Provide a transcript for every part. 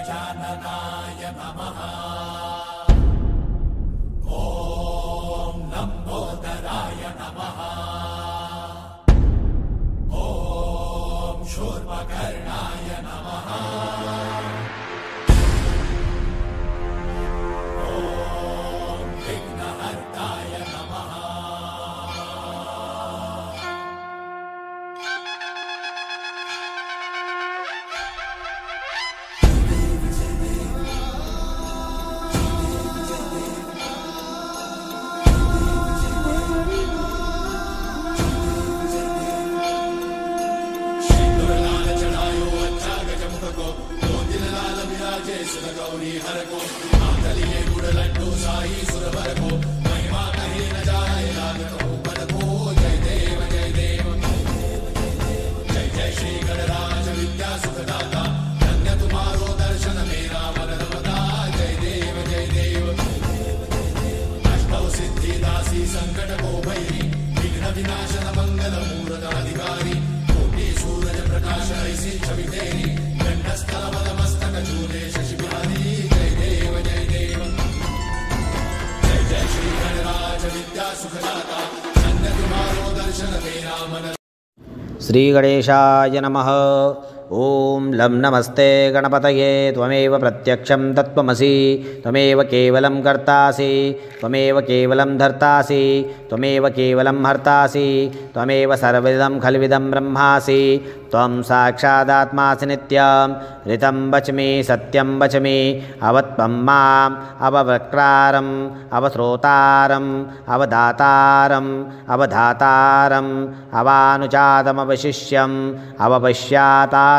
गजाननाय नमः। ॐ लम्बोदराय नमः। ॐ शूर्पकर्णाय नमः। ॐ विघ्नहर्ताय नमः। गौरी हर को आंगलिये गुड़ लड्डू साई सुरवर को महिमा कहे न जाए लागतो बल को। जय देव जय देव जय जय श्री गणराज विद्या सुखदाता धन्य तुम्हारो दर्शन मेरा मन रमता। जय देव जय देव अष्टौ सिद्धि दासी संकट को भैरी विघ्न विनाशन मंगल मूर्त अधिकारी कोटि सूरज प्रकाश ऐसी छवि तेरी गंडस्थल मद मस्तक झूले शशि बिहारी। जय देव जय देव जय जय श्री गणराज विद्या सुखदाता धन्य तुम्हारो दर्शन मेरा मन। श्री गणेशाय नमः। ओम लं नमस्ते गणपतये त्वमेव प्रत्यक्षं तत्त्वमसि त्वमेव केवलं कर्तासि त्वमेव केवलं धर्तासि त्वमेव केवलं हर्तासि त्वमेव सर्वविदं खल्विदं ब्रह्मासि त्वं साक्षादात्मासि नित्यं ऋतं वच्मि सत्यं वच्मि अवत्वं माम् अववक्त्रारम् अवश्रोतारम् अवदातारम् अवधातारम् अवानुचातमवशिष्यम् अवपश्यातात्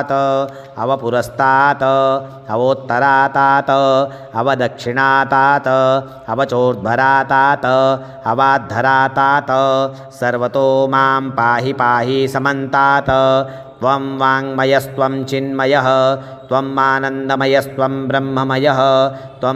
अवपुरस्तात् अवोत्तरातात् अवदक्षिणातात् अवचोर्ध्वरातात् अवाद्धरातात् सर्वतो मां पाहि पाहि समन्तात्। त्वं वाङ्मयस्त्वं चिन्मयः त्वम् आनन्दमयस्त्वं ब्रह्ममयः त्वं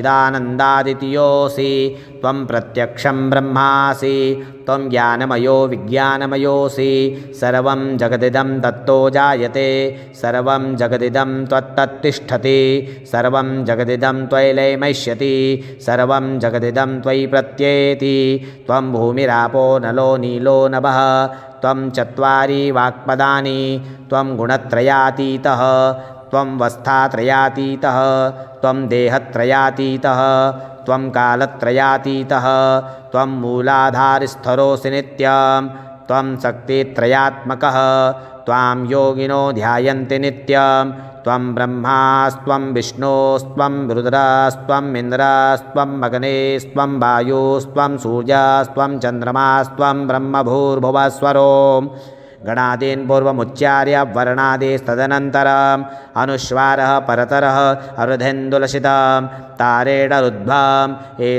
सच्चिदानन्दादितीयोऽसि त्वं प्रत्यक्षं ब्रह्मासि त्वं ज्ञानमयो विज्ञानमयोऽसि सर्वं जगदिदं तत्तो जायते सर्वं जगदिदं त्वत्तत्तिष्ठति सर्वं जगदिदं त्वयि लयमयिष्यति सर्वं जगदिदं त्वयि प्रत्येति। त्वं भूमिरापो नलो नीलो नभः त्वं चत्वारि वाक्पदानि त्वं गुणत्रयातीतः त्वं वस्थात्रयातीतः त्वं देहत्रयातीतः त्वं कालत्रयातीतः त्वं मूलाधारस्थरोऽसि नित्यं त्वं शक्तित्रयात्मकः त्वां योगिनो ध्यायन्ति नित्यं त्वं ब्रह्मास्त्वं विष्णोस्त्वं रुद्रास्त्वं इन्द्रास्त्वं अग्नेस्त्वं वायुस्त्वं सूर्यास्त्वं चन्द्रमास्त्वं ब्रह्मभूर्भुवस्वरोम् गणादीन् पूर्वमुच्चार्य वर्णादेस्तदनन्तरम् अनुस्वारः परतरः अरुधेन्दुलसितं तारेणरुद्भम्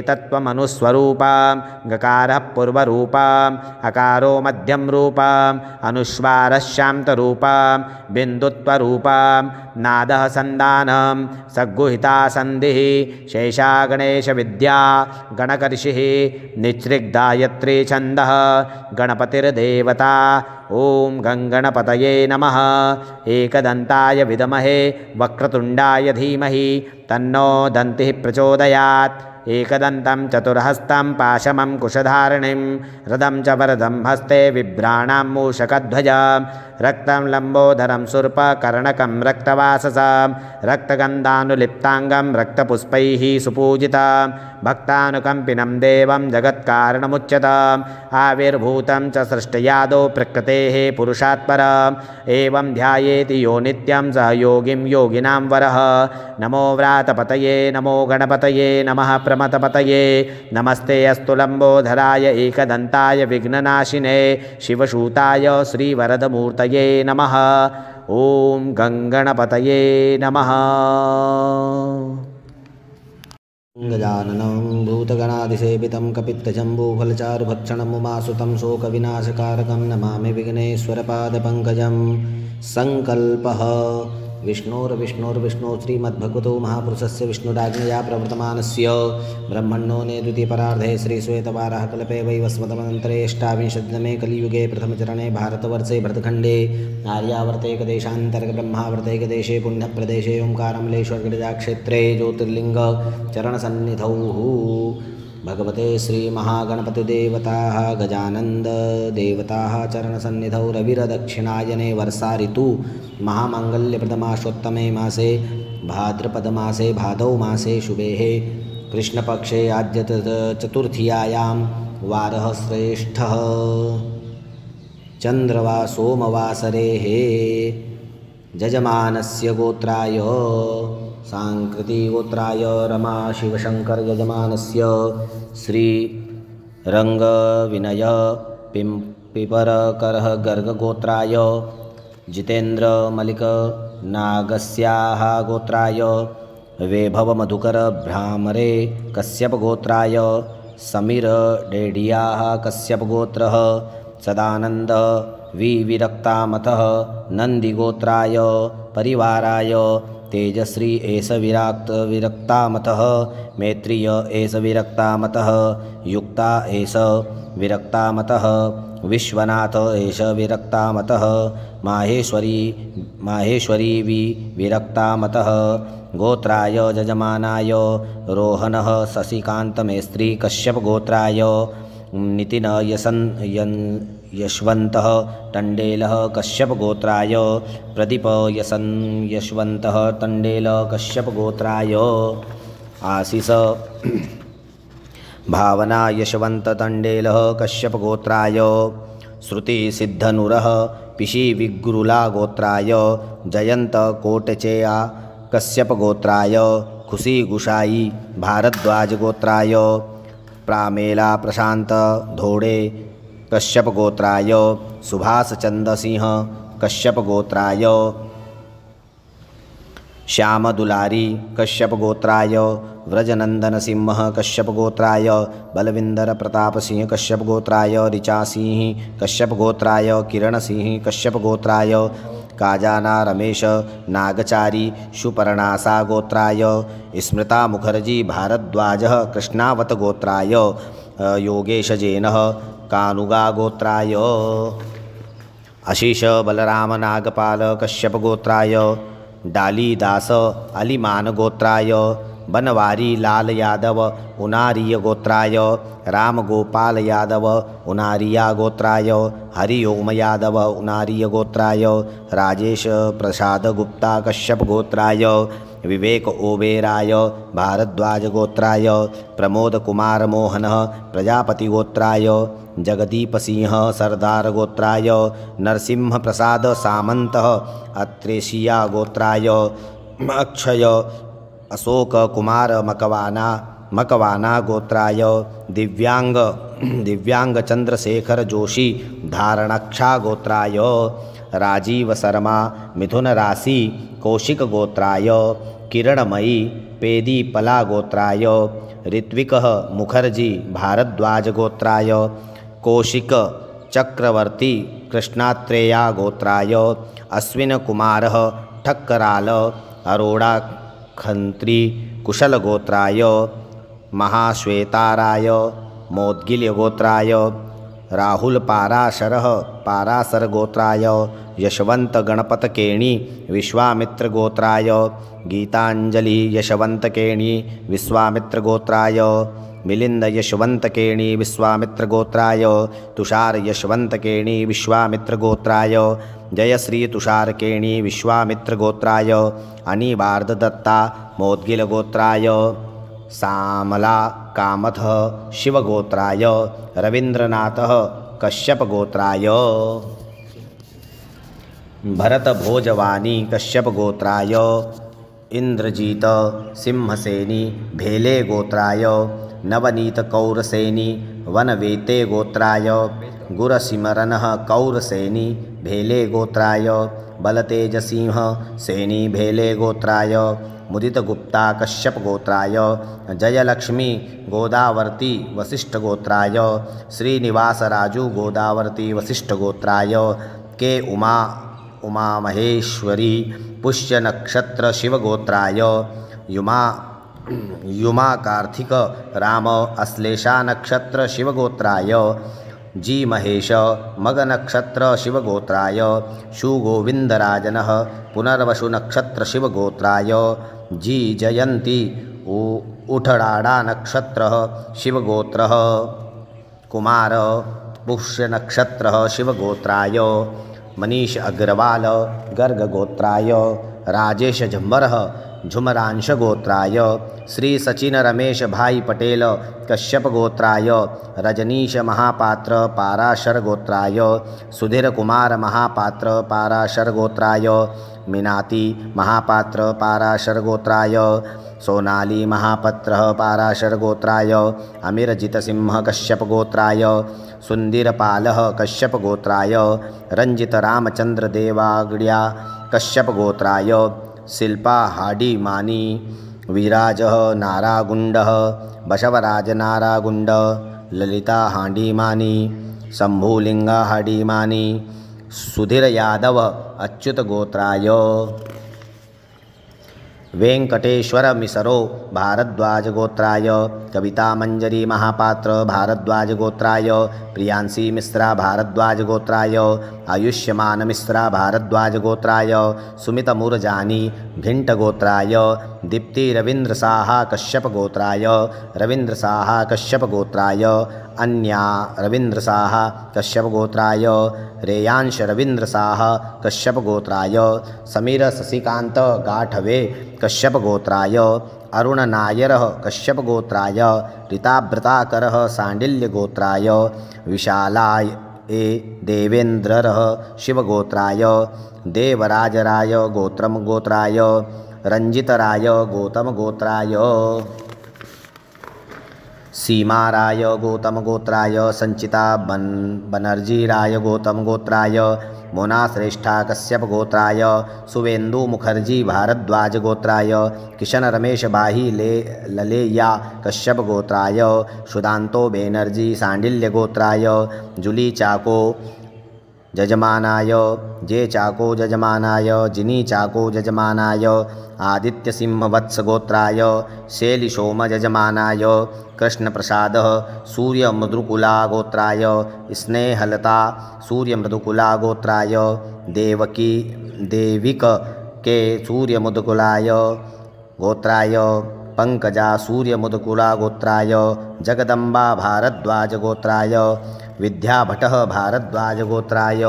एतत्त्वमनुस्वरूपं गकारः पूर्वरूपम् अकारो मध्यं रूपम् अनुस्वारः शान्तरूपं बिन्दुत्वरूपं नादः सन्दानं सद्गुहिता सन्धिः शेषा गणेशविद्या गणकर्षिः निच्छृग्गायत्री छन्दः गणपतिर्देवता। ओम गंगणपतये नमः। एकदन्ताय विद्महे वक्रतुण्डाय धीमहि तन्नो दन्तिः प्रचोदयात्। एकदन्तं चतुर्हस्तं पाशमं कुशधारिणीं रदं च वरदं हस्ते बिभ्राणां मूषकध्वजं रक्तं लम्बोदरं शूर्पकर्णकं रक्तवाससं रक्तगन्धानुलिप्ताङ्गं रक्तपुष्पैः सुपूजितं भक्तानुकम्पिनं देवं जगत्कारणमुच्यतम् आविर्भूतं च सृष्टयादौ प्रकृतेः पुरुषात् परम् एवं ध्यायेति यो नित्यं सह योगिं योगिनां वरः। नमो व्रातपतये नमो गणपतये नमः प्रमथपतये नमस्ते अस्तु लम्बोधराय एकदन्ताय विघ्ननाशिने शिवसूताय श्रीवरदमूर्तये नमः। ॐ गंगणपतये नमः। गजाननं भूतगणादिसेवितं कपित्थजम्बूफलचारुभक्षणम् उमासुतं शोकविनाशकारकं नमामि विघ्नेश्वरपादपङ्कजं। सङ्कल्पः विष्णोर्विष्णोर्विष्णो श्रीमद्भगवतो महापुरुषस्य विष्णुराज्ञया प्रवर्तमानस्य ब्रह्मण्यो द्वितीयपरार्धे श्रीश्वेतवाराह कल्पे वैवस्वतमनन्तरे अष्टाविंशतितमे कलियुगे प्रथमचरणे भारतवर्षे भरतखण्डे आर्यावर्तेकदेशान्तर्गब्रह्मावर्तेकदेशे पुण्यप्रदेशे ओंकारमलेश्वरगिरिजाक्षेत्रे ज्योतिर्लिङ्गचरणसन्निधौ भगवते श्रीमहागणपतिदेवताः गजानन्ददेवताः चरणसन्निधौ रविरदक्षिणायने वर्षा ऋतु महामाङ्गल्यप्रदमासोत्तमे मासे भाद्रपदमासे भादौ मासे शुभेः कृष्णपक्षे आद्यचतुर्थ्यायां वारः श्रेष्ठः चन्द्रवा सोमवासरेः जजमानस्य गोत्राय सांकृति गोत्राय रमा शिवशंकर यजमानस्य श्री रंगविनय पिपरकरः गर्ग गोत्राय जितेन्द्र मलिक नागस्याः गोत्राय वैभव मधुकर भ्रामरे कश्यप गोत्राय समीर डेढियाः कश्यप गोत्रः सदानंद विविरक्तामतः नंदी गोत्राय परिवाराय तेजश्री एष विरक्तामतः मैत्रीय एष विरक्तामतः युक्ता एष विरक्तामतः विश्वनाथ एष विरक्तामतः माहेश्वरी विरक्तामतः गोत्राय जजमानाय रोहनः शशिकान्तमेस्त्री कश्यप गोत्राय नितिन यशवन्तः तण्डेलः कश्यप गोत्राय प्रदीप यशवन्तः तण्डेल कश्यप गोत्राय आशीष भावना यशवंत तण्डेलः कश्यप गोत्राय श्रुति सिद्धनुरः पिशी विगुरुला गोत्राय जयंत कोटचेया कश्यप गोत्राय खुशी गुशाई भारद्वाज गोत्राय प्रामेला प्रशांत धोड़े कश्यप गोत्राय सुभाष चंद सिंह कश्यप गोत्राय श्याम दुलारी कश्यप गोत्राय व्रजनंदन सिंह कश्यप गोत्राय बलविंदर प्रताप सिंह कश्यप गोत्राय ऋचा सिंह कश्यप गोत्राय किरण सिंह कश्यप गोत्राय काजाना रमेश नागचारी सुपर्णासा गोत्राय स्मृता मुखर्जी भारद्वाज कृष्णावत गोत्राय योगेश जैन कानुगा गोत्राय आशीष बलराम नागपाल कश्यप गोत्राय डालीदास अलीमान गोत्राय बनवारी लाल यादव उनारिय गोत्राय राम गोपाल यादव उनारिया गोत्राय हरिओम यादव उनारिय गोत्राय राजेश प्रसाद गुप्ता कश्यप गोत्राय विवेक ओबेराय भारद्वाज गोत्राय प्रमोद कुमार मोहन प्रजापति गोत्राय जगदीप सिंह सरदार गोत्राय नरसिंह प्रसाद सामंत अत्रेशिया गोत्राय अक्षय अशोक कुमार मकवाना गोत्राय दिव्यांग चंद्रशेखर जोशी धारणक्षा गोत्राय राजीव शर्मा मिथुन राशि कौशिक गोत्राय किरणमयी पेदीपला गोत्राय ऋत्विक मुखर्जी भारद्वाज गोत्राय कौशिक चक्रवर्ती कृष्णात्रेया गोत्राय अश्विन कुमार ठक्कराल अरोड़ा खंत्री कुशल गोत्राय महाश्वेताराय मोदगिल गोत्राय राहुल पाराशर गोत्राय यशवंत गणपत केणी विश्वामित्र गोत्राय गीतांजलि यशवंत केणी विश्वामित्र गोत्राय मिलिंद यशवंत केणी विश्वामित्र गोत्राय तुषार यशवंत केणी विश्वामित्र गोत्राय जयश्री तुषार केणी विश्वामित्र गोत्राय अनिबार्द दत्ता मोदगिल गोत्राय सामला कामथ शिवगोत्राय रवींद्रनाथ कश्यप गोत्राय भरत भोजवानी कश्यप गोत्राय इंद्रजीत सिंहसेनी भेले गोत्राय नवनीत कौरसेनी वनवेते गोत्राय गुरसिमरन कौरसेनी भेले गोत्राय बलतेज सिंह सेनी भेले गोत्राय मुदित गुप्ता कश्यप गोत्राय जयलक्ष्मी गोदावर्ती वशिष्ठ गोत्राय श्रीनिवास राजू गोदावर्ती वशिष्ठ गोत्राय के उमा महेश्वरी पुष्य नक्षत्र शिवगोत्राय युमा कार्तिक राम अश्लेषा नक्षत्र शिवगोत्राय जी महेश मग नक्षत्र शिवगोत्राय शुगोविंदराजनः पुनर्वसु नक्षत्र शिवगोत्राय जी जयंती उठडाडा नक्षत्र शिवगोत्र कुमार पुष्य नक्षत्र शिवगोत्राय मनीष अग्रवाल गर्गगोत्राय राजेश झम्बर झुमरांश गोत्राय श्री सचिन रमेश भाई पटेल कश्यप गोत्राय रजनीश महापात्र पाराशर गोत्राय सुधीर कुमार महापात्र पाराशर गोत्राय मीनाती महापात्र पाराशर गोत्राय सोनाली महापात्र पाराशर गोत्राय अमीरजित सिंह कश्यप गोत्राय सुंदीरपाल कश्यप गोत्राय रंजित रामचंद्र देवागड्या कश्यप गोत्राय शिल्पा हाडी मानी विराज नारागुंड बसवराज नारागुंड ललिता हांडीमानी शंभुलिंगा हाडीमानी सुधीर यादव अच्युत गोत्राय वेंकटेश्वर मिसरो भारद्वाज गोत्राय कविता मंजरी महापात्र भारद्वाज गोत्राय प्रियांशी मिश्रा भारद्वाज गोत्राय आयुष्यमान मिश्रा भारद्वाज गोत्राय सुमित मुरजानी भिंट गोत्राय दीप्ति रविंद्र साहा कश्यप गोत्राय रविंद्र साहा कश्यप गोत्राय अन्या रविंद्र साहा कश्यप गोत्राय रेयांश रविंद्र साहा कश्यप गोत्राय समीर शशिकांत गाठवे कश्यप गोत्राय अरुण नायर कश्यप गोत्राय ऋताव्रताकर सांडिल्य गोत्राय विशालाय देवेंद्र शिवगोत्राय देवराजराय गोत्रम गोत्राय रंजितराय गौतम गोत्राय सीमाराय गौतम गोत्राय संचिता बनर्जी राय गौतम गोत्राय मोना श्रेष्ठा कश्यप गोत्राय सुवेंदु मुखर्जी भारद्वाज गोत्राय किशन रमेश बाही ललेया कश्यप गोत्राय सुदांतो बेनर्जी सांडिल्य गोत्राय जुली चाको जजमानाय जे चाको जजमानाय जिनी चाको जजमानाय आदित्य सिंह वत्स गोत्राय शैली सोम जजमानाय कृष्ण प्रसाद सूर्य मृदुकुला गोत्राय स्नेहलता सूर्य मृदुकुला गोत्राय देवकी देविक के सूर्य मृदुकुलाय गोत्राय पंकजा सूर्य मृदुकुला गोत्राय जगदम्बा भारद्वाज गोत्राय विद्याभट भारद्वाज गोत्राय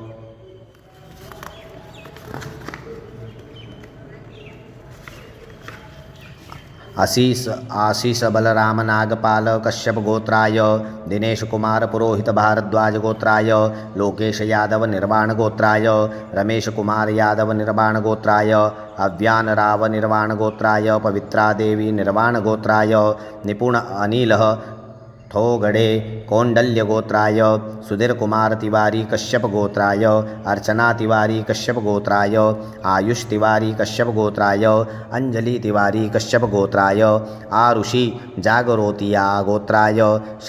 आशीष बलराम नागपाल कश्यप गोत्राय दिनेश कुमार पुरोहित भारद्वाज गोत्राय लोकेश यादव निर्वाण गोत्राय रमेश कुमार यादव निर्वाण गोत्राय अव्यान राव निर्वाण गोत्राय पवित्रा देवी निर्वाण गोत्राय निपुण अनिल थोगड़े कौंडल्य गोत्राय सुधीर कुमार तिवारी कश्यप गोत्राय अर्चना तिवारी कश्यप गोत्राय आयुष तिवारी कश्यप गोत्राय अंजलि तिवारी कश्यप गोत्राय आरुषि जागरोतिया गोत्राय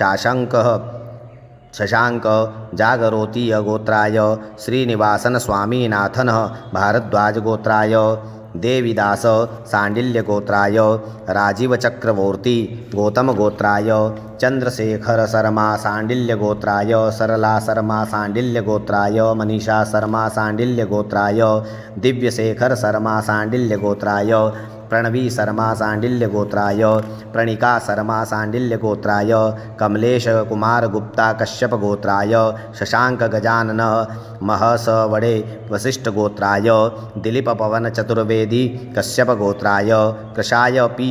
शशांक जागरोतीय गोत्राय श्रीनिवासन स्वामीनाथन भारद्वाज गोत्राय देवीदास सांडिल्य गोत्राय राजीव चक्रवर्ती गौतम गोत्राय चंद्रशेखर शर्मा सांडिल्य गोत्राय सरला शर्मा सांडिल्य गोत्राय मनीषा शर्मा सांडिल्य गोत्राय दिव्यशेखर शर्मा सांडिल्य गोत्राय प्रणवी शर्मा सांडिल्य गोत्राय प्रणिका शर्मा सांडिल्य गोत्राय कमलेश कुमार गुप्ता कश्यप गोत्राय शशांक गजानन महसवड़े वशिष्ठ गोत्राय दिलीप पवन चतुर्वेदी कश्यप गोत्राय कषाय पी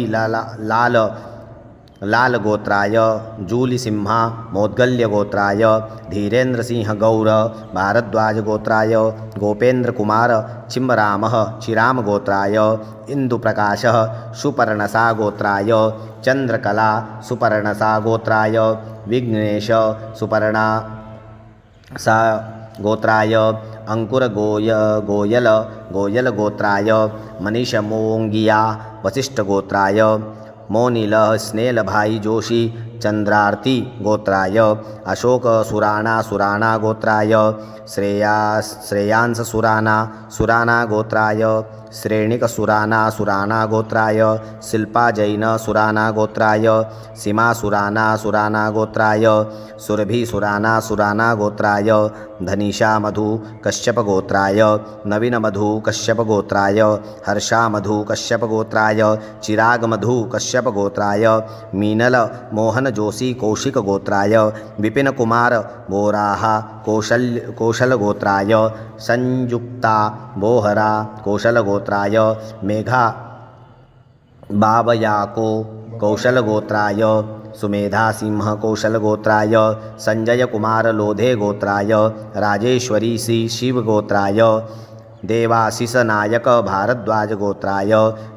लाल गोत्राय जूली सिम्हा मोद्गल्य गोत्राय धीरेन्द्र सिंह गौर भारद्वाज गोत्राय गोपेन्द्र कुमार चिम्बराम चिराम गोत्राय इंदुप्रकाश सुपर्णसा गोत्राय चंद्रकला सुपर्णसा गोत्राय विघ्नेश सुपर्णा सा गोत्राय अंकुर गोयल गोत्राय मनीष मोंगिया वशिष्ठ गोत्राय मोनील स्नेल भाई जोशी चंद्रार्ति गोत्राय अशोक सुराणा सुराणा गोत्राय श्रेयांस सुराणा गोत्राय श्रेणिक सुराणा गोत्राय शिल्पा जैन सुराणा गोत्राय सीमा सुराणा गोत्राय सुरभि सुराणा गोत्राय धनीषा मधु कश्यप गोत्राय नवीन मधु कश्यप गोत्राय हर्षा मधु कश्यप गोत्राय चिराग मधु कश्यप गोत्राय मीनल मोहन जोशी कौशिक गोत्राय विपिन कुमार बोराहा कौशल गोत्राय संयुक्ता बोहरा कौशल गोत्राय मेघा बाबयाको कौशल गोत्राय सुमेधा सिंह कौशल गोत्राय संजय कुमार लोधे गोत्राय राजेश्वरी श्री शिव गोत्राय देवाशिष नायक भारद्वाज गोत्राय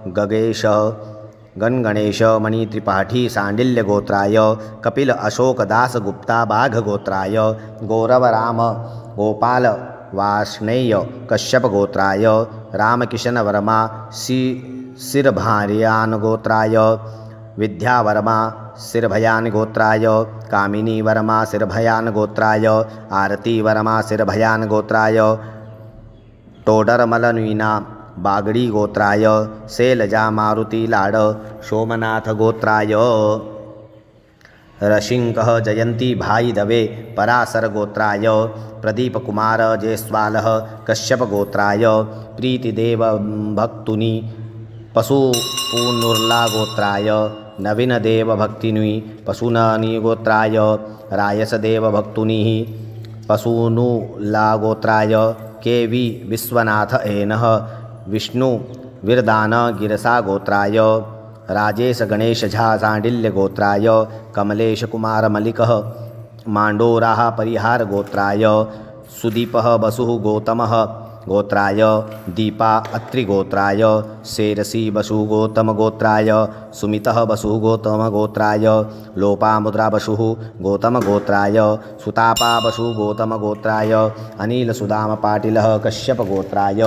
गणेश मणि त्रिपाठी सांडिल्य गोत्राय कपिल अशोक दास गुप्ता बाघ गोत्राय गौरव राम गोपाल वाष्णेय कश्यप गोत्राय रामकिशन वर्मा सिरभार्यान गोत्राय विद्यावर्मा सिरभयान गोत्राय कामिनी वर्मा सिरभयान गोत्राय आरती वर्मा सिरभयान गोत्राय टोडरमल मीना बागड़ी गोत्राय शैलजा मारुति लाड सोमनाथ गोत्राय रशिंकः जयंती भाई दवे पराशर गोत्राय प्रदीप कुमार जयस्वाल कश्यप गोत्राय प्रीतिदेव भक्तुनि पशुपूनुर्ला गोत्राय नवीन देव भक्तिनुि पशुनानि गोत्राय रायसदेव भक्तुनि पशुनुला गोत्राय केवी विश्वनाथ एनः विष्णु विरदान गिरसा गोत्राय राजेश गणेश झा सांडिल्य गोत्राय कमलेश कुमार मलिकः मांडोराः परिहार गोत्राय सुदीपः बसुः गौतमः गोत्राय दीपा अत्रि गोत्राय शेरसी बसु गौतम गोत्राय सुमितः बसु गौतम गोत्राय लोपामुद्रा बसुः गौतम गोत्राय सुतापा बसु गौतम गोत्राय अनिल सुदाम पाटिलः कश्यप गोत्राय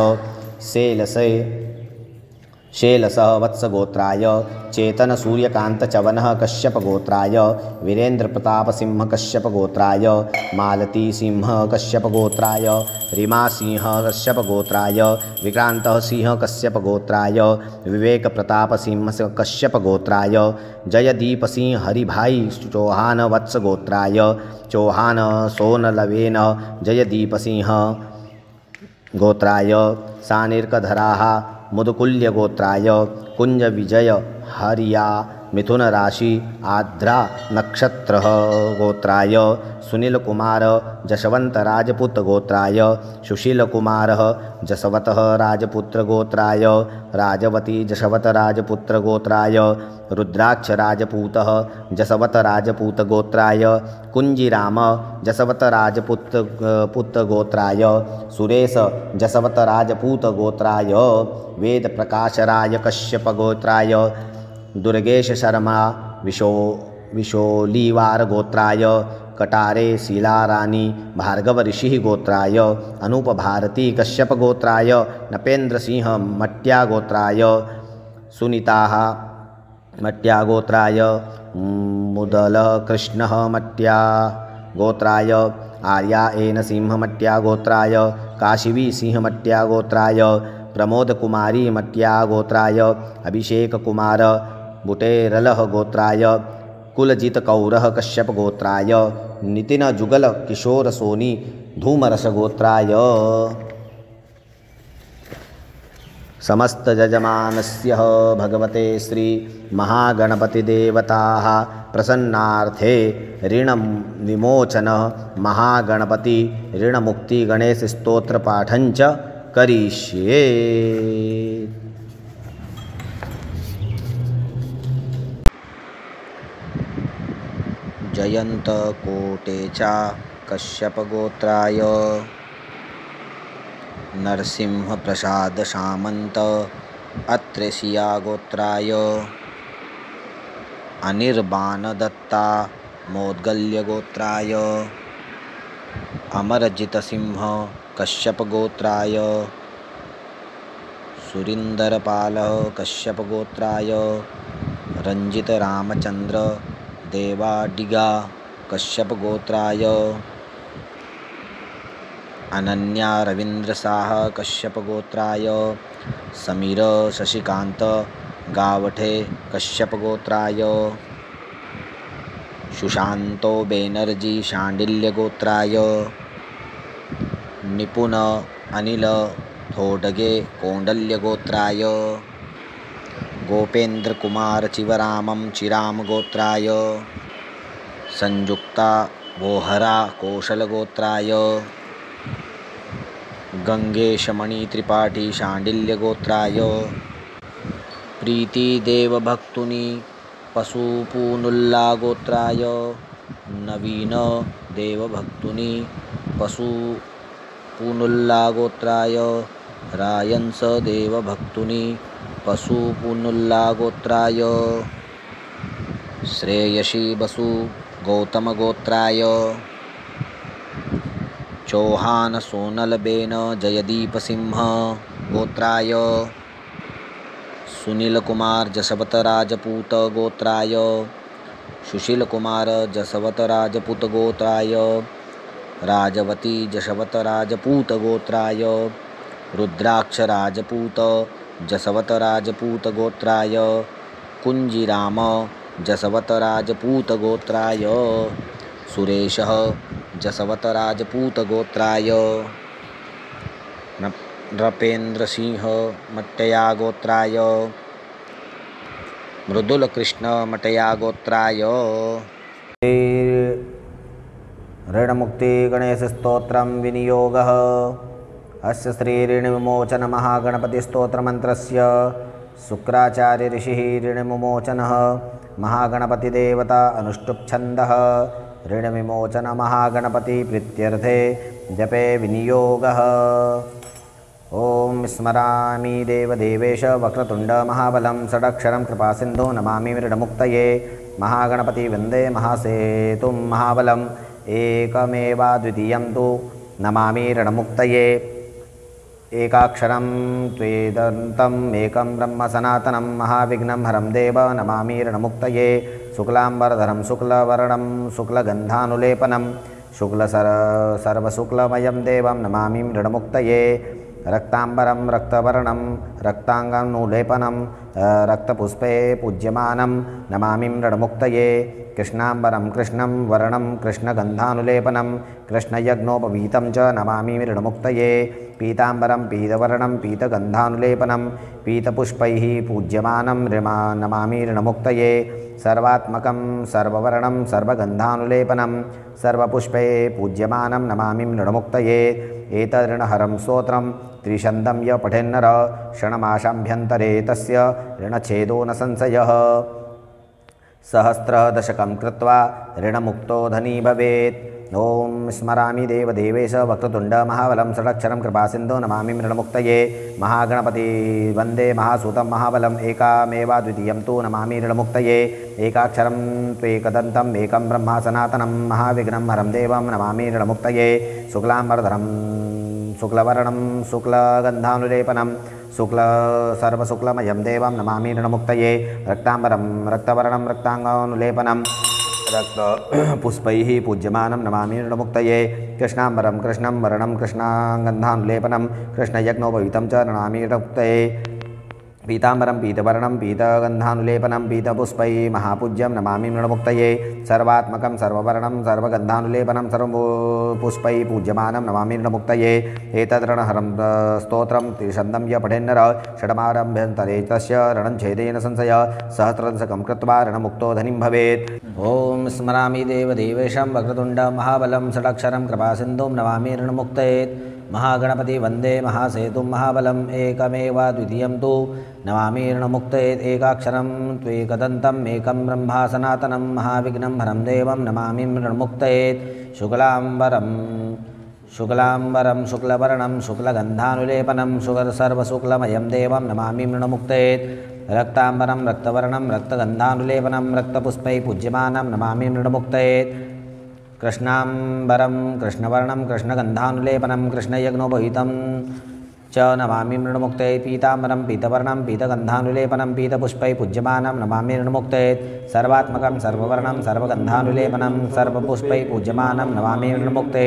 शैलसः वत्स गोत्राय चेतन सूर्यकांत चवनः कश्यप गोत्राय वीरेंद्र प्रताप सिंह कश्यप गोत्राय मालती सिंह कश्यप गोत्राय रीमा सिंह कश्यप गोत्राय विक्रांत सिंह कश्यप गोत्राय विवेक प्रताप सिंह कश्यप गोत्राय जयदीप सिंह हरिभाई चौहान वत्स गोत्राय चौहान सोनलवेन जयदीप सिंह गोत्राय सानिर्कधराः मुदकुल्य गोत्राय कुंज विजय हरिया मिथुन राशि आद्रा नक्षत्र गोत्राय सुनील कुमार जशवंत राजपूत गोत्राय सुशील कुमार जसवत राजपुत्र गोत्राय राजवती जशवत राजपुत्र गोत्राय रुद्राक्ष राजपूत जसवत राजपूत गोत्राय कुंजीराम जसवत राजपूत पुत्र गोत्राय सुरेश जसवत राजपूत गोत्राय वेद प्रकाश राय कश्यप गोत्राय दुर्गेश शर्मा विशोलीवार गोत्राय कटारे शीला रानी भार्गव ऋषि गोत्राय अनूप भारती कश्यप गोत्राय नपेंद्र सिंह मट्या गोत्राय सुनीता मट्या गोत्राय मुदल कृष्ण मट्या गोत्राय आर्या एन सिंह मट्या गोत्राय काशिवी सिंह मट्या गोत्राय प्रमोद कुमारी मट्या गोत्राय अभिषेक कुमार बुटेरलः गोत्राय कुलजीत कौरः कश्यप गोत्राय नितिन जुगल किशोर सोनी धूमरस गोत्राय समस्त जजमानस्य भगवते श्री महागणपतिदेवताः प्रसन्नार्थे ऋण विमोचन महागणपति ऋणमुक्ति गणेश स्तोत्र पाठञ्च करिष्ये। जयंत कोटेचा कश्यप गोत्राय नरसिंह प्रसाद सामंत अत्रेशिया गोत्राय अनिर्बाण दत्ता मोद्गल्य गोत्राय अमरजित सिंह कश्यप गोत्राय सुरिंदरपाल कश्यप गोत्राय रंजित रामचंद्र देवाडिगा कश्यपगोत्राय अनन्या रवीन्द्रसाह कश्यपगोत्राय समीर शशिकांत गावठे कश्यपगोत्राय सुशांतो बेनर्जी शांडिल्यगोत्राय निपुण अनिल थोडगे कोंडल्यगोत्राय गोपेंद्र कुमार चिवरामम चिराम गोत्राय संयुक्ता वोहरा कौशलगोत्राय गंगेश मणि त्रिपाठी शांडिल्यगोत्राय प्रीति देवभक्तुनि पशुपूनुल्ला गोत्राय नवीन देवभक्तुनि पशुपूनुल्ला गोत्राय रायंस देवभक्तुनि पशुपूनुल्ला गोत्राय श्रेयसी बसु गौतम गोत्राय चौहान सोनलबेन जयदीप सिंह गोत्राय सुनील कुमार जसवत राजपूत गोत्राय सुशील कुमार जसवत राजपूत गोत्राय राजवती जसवत राजपूत गोत्राय रुद्राक्ष राजपूत जसवत राजपूत गोत्राय कुंजीराम जसवत राजपूत गोत्राय सुरेश जसवत राजपूत गोत्राय नृपेंद्र सिंह मट्टया गोत्राय मृदुल कृष्ण मटया गोत्राय ऋणमुक्ति गणेश स्तोत्रम विनियोगः अस्य श्री ऋणविमोचन महागणपति स्तोत्र मंत्रस्य शुक्राचार्य ऋषिः ऋणविमोचनः महागणपति देवता अनुष्टुप् छन्दः ऋणविमोचन महागणपति प्रीत्यर्थे जपे विनियोगः। ओम स्मरामि देवदेवेश वक्रतुंड महाबलं षडक्षरं कृपासिन्धु नमामि ऋणमुक्तये महागणपति वन्दे महासेतुं महाबलम् एकमेवाद्वितीयं तु नमामि ऋणमुक्तये एकाक्षरं त्वेदन्तम् एकं ब्रह्म सनातनं महाविघ्नं हरं देव नमामि ऋणमुक्तये शुक्लांबरधरं शुक्लवर्णं शुक्लगन्धानुलेपनं सर्वशुक्लमयं देवं नमामि ऋणमुक्तये रक्तांबरं रक्तवर्णं रक्तांगानुलेपनं रक्तपुष्पे पूज्यमानं नमामि ऋणमुक्तये कृष्णांबरं कृष्णं वर्णं कृष्णगन्धानुलेपनं कृष्णयज्ञोपवीतं च नमामि ऋणमुक्तये पीतांबरं पीतवर्णं पीतगन्धानुलेपनं पीतपुष्पैः पूज्यमानं नमामि ऋणमुक्तये सर्वात्मकं सर्ववर्णं सर्वगन्धानुलेपनं सर्वपुष्पे पूज्यमानं नमामि ऋणमुक्तये एतदृणहरं स्तोत्रं त्रिशन्दं य पठेन्नर क्षणमाशाभ्यन्तरे तस्य ऋणच्छेदो न संशयः सहस्रदशकं कृत्वा ऋणमुक्तो धनी भवेत्। ओम स्मरामि देवदेवेश वक्रतुंड महाबलं षडक्षरं कृपासिन्धो नमामि ऋणमुक्तये महागणपति वन्दे महासूतं महाबलम् एकमेवाद्वितीयं तु नमामि ऋणमुक्तये एकाक्षरं त्वेकदन्तम् एकं ब्रह्म सनातनं महाविघ्नं हरं देवं नमामि ऋणमुक्तये शुक्लांबरधरं शुक्लवर्णं शुक्लगन्धानुलेपनं सर्वशुक्लमयं देवं नमामि ऋणमुक्तये रक्तांबरं रक्तवर्णं रक्तांगानुलेपनं रक्तपुष्पैः पूज्यमानं नमामि ऋणमुक्तये कृष्णांबरं कृष्णं वर्णं कृष्णागन्धानुलेपनं कृष्णयज्ञोपवीतं च नमामि ऋणमुक्तये पीतांबरं पीतवर्णं पीतगन्धानुलेपनं पीतपुष्पैः महापूज्यं नमामि ऋणमुक्तये सर्वात्मकं सर्ववर्णं सर्वगन्धानुलेपनं सर्वपुष्पैः पूज्यमानं नमामि ऋणमुक्तये एतदृणहरं स्तोत्रं त्रिशन्दं य पठेन्नर षडमारभ्यन्तरे तस्य ऋणच्छेदेन संशय सहस्रदशकं कृत्वा ऋणमुक्तो धनीं भवेत्। ओम स्मरामि देवदेवेशं वक्रतुंड महाबलं षडक्षरं कृपासिन्धुं नमामि ऋणमुक्तये महागणपति वन्दे महासेतुं महाबलम् एकमेवाद्वितीयं तु नमामि ऋणमुक्तये एकाक्षरं त्वेकदन्तम् एकं ब्रह्म सनातनं महाविघ्नं हरं देवं नमामि ऋणमुक्तये शुक्लांबरं शुक्लवर्णं शुक्लगन्धानुलेपनं सर्वशुक्लमयं देवं नमामि ऋणमुक्तये रक्तांबरं रक्तवर्णं रक्तगन्धानुलेपनं रक्तपुष्पैः पूज्यमानं नमामि ऋणमुक्तये कृष्णांबरं कृष्णवर्णं कृष्णगन्धानुलेपनं कृष्णयज्ञोपवीतं च नमामि मृण्मुक्ते पीताम्बरं पीतवर्णं पीतगन्धानुलेपनं पीतपुष्पैः पूज्यमानं नमामि मृण्मुक्ते सर्वात्मकं सर्ववर्णं सर्वगन्धानुलेपनं सर्वपुष्पैः पूज्यमानं नमामि मृण्मुक्ते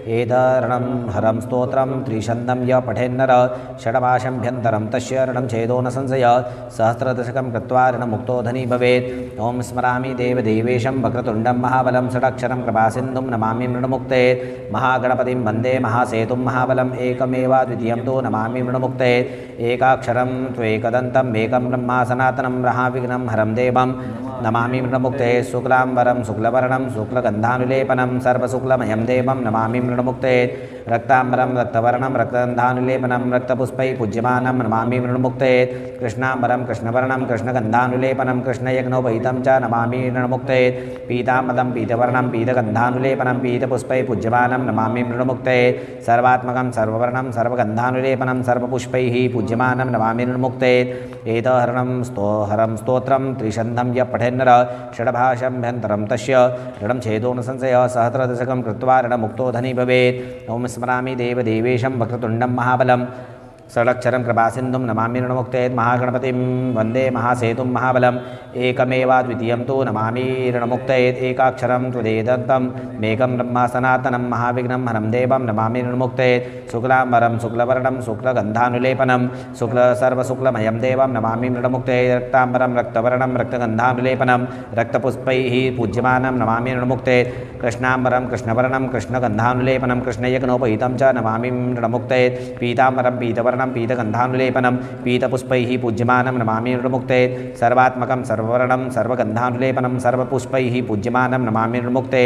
एतरणं हरं स्तोत्रं त्रिशन्दं य पठेन्नर षड्भाषाभ्यन्तरं तस्य ऋणं छेदो न संशय सहस्रदशकं कृत्वा ऋणमुक्तो धनी भवेत् ॐ स्मरामि देवदेवेशं वक्रतुण्डं महाबलं षडक्षरं कृपासिन्धुं नमामि मृण्मुक्ते महागणपतिं वन्दे महासेतुं महाबलम् एकमेवाद्वितीयं तु नमामि मृण्मुक्ते एकाक्षरं त्वेकदन्तम् एकं ब्रह्मा सनातनं महाविघ्नं हरं देवं नमामि मृण्मुक्ते शुक्लाम्बरं शुक्लवर्णं शुक्लगन्धानुलेपनं सर्वशुक्लमयं देवं नमामि मृण्मुक्ते रक्ताम्बरं रक्तवर्णं रक्तगन्धानुलेपनं रक्तपुष्पैः पूज्यमानं नमामि मृण्मुक्ते कृष्णाम्बरं कृष्णवर्णं कृष्णगन्धानुलेपनं कृष्णयज्ञोपहितं च नमामि मृण्मुक्ते पीताम्बरं पीतवर्णं पीतगन्धानुलेपनं पीतपुष्पैः पूज्यमानं नमामि मृण्मुक्ते सर्वात्मकं सर्ववर्णं सर्वगन्धानुलेपनं सर्वपुष्पैः पूज्यमानं नमामि मृण्मुक्ते एतहरणं हरं स्तोत्रं त्रिशन्धं य पठेन्नर षड्भाषाभ्यन्तरं तस्य ऋणं छेदो न संशय सहस्रदशकं कृत्वा ऋणमुक्तो धनी भवेत् ॐ स्मरामि देवदेवेशं वक्रतुण्डं महाबलं षडक्षरं कृपासिन्धुं नमामि ऋणमुक्ते महागणपतिं वन्दे महासेतुं महाबलम् एकमेवाद्वितीयं तु नमामि ऋणमुक्ते एकाक्षरं त्वदेदन्तं मेकं ब्रह्मा सनातनं महाविघ्नं हरं देवं नमामि ऋणमुक्ते शुक्लाम्बरं शुक्लवर्णं शुक्लगन्धानुलेपनं सर्वशुक्लमयं देवं नमामि ऋणमुक्ते रक्ताम्बरं रक्तवर्णं रक्तगन्धानुलेपनं रक्तपुष्पैः पूज्यमानं नमामि ऋणमुक्ते कृष्णाम्बरं कृष्णवर्णं कृष्णगन्धानुलेपनं कृष्णयज्ञोपहितं च नमामि ऋणमुक्ते पीताम्बरं पीतवर्णं पीतगन्धानुलेपनं पीतपुष्पैः पूज्यमानं नमामि मृण्मुक्ते सर्वात्मकं सर्ववर्णं सर्वगन्धानुलेपनं सर्वपुष्पैः पूज्यमानं नमामि मृण्मुक्ते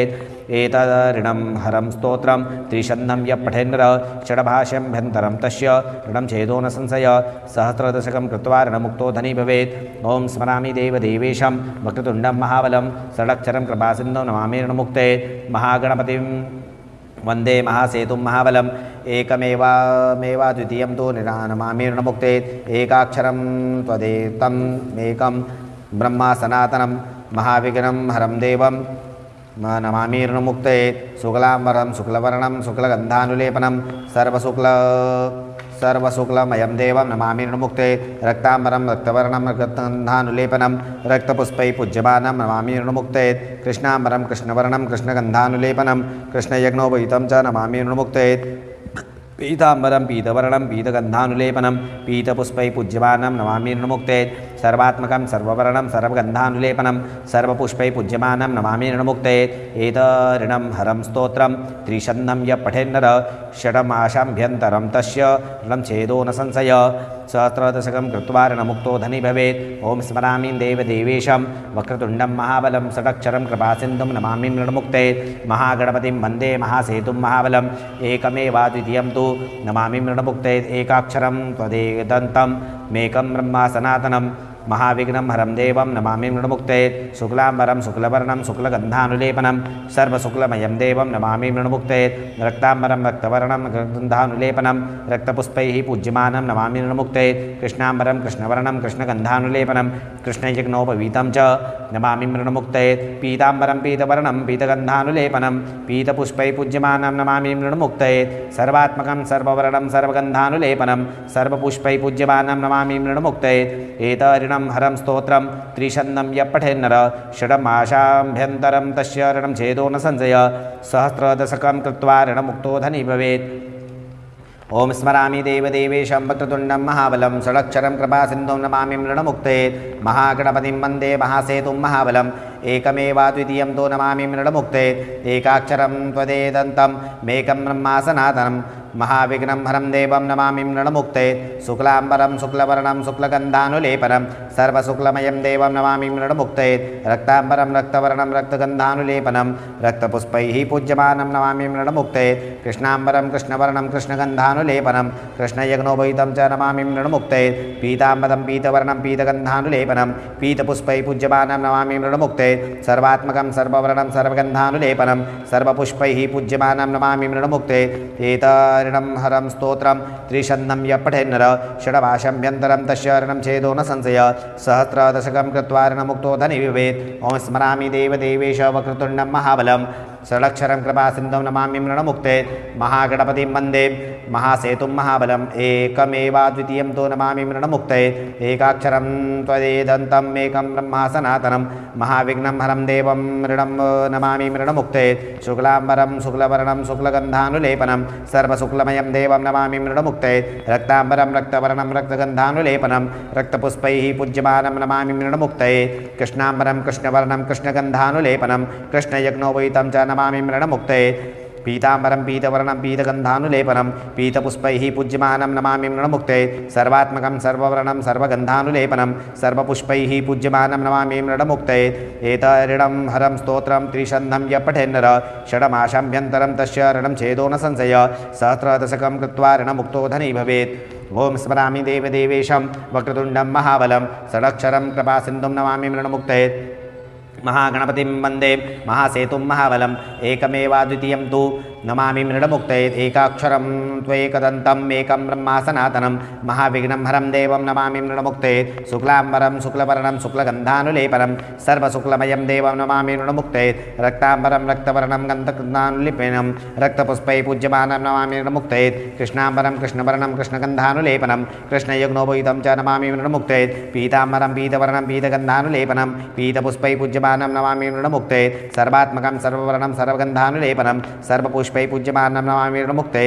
एतदऋणं हरं स्तोत्रं त्रिशन्धं य पठेन्नर षड्भाषाभ्यन्तरं तस्य ऋणं छेदो न संशय सहस्रदशकं कृत्वा ऋणमुक्तो धनी भवेत् ॐ स्मरामि देवदेवेशं वक्रतुण्डं महाबलं षडक्षरं कृपासिन्धुं नमामि ऋणमुक्ते महागणपतिं वन्दे महासेतुं महाबलम् एकमेवाद्वितीयं तु नमामि ऋणमुक्ते एकाक्षरं त्वदेतम् एकं ब्रह्मा सनातनं महाविघ्नं हरं देवं नमामि ऋणमुक्ते शुक्लाम्बरं शुक्लवर्णं शुक्लगन्धानुलेपनं सर्वशुक्लमयं देवं नमामि ऋणमुक्ते रक्ताम्बरं रक्तवर्णं रक्तगन्धानुलेपनं रक्तपुष्पैः पूज्यमानं नमामि ऋणमुक्ते कृष्णाम्बरं कृष्णवर्णं कृष्णगन्धानुलेपनं कृष्णयज्ञोपहितं च नमामि ऋणमुक्ते पीताम्बरं पीतवर्णं पीतगन्धानुलेपनं पीतपुष्पैः पूज्यमानं नमामि ऋणमुक्ते सर्वात्मकं सर्ववर्णं सर्वगन्धानुलेपनं सर्वपुष्पैः पूज्यमानं नमामि ऋणमुक्ते एतऋणं हरं स्तोत्रं त्रिशन्धं य पठेन्नर षड्मासाभ्यन्तरं तस्य ऋणं छेदो न संशय सहस्रदशकं कृत्वा ऋणमुक्तो धनी भवेत् ॐ स्मरामि देवदेवेशं वक्रतुण्डं महाबलं षडक्षरं कृपासिन्धुं नमामि ऋणमुक्ते महागणपतिं वन्दे महासेतुं महाबलम् एकमेवाद्वितीयं तु नमामि मृण्मुक्ते एकाक्षरं त्वदेदन्तं मेकं ब्रह्मा सनातनं महाविघ्नं हरं देवं नमामि मृण्मुक्ते शुक्लाम्बरं शुक्लवर्णं शुक्लगन्धानुलेपनं सर्वशुक्लमयं देवं नमामि मृण्मुक्ते रक्ताम्बरं रक्तवर्णं गन्धानुलेपनं रक्तपुष्पैः पूज्यमानं नमामि मृण्मुक्ते कृष्णाम्बरं कृष्णवर्णं कृष्णगन्धानुलेपनं कृष्णयज्ञोपवीतं च नमामि मृण्मुक्ते पीताम्बरं पीतवर्णं पीतगन्धानुलेपनं पीतपुष्पैः पूज्यमानं नमामि मृण्मुक्ते सर्वात्मकं सर्ववर्णं सर्वगन्धानुलेपनं सर्वपुष्पैः पूज्यमानं नमामि मृण्मुक्ते एतऋणं हरं स्तोत्रं त्रिशन्धं य पठेन्नर षड्मासाभ्यन्तरं तस्य ऋणं छेदो न संशय सहस्रदशकं कृत्वा ऋणमुक्तो धनी भवेत् ॐ स्मरामि देवदेवेशं वक्रतुण्डं महाबलं षडक्षरं कृपासिन्धुं नमामि ऋणमुक्ते महागणपतिं वन्दे महासेतुं महाबलम् एकमेवाद्वितीयं तु नमामि ऋणमुक्ते एकाक्षरं त्वदेदन्तं मेकं ब्रह्मा सनातनं महाविघ्नं हरं देवं नमामि ऋणमुक्ते शुक्लाम्बरं शुक्लवर्णं शुक्लगन्धानुलेपनं सर्वशुक्लमयं देवं नमामि ऋणमुक्ते रक्ताम्बरं रक्तवर्णं रक्तगन्धानुलेपनं रक्तपुष्पैः पूज्यमानं नमामि ऋणमुक्ते कृष्णाम्बरं कृष्णवर्णं कृष्णगन्धानुलेपनं कृष्णयज्ञोपहितं च नमामि ऋणमुक्ते पीताम्बरं पीतवर्णं पीतगन्धानुलेपनं पीतपुष्पैः पूज्यमानं नमामि ऋणमुक्ते सर्वात्मकं सर्ववर्णं सर्वगन्धानुलेपनं सर्वपुष्पैः पूज्यमानं नमामि ऋणमुक्ते एतऋणं हरं स्तोत्रं त्रिशन्धं य पठेन्नर षड्भाषाभ्यन्तरं तस्य ऋणं छेदो न संशय सहस्रदशकं कृत्वा ऋणमुक्तो धनी भवेत् ॐ स्मरामि देवदेवेश वक्रतुण्डं महाबलं षडक्षरं कृपासिन्धुं नमामि मृणमुक्ते महागणपतिं वन्दे महासेतुं महाबलम् एकमेवाद्वितीयं तु नमामि मृणमुक्ते एकाक्षरं त्वदेदन्तम् एकं ब्रह्मा सनातनं महाविघ्नं हरं देवं मृणं नमामि मृणमुक्ते शुक्लाम्बरं शुक्लवर्णं शुक्लगन्धानुलेपनं सर्वशुक्लमयं देवं नमामि मृणमुक्ते रक्ताम्बरं रक्तवर्णं रक्तगन्धानुलेपनं रक्तपुष्पैः पूज्यमानं नमामि मृणमुक्ते कृष्णाम्बरं कृष्णवर्णं कृष्णगन्धानुलेपनं कृष्णयज्ञोपवीतं च नमामि मृणमुक्ते पीताम्बरं पीतवर्णं पीतगन्धानुलेपनं पीतपुष्पैः पूज्यमानं नमामि मृणमुक्ते सर्वात्मकं सर्ववर्णं सर्वगन्धानुलेपनं सर्वपुष्पैः पूज्यमानं नमामि मृणमुक्ते एतऋणं हरं स्तोत्रं त्रिशन्धं यः पठेन्नर षडमाशाभ्यन्तरं तस्य ऋणं छेदो न संशय सहस्रदशकं कृत्वा ऋणमुक्तो धनी भवेत् ओम स्मरामि देवदेवेशं वक्रतुण्डं महाबलं षडक्षरं कृपासिन्धुं नमामि मृणमुक्ते महागणपतिं वन्दे महासेतुं महाबलम् एकमेवाद्वितीयं तु नमामि मृणमुक्ते एकाक्षरं त्वेकदन्तम् एकं ब्रह्मा सनातनं महाविघ्नं हरं देवं नमामि मृणमुक्ते शुक्लाम्बरं शुक्लवर्णं शुक्लगन्धानुलेपनं सर्वशुक्लमयं देवं नमामि मृणमुक्ते रक्ताम्बरं रक्तवर्णं गन्धगन्धानुलेपनं रक्तपुष्पैः पूज्यमानं नमामि मृणमुक्ते कृष्णाम्बरं कृष्णवर्णं कृष्णगन्धानुलेपनं कृष्णयज्ञोपवीतं च नमामि मृणमुक्ते पीताम्बरं पीतवर्णं पीतगन्धानुलेपनं पीतपुष्पैः पूज्यमानं नमामि मृणमुक्ते सर्वात्मकं सर्ववर्णं सर्वगन्धानुलेपनं सर्वपुष्पैः पूज्यमानं नमामि मृणमुक्ते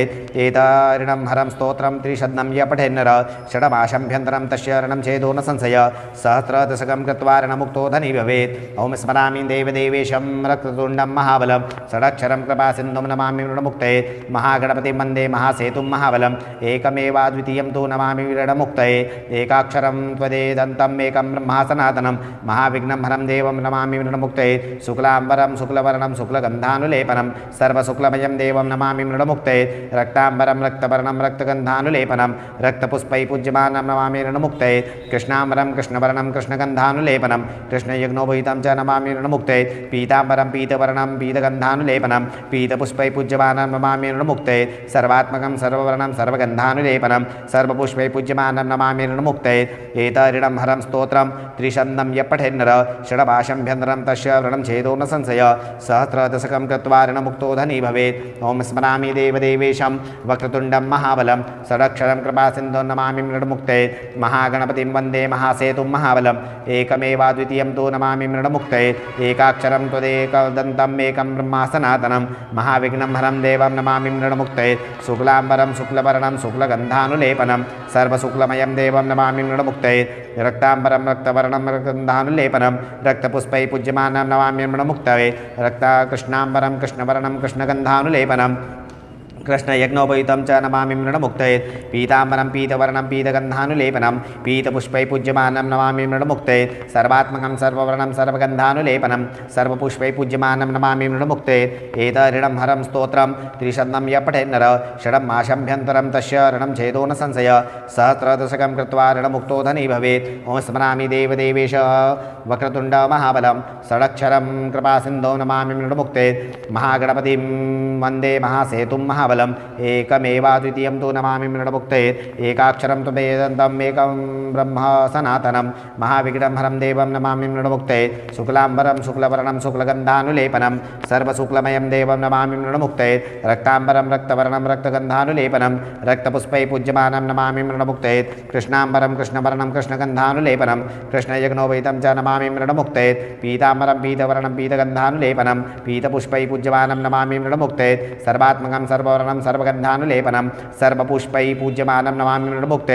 एतऋणं हरं स्तोत्रं त्रिशन्धं यः पठेन्नर षडमाशाभ्यन्तरं तस्य ऋणं छेदो न संशय सहस्रदशकं कृत्वा ऋणमुक्तो धनी भवेत् ओम स्मरामि देवदेवेशं वक्रतुण्डं महाबलं षडक्षरं कृपासिन्धुं नमामि मृणमुक्ते महागणपतिं वन्दे महासेतुं महाबलम् एकमेवाद्वितीयं तु नमामि मृणमुक्ते एकाक्षरं त्वदेदन्तम् एकं ब्रह्मा सनातनं महाविघ्नं हरं देवं नमामि मृणमुक्ते शुक्लाम्बरं शुक्लवर्णं शुक्लगन्धानुलेपनं सर्वशुक्लमयं देवं नमामि मृणमुक्ते रक्ताम्बरं रक्तवर्णं रक्तगन्धानुलेपनं रक्तपुष्पैः पूज्यमानं नमामि मृणमुक्ते कृष्णाम्बरं कृष्णवर्णं कृष्णगन्धानुलेपनं कृष्णयज्ञोपवीतं च नमामि मृणमुक्ते पीताम्बरं पीतवर्णं पीतगन्धानुलेपनं पीतपुष्पैः पूज्यमानं नमामि मृणमुक्ते सर्वात्मकं सर्ववर्णं सर्वगन्धानुलेपनं सर्वपुष्पैः पूज्यमानं नमामि मृणमुक्ते एतऋणं हरं स्तोत्रं त्रिशन्धं यः पठेन्नर षडभाषाभ्यन्तरं तस्य ऋणं छेदो न संशय सहस्रदशकं कृत्वा ऋणमुक्तो धनी भवेत् ओम स्मरामि देवदेवेशं वक्रतुण्डं महाबलं षडक्षरं कृपासिन्धुं नमामि मृणमुक्ते महागणपतिं वन्दे महासेतुं महाबलम् एकमेवाद्वितीयं तु नमामि मृणमुक्ते एकाक्षरं त्वदेकदन्तम् एकं ब्रह्मा सनातनं महाविघ्नं हरं देवं नमामि मृणमुक्ते शुक्लाम्बरं शुक्लवर्णं शुक्लगन्धानुलेपनं सर्वशुक्लमयं देवं नमामि मृणमुक्ते रक्ताम्बरं रक्तवर्णं रक्तगन्धानुलेपनं रक्तपुष्पैः पूज्यमानं नमामि मृणमुक्ते कृष्णाम्बरं कृष्णवर्णं कृष्णगन्धानुलेपनं कृष्णयज्ञोपवीतं च नमामि मृणमुक्ते पीताम्बरं पीतवर्णं पीतगन्धानुलेपनं पीतपुष्पैः पूज्यमानं नमामि मृणमुक्ते सर्वात्मकं सर्ववर्णं सर्वगन्धानुलेपनं सर्वपुष्पैः पूज्यमानं नमामि मृणमुक्ते एतऋणं हरं स्तोत्रं त्रिशन्धं यः पठेन्नर षडमाशाभ्यन्तरं तस्य ऋणं छेदो न संशय सहस्रदशकं कृत्वा ऋणमुक्तो धनी भवेत् ओम स्मरामि देवदेवेश वक्रतुण्ड महाबलं षडक्षरं कृपासिन्धुं नमामि मृणमुक्ते महागणपतिं वन्दे महासेतुं महाबलम् एकमेवाद्वितीयं तु नमामि मृणमुक्ते एकाक्षरं त्वदेदन्तम् एकं ब्रह्म सनातनं महाविघ्नं हरं देवं नमामि मृणमुक्ते शुक्लाम्बरं शुक्लवर्णं शुक्लगन्धानुलेपनं सर्वशुक्लमयं देवं नमामि मृणमुक्ते रक्ताम्बरं रक्तवर्णं रक्तगन्धानुलेपनं रक्तपुष्पैः पूज्यमानं नमामि मृणमुक्ते कृष्णाम्बरं कृष्णवर्णं कृष्णगन्धानुलेपनं कृष्णयज्ञोपवीतं च नमामि मृणमुक्ते पीताम्बरं पीतवर्णं पीतगन्धानुलेपनं पीतपुष्पैः पूज्यमानं नमामि मृणमुक्ते सर्वात्मकं सर्ववर्णं सर्वगन्धानुलेपनं सर्वपुष्पैः पूज्यमानं नमामि मृणमुक्ते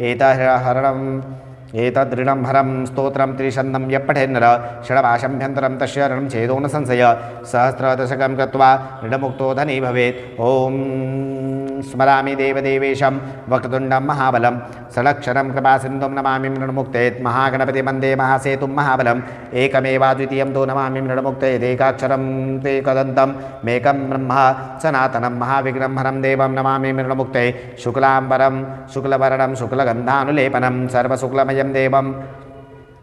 एतदृणं हरं स्तोत्रं त्रिशन्धं यः पठेन्नर षडभाषाभ्यन्तरं तस्य ऋणं छेदो न संशय सहस्रदशकं कृत्वा ऋणमुक्तो धनी भवेत् ओम स्मरामि देवदेवेशं वक्रतुण्डं महाबलं षडक्षरं कृपासिन्धुं नमामि मृणमुक्ते महागणपतिं वन्दे महासेतुं महाबलम् एकमेवाद्वितीयं तु नमामि मृणमुक्ते एकाक्षरं तेकदन्तम् एकं ब्रह्म सनातनं महाविघ्नं हरं देवं नमामि मृणमुक्ते शुक्लाम्बरं शुक्लवर्णं शुक्लगन्धानुलेपनं सर्वशुक्लमयं देवं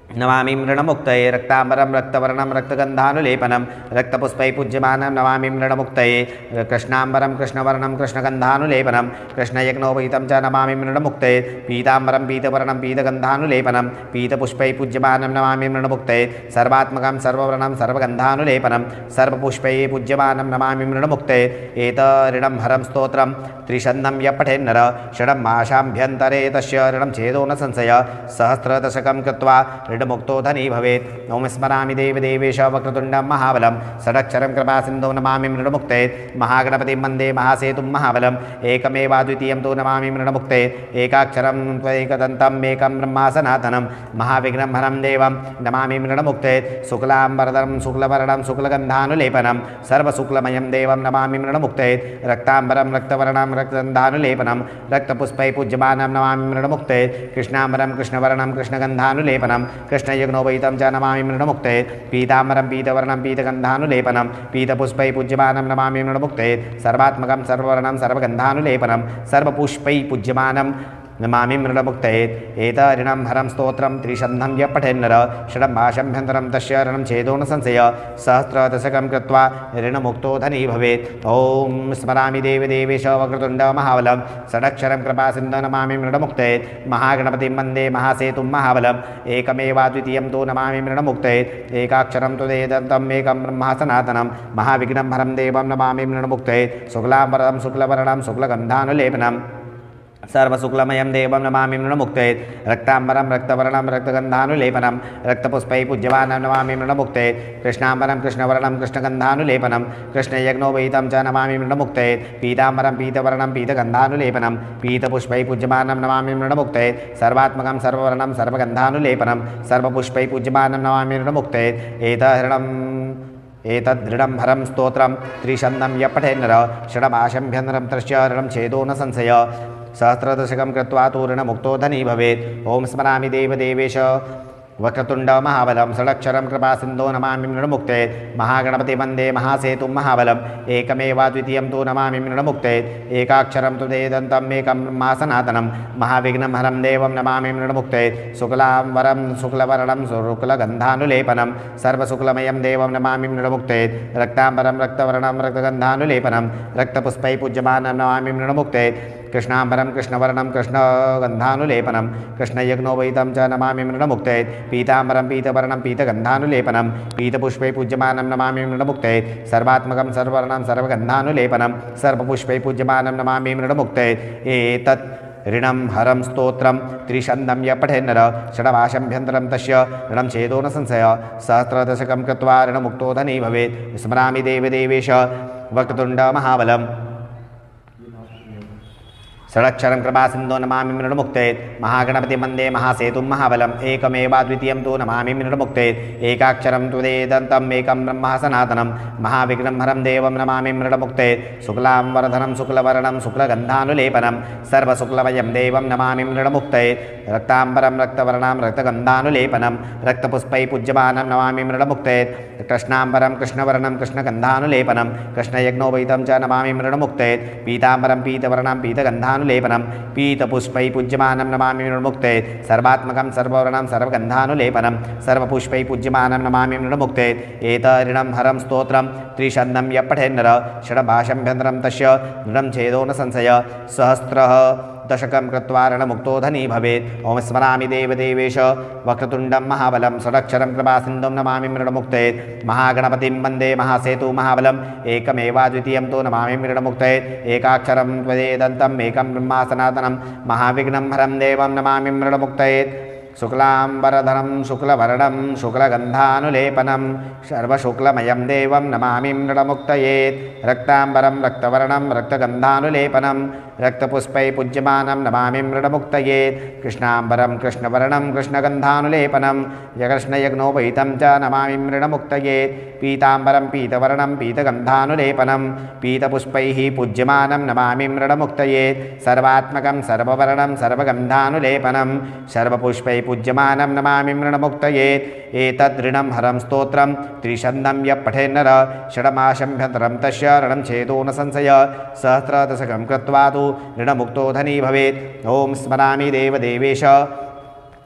नमामि मृणमुक्तये रक्ताम्बरं रक्तवर्णं रक्तगन्धानुलेपनं रक्तपुष्पैः पूज्यमानं नमामि मृणमुक्तये कृष्णाम्बरं कृष्णवर्णं कृष्णगन्धानुलेपनं कृष्णयज्ञोपहितं च नमामि मृणमुक्तये पीताम्बरं पीतवर्णं पीतगन्धानुलेपनं पीतपुष्पैः पूज्यमानं नमामि मृणमुक्तये सर्वात्मकं सर्ववर्णं सर्वगन्धानुलेपनं सर्वपुष्पैः पूज्यमानं नमामि मृणमुक्तये एतऋणं हरं स्तोत्रं त्रिशन्नं यः पठेन्नर षडं मासाभ्यन्तरे तस्य ऋणं छेदो न संशय सहस्रदशकं कृत्वा ऋणमुक्तो धनी भवेत् ओम स्मरामि देवदेवेश वक्रतुण्डं महाबलं षडक्षरं कृपासिन्धुं नमामि मृणमुक्ते महागणपतिं वन्दे महासेतुं महाबलम् एकमेवाद्वितीयं तु नमामि मृणमुक्ते एकाक्षरं त्वैकदन्तम् एकं ब्रह्मा सनातनं महाविघ्नं हरं देवं नमामि मृणमुक्ते शुक्लाम्बरधरं शुक्लवर्णं शुक्लगन्धानुलेपनं सर्वशुक्लमयं देवं नमामि मृणमुक्ते रक्ताम्बरं रक्तवर्णं रक्तगन्धानुलेपनं रक्तपुष्पैः पूज्यमानं नमामि मृणमुक्ते कृष्णाम्बरं कृष्णवर्णं कृष्णगन्धानुलेपनं कृष्णयज्ञोपहितं च नमामि मृणमुक्ते पीताम्बरं पीतवर्णं पीतगन्धानुलेपनं पीतपुष्पैः पूज्यमानं नमामि मृणमुक्ते सर्वात्मकं सर्ववर्णं सर्वगन्धानुलेपनं सर्वपुष्पैः पूज्यमानं नमामि मृणमुक्ते एतऋणं हरं स्तोत्रं त्रिशन्धं यः पठेन्नर षडं मासाभ्यन्तरं तस्य ऋणं छेदो न संशय सहस्रदशकं कृत्वा ऋणमुक्तो धनी भवेत् ॐ स्मरामि देवदेवेश वक्रतुण्ड महाबलं षडक्षरं कृपासिन्धुं नमामि मृणमुक्ते महागणपतिं वन्दे महासेतुं महाबलम् एकमेवाद्वितीयं तु नमामि मृणमुक्ते एकाक्षरं तु वेदन्तम् एकं ब्रह्मा सनातनं महाविघ्नं हरं देवं नमामि मृणमुक्ते शुक्लाम्बरं शुक्लवर्णं शुक्लगन्धानुलेपनं सर्वशुक्लमयं देवं नमामि मृणमुक्ते रक्ताम्बरं रक्तवर्णं रक्तगन्धानुलेपनं रक्तपुष्पैः पूज्यमानं नमामि मृणमुक्ते कृष्णाम्बरं कृष्णवर्णं कृष्णगन्धानुलेपनं कृष्णयज्ञोपहितं च नमामि मृणमुक्ते पीताम्बरं पीतवर्णं पीतगन्धानुलेपनं पीतपुष्पैः पूज्यमानं नमामि मृणमुक्ते सर्वात्मकं सर्ववर्णं सर्वगन्धानुलेपनं सर्वपुष्पैः पूज्यमानं नमामि मृणमुक्ते एतदृढं हरं स्तोत्रं त्रिशन्नं यः पठेन्नर षडमाशाभ्यन्तरं तस्य ऋणं छेदो न संशय सहस्रदशकं कृत्वा तु ऋणमुक्तो धनी भवेत् ओम स्मरामि देवदेवेश वक्रतुण्ड महाबलं षडक्षरं कृपासिन्धो नमामि मृणमुक्ते महागणपति वन्दे महासेतुं महाबलम् एकमेवाद्वितीयं तु नमामि मृणमुक्ते एकाक्षरं तु वेदन्तम् एकं ब्रह्मा सनातनं महाविघ्नं हरं देवं नमामि मृणमुक्ते शुक्लाम्बरं शुक्लवर्णं शुक्लगन्धानुलेपनं सर्वशुक्लमयं देवं नमामि मृणमुक्ते रक्ताम्बरं रक्तवर्णं रक्तगन्धानुलेपनं रक्तपुष्पैः पूज्यमानं नमामि मृणमुक्ते कृष्णाम्बरं कृष्णवर्णं कृष्णगन्धानुलेपनं कृष्णयज्ञोपहितं च नमामि मृणमुक्ते पीताम्बरं पीतवर्णं पीतगन्धानुलेपनं पीतपुष्पैः पूज्यमानं नमामि मृणमुक्ते सर्वात्मकं सर्ववर्णं सर्वगन्धानुलेपनं सर्वपुष्पैः पूज्यमानं नमामि मृणमुक्ते एतत् ऋणं हरं स्तोत्रं त्रिशन्धं यः पठेन्नर षडमाशाभ्यन्तरं तस्य ऋणं छेदो न संशय सहस्रदशकं कृत्वा ऋणमुक्तो धनी भवेत् स्मरामि देवदेवेश वक्रतुण्ड महाबलं षडक्षरं कृपासिन्धुं नमामि मृणमुक्ते महागणपति वन्दे महासेतुं महाबलम् एकमेवाद्वितीयं तु नमामि मृणमुक्ते एकाक्षरं तु वेदन्तम् एकं ब्रह्मा सनातनं महाविघ्नं हरं देवं नमामि मृणमुक्ते शुक्लाम्बरधरं शुक्लवर्णं शुक्लगन्धानुलेपनं सर्वशुक्लमयं देवं नमामि मृणमुक्ते रक्ताम्बरं रक्तवर्णं रक्तगन्धानुलेपनं रक्तपुष्पैः पूज्यमानं नमामि मृणमुक्ते कृष्णाम्बरं कृष्णवर्णं कृष्णगन्धानुलेपनं कृष्णयज्ञोपहितं च नमामि मृणमुक्ते पीताम्बरं पीतवर्णं पीतगन्धानुलेपनं पीतपुष्पैः पूज्यमानं नमामि मृणमुक्ते सर्वात्मकं सर्ववर्णं सर्वगन्धानुलेपनं सर्वपुष्पैः पूज्यमानं नमामि मृणमुक्ते एतऋणं हरं स्तोत्रं त्रिशन्धं यः पठेन्नर षडमाशाभ्यन्तरं तस्य ऋणं छेदो न संशय सहस्रः दशकं कृत्वा ऋणमुक्तो धनी भवेत् ओम स्मरामि देवदेवेश वक्रतुण्डं महाबलं षडक्षरं कृपासिन्धुं नमामि मृणमुक्ते महागणपतिं वन्दे महासेतुं महाबलम् एकमेवाद्वितीयं तु नमामि मृणमुक्ते एकाक्षरं वेदन्तम् एकं ब्रह्मा सनातनं महाविघ्नं हरं देवं नमामि मृणमुक्ते शुक्लाम्बरधरं शुक्लवर्णं शुक्लगन्धानुलेपनं सर्वशुक्लमयं देवं नमामि मृणमुक्तये रक्ताम्बरं रक्तवर्णं रक्तगन्धानुलेपनं रक्तपुष्पैः पूज्यमानं नमामि मृणमुक्तये कृष्णाम्बरं कृष्णवर्णं कृष्णगन्धानुलेपनं कृष्णयज्ञोपहितं च नमामि मृणमुक्तये पीताम्बरं पीतवर्णं पीतगन्धानुलेपनं पीतपुष्पैः पूज्यमानं नमामि मृणमुक्तये सर्वात्मकं सर्ववर्णं सर्वगन्धानुलेपनं सर्वपुष्पैः पूज्यमानं नमामि मृणमुक्तये एतदृणं हरं स्तोत्रं त्रिशन्धं यः पठेन्नर षडमाशाभ्यन्तरं तस्य ऋणं छेदो न संशय सहस्रदशकं कृत्वा तु ऋणमुक्तो धनी भवेत् ओम स्मरामि देवदेवेश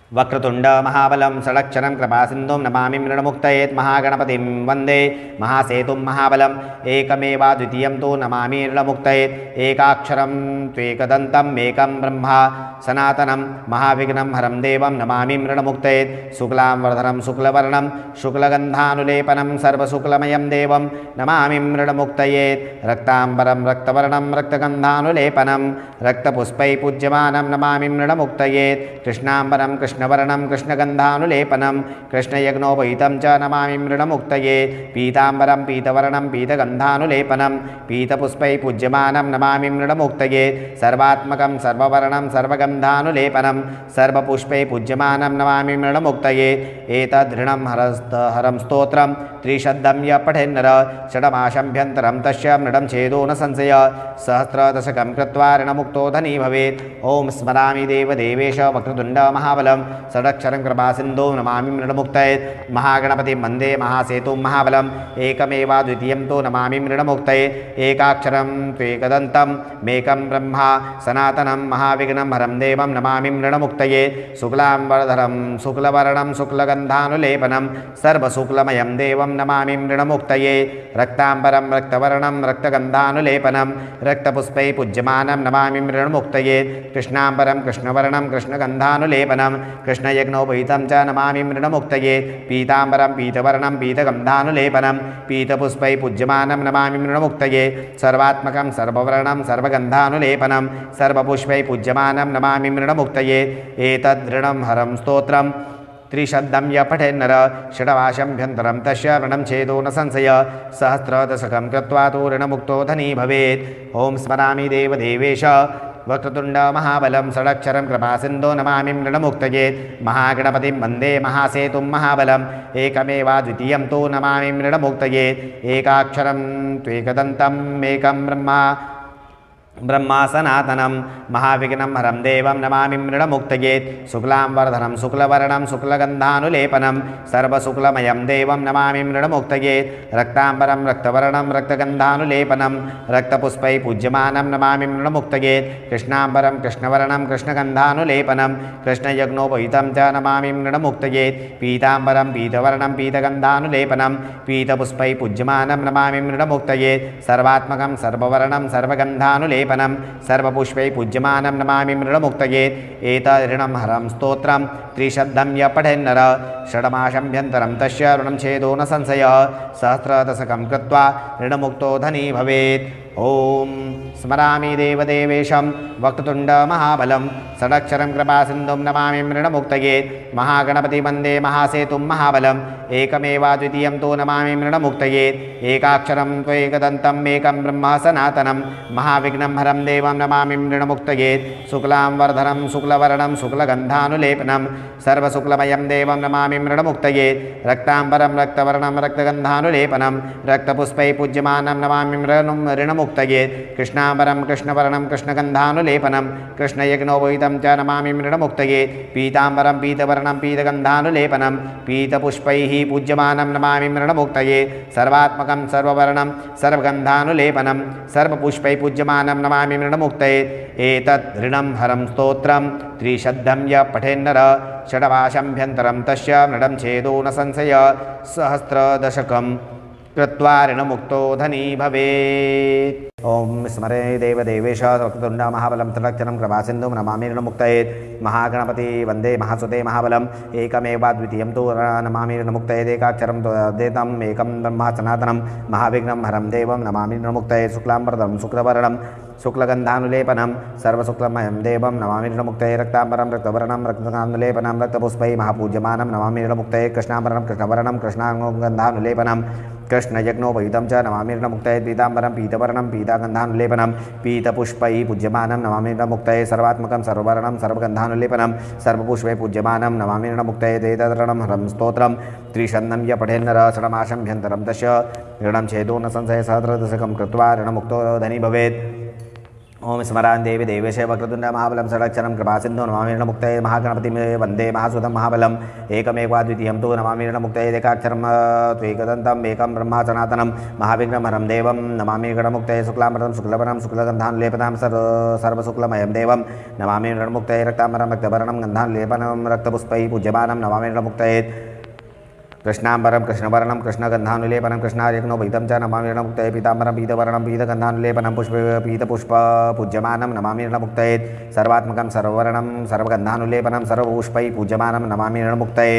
वक्रतुंड महाबलं षडक्षरं कृपासिन्धुं नमामि मृणमुक्तये महागणपतिं वन्दे महासेतुं महाबलम् एकमेवाद्वितीयं तु नमामि मृणमुक्तये एकाक्षरं त्वेकदन्तम् एकं ब्रह्मा सनातनं महाविघ्नं हरं देवं नमामि मृणमुक्तये शुक्लां वरधरं शुक्लवर्णं शुक्लगन्धानुलेपनं सर्वशुक्लमयं देवं नमामि मृणमुक्तये रक्ताम्बरं रक्तवर्णं रक्तगन्धानुलेपनं रक्तपुष्पै पूज्यमानं नमामि मृणमुक्तये कृष्णाम्बरं कृष्णवर्णं कृष्णगन्धानुलेपनं कृष्णयज्ञोपहितं च नमामि मृणमुक्तये पीताम्बरं पीतवर्णं पीतगन्धानुलेपनं पीतपुष्पै पूज्यमानं नमामि मृणमुक्तये सर्वात्मकं सर्ववर्णं सर्वगन्धानुलेपनं सर्वपुष्पै पूज्यमानं नमामि मृणमुक्तये एतदृणं हरं स्तोत्रं त्रिशब्दं य पठेन्नर षडमाशभ्यन्तरं तस्य मृडं छेदो न संशय सहस्रदशकं कृत्वा ऋणमुक्तो धनी भवेत् ॐ स्मरामि देवदेवेश वक्रतुण्ड महाबलं षडक्षरं कृपासिन्धो नमामि मृणमुक्तये महागणपतिं वन्दे महासेतुं महाबलम् एकमेवाद्वितीयं तु नमामि मृणमुक्तये एकाक्षरं त्वेकदन्तम् एकं ब्रह्मा सनातनं महाविघ्नं हरं देवं नमामि मृणमुक्तये शुक्लाम्बरधरं शुक्लवर्णं शुक्लगन्धानुलेपनं सर्वशुक्लमयं देवं नमामि मृणमुक्तये रक्ताम्बरं रक्तवर्णं रक्तगन्धानुलेपनं रक्तपुष्पै पूज्यमानं नमामि मृणमुक्तये कृष्णाम्बरं कृष्णवर्णं कृष्णगन्धानुलेपनं कृष्णयज्ञोपहितं च नमामि मृणमुक्तये पीताम्बरं पीतवर्णं पीतगन्धानुलेपनं पीतपुष्पै पूज्यमानं नमामि मृणमुक्तये सर्वात्मकं सर्ववर्णं सर्वगन्धानुलेपनं सर्वपुष्पै पूज्यमानं नमामि मृणमुक्तये एतदृणं हरं स्तोत्रं त्रिशब्दं य पठेन्नर षडवाशभ्यन्तरं तस्य ऋणं छेदो न संशय सहस्रदशकं कृत्वा तु ऋणमुक्तो धनी भवेत् ॐ स्मरामि देवदेवेश वक्रतुण्ड महाबलं षडक्षरं कृपासिन्धो नमामि मृणमुक्तये महागणपतिं वन्दे महासेतुं महाबलम् एकमेवाद्वितीयं तु नमामि मृणमुक्तये एकाक्षरं त्वेकदन्तम् एकं ब्रह्मा सनातनं महाविघ्नं हरं देवं नमामि मृणमुक्तये शुक्लां वरधरं शुक्लवर्णं शुक्लगन्धानुलेपनं सर्वशुक्लमयं देवं नमामि मृणमुक्तये रक्ताम्बरं रक्तवर्णं रक्तगन्धानुलेपनं रक्तपुष्पै पूज्यमानं नमामि मृणमुक्तये कृष्णाम्बरं कृष्णवर्णं कृष्णगन्धानुलेपनं कृष्णयज्ञोपहितं च नमामि मृणमुक्तये पीताम्बरं पीतवर्णं पीतगन्धानुलेपनं पीतपुष्पै पूज्यमानं नमामि मृणमुक्तये सर्वात्मकं सर्ववर्णं सर्वगन्धानुलेपनं सर्वपुष्पै पूज्यमानं नमामि मृणमुक्तये एतदृणं हरं स्तोत्रं त्रिशब्दं य पठेन्नर षडमाशभ्यन्तरं तस्य ऋणं छेदो न संशय सहस्रदशकं कृत्वा ऋणमुक्तो धनी भवेत् ॐ स्मरामि देवदेवेशं वक्रतुण्ड महाबलं षडक्षरं कृपासिन्धुं नमामि मृणमुक्तये महागणपतिं वन्दे महासेतुं महाबलम् एकमेवाद्वितीयं तु नमामि मृणमुक्तये एकाक्षरं त्वेकदन्तम् एकं ब्रह्मा सनातनं महाविघ्नं हरं देवं नमामि मृणमुक्तये शुक्लां वरधरं शुक्लवर्णं शुक्लगन्धानुलेपनं सर्वशुक्लमयं देवं नमामि मृणमुक्तये रक्ताम्बरं रक्तवर्णं रक्तगन्धानुलेपनं रक्तपुष्पै पूज्यमानं नमामि ऋणमुक्तये कृष्णाम्बरं कृष्णवर्णं कृष्णगन्धानुलेपनं कृष्णयज्ञोपहितं च नमामि मृणमुक्तये पीताम्बरं पीतवर्णं पीतगन्धानुलेपनं पीतपुष्पैः पूज्यमानं नमामि मृणमुक्तये सर्वात्मकं सर्ववर्णं सर्वगन्धानुलेपनं सर्वपुष्पै पूज्यमानं नमामि मृणमुक्तये एतत् ऋणं हरं स्तोत्रं त्रिशब्दं य पठेन्नर षडवाशभ्यन्तरं तस्य मृडं छेदो न संशय सहस्रदशकं कृत्वा ऋणमुक्तो धनी भवेत् ॐ स्मरे देवदेवेश वक्रतुण्ड महाबलं षडक्षरं कृपासिन्धुं नमामि ऋणमुक्तये महागणपति वन्दे महासुते महाबलम् एकमेवाद्वितीयं तु नमामि ऋणमुक्तये एकाक्षरं द्वैतम् एकं ब्रह्मा सनातनं महाविघ्नं हरं देवं नमामि ऋणमुक्तये शुक्लाम्बरधरं शुक्लवर्णं शुक्लगन्धानुलेपनं सर्वशुक्लमयं देवं नमामि ऋणमुक्तये रक्ताम्बरं रक्तवर्णं रक्तगन्धानुलेपनं रक्तपुष्पै महापूज्यमानं नमामि ऋणमुक्तये कृष्णाम्बरं कृष्णवर्णं कृष्णगन्धानुलेपनं कृष्णयज्ञोपहितं च नमामि ऋणमुक्तये पीताम्बरं पीतवर्णं पीतगन्धानुलेपनं पीतपुष्पै पूज्यमानं नमामि ऋणमुक्तये सर्वात्मकं सर्ववर्णं सर्वगन्धानुलेपनं सर्वपुष्पै पूज्यमानं नमामि ऋणमुक्तये एतदृणं हरं स्तोत्रं त्रिशब्दं य पठेन्नर षडमाशभ्यन्तरं तस्य ऋणं छेदो न संशय सहस्रदशकं कृत्वा ऋणमुक्तो धनी भवेत् ओम स्मरान् देवी देवेश वक्रतुण्ड महाबलं षडक्षरं कृपासिन्धु नमामि ऋणमुक्तये महागणपतिं वन्दे महासुतं महाबलम् एकमेवाद्वितीयं तु नमामि ऋणमुक्तये एकाक्षरं त्वैकदन्तम् एकं ब्रह्मा सनातनं महाविघ्नहरं देवं नमामि ऋणमुक्तये शुक्लाम्बरं शुक्लवर्णं शुक्लगन्धानुलेपनं सर्वशुक्लमयं देवं नमामि ऋणमुक्तये रक्ताम्बरं रक्तवर्णं गन्धानुलेपनं रक्तपुष्पैः पूज्यमानं नमामि ऋणमुक्तये कृष्णांबरम कृष्णवर्णम कृष्णगंधानुलेपनम कृष्णार्यग्नोपैतं च नमामि ऋणमुक्तये पीतांबरम पीतवर्णम पीतगंधानुलेपनम पीतपुष्प पूज्यमानं नमामि ऋणमुक्तये सर्वात्मकं सर्ववर्णं सर्वगंधानुलेपनं सर्वपुष्पैः पूज्यमानं नमामि ऋणमुक्तये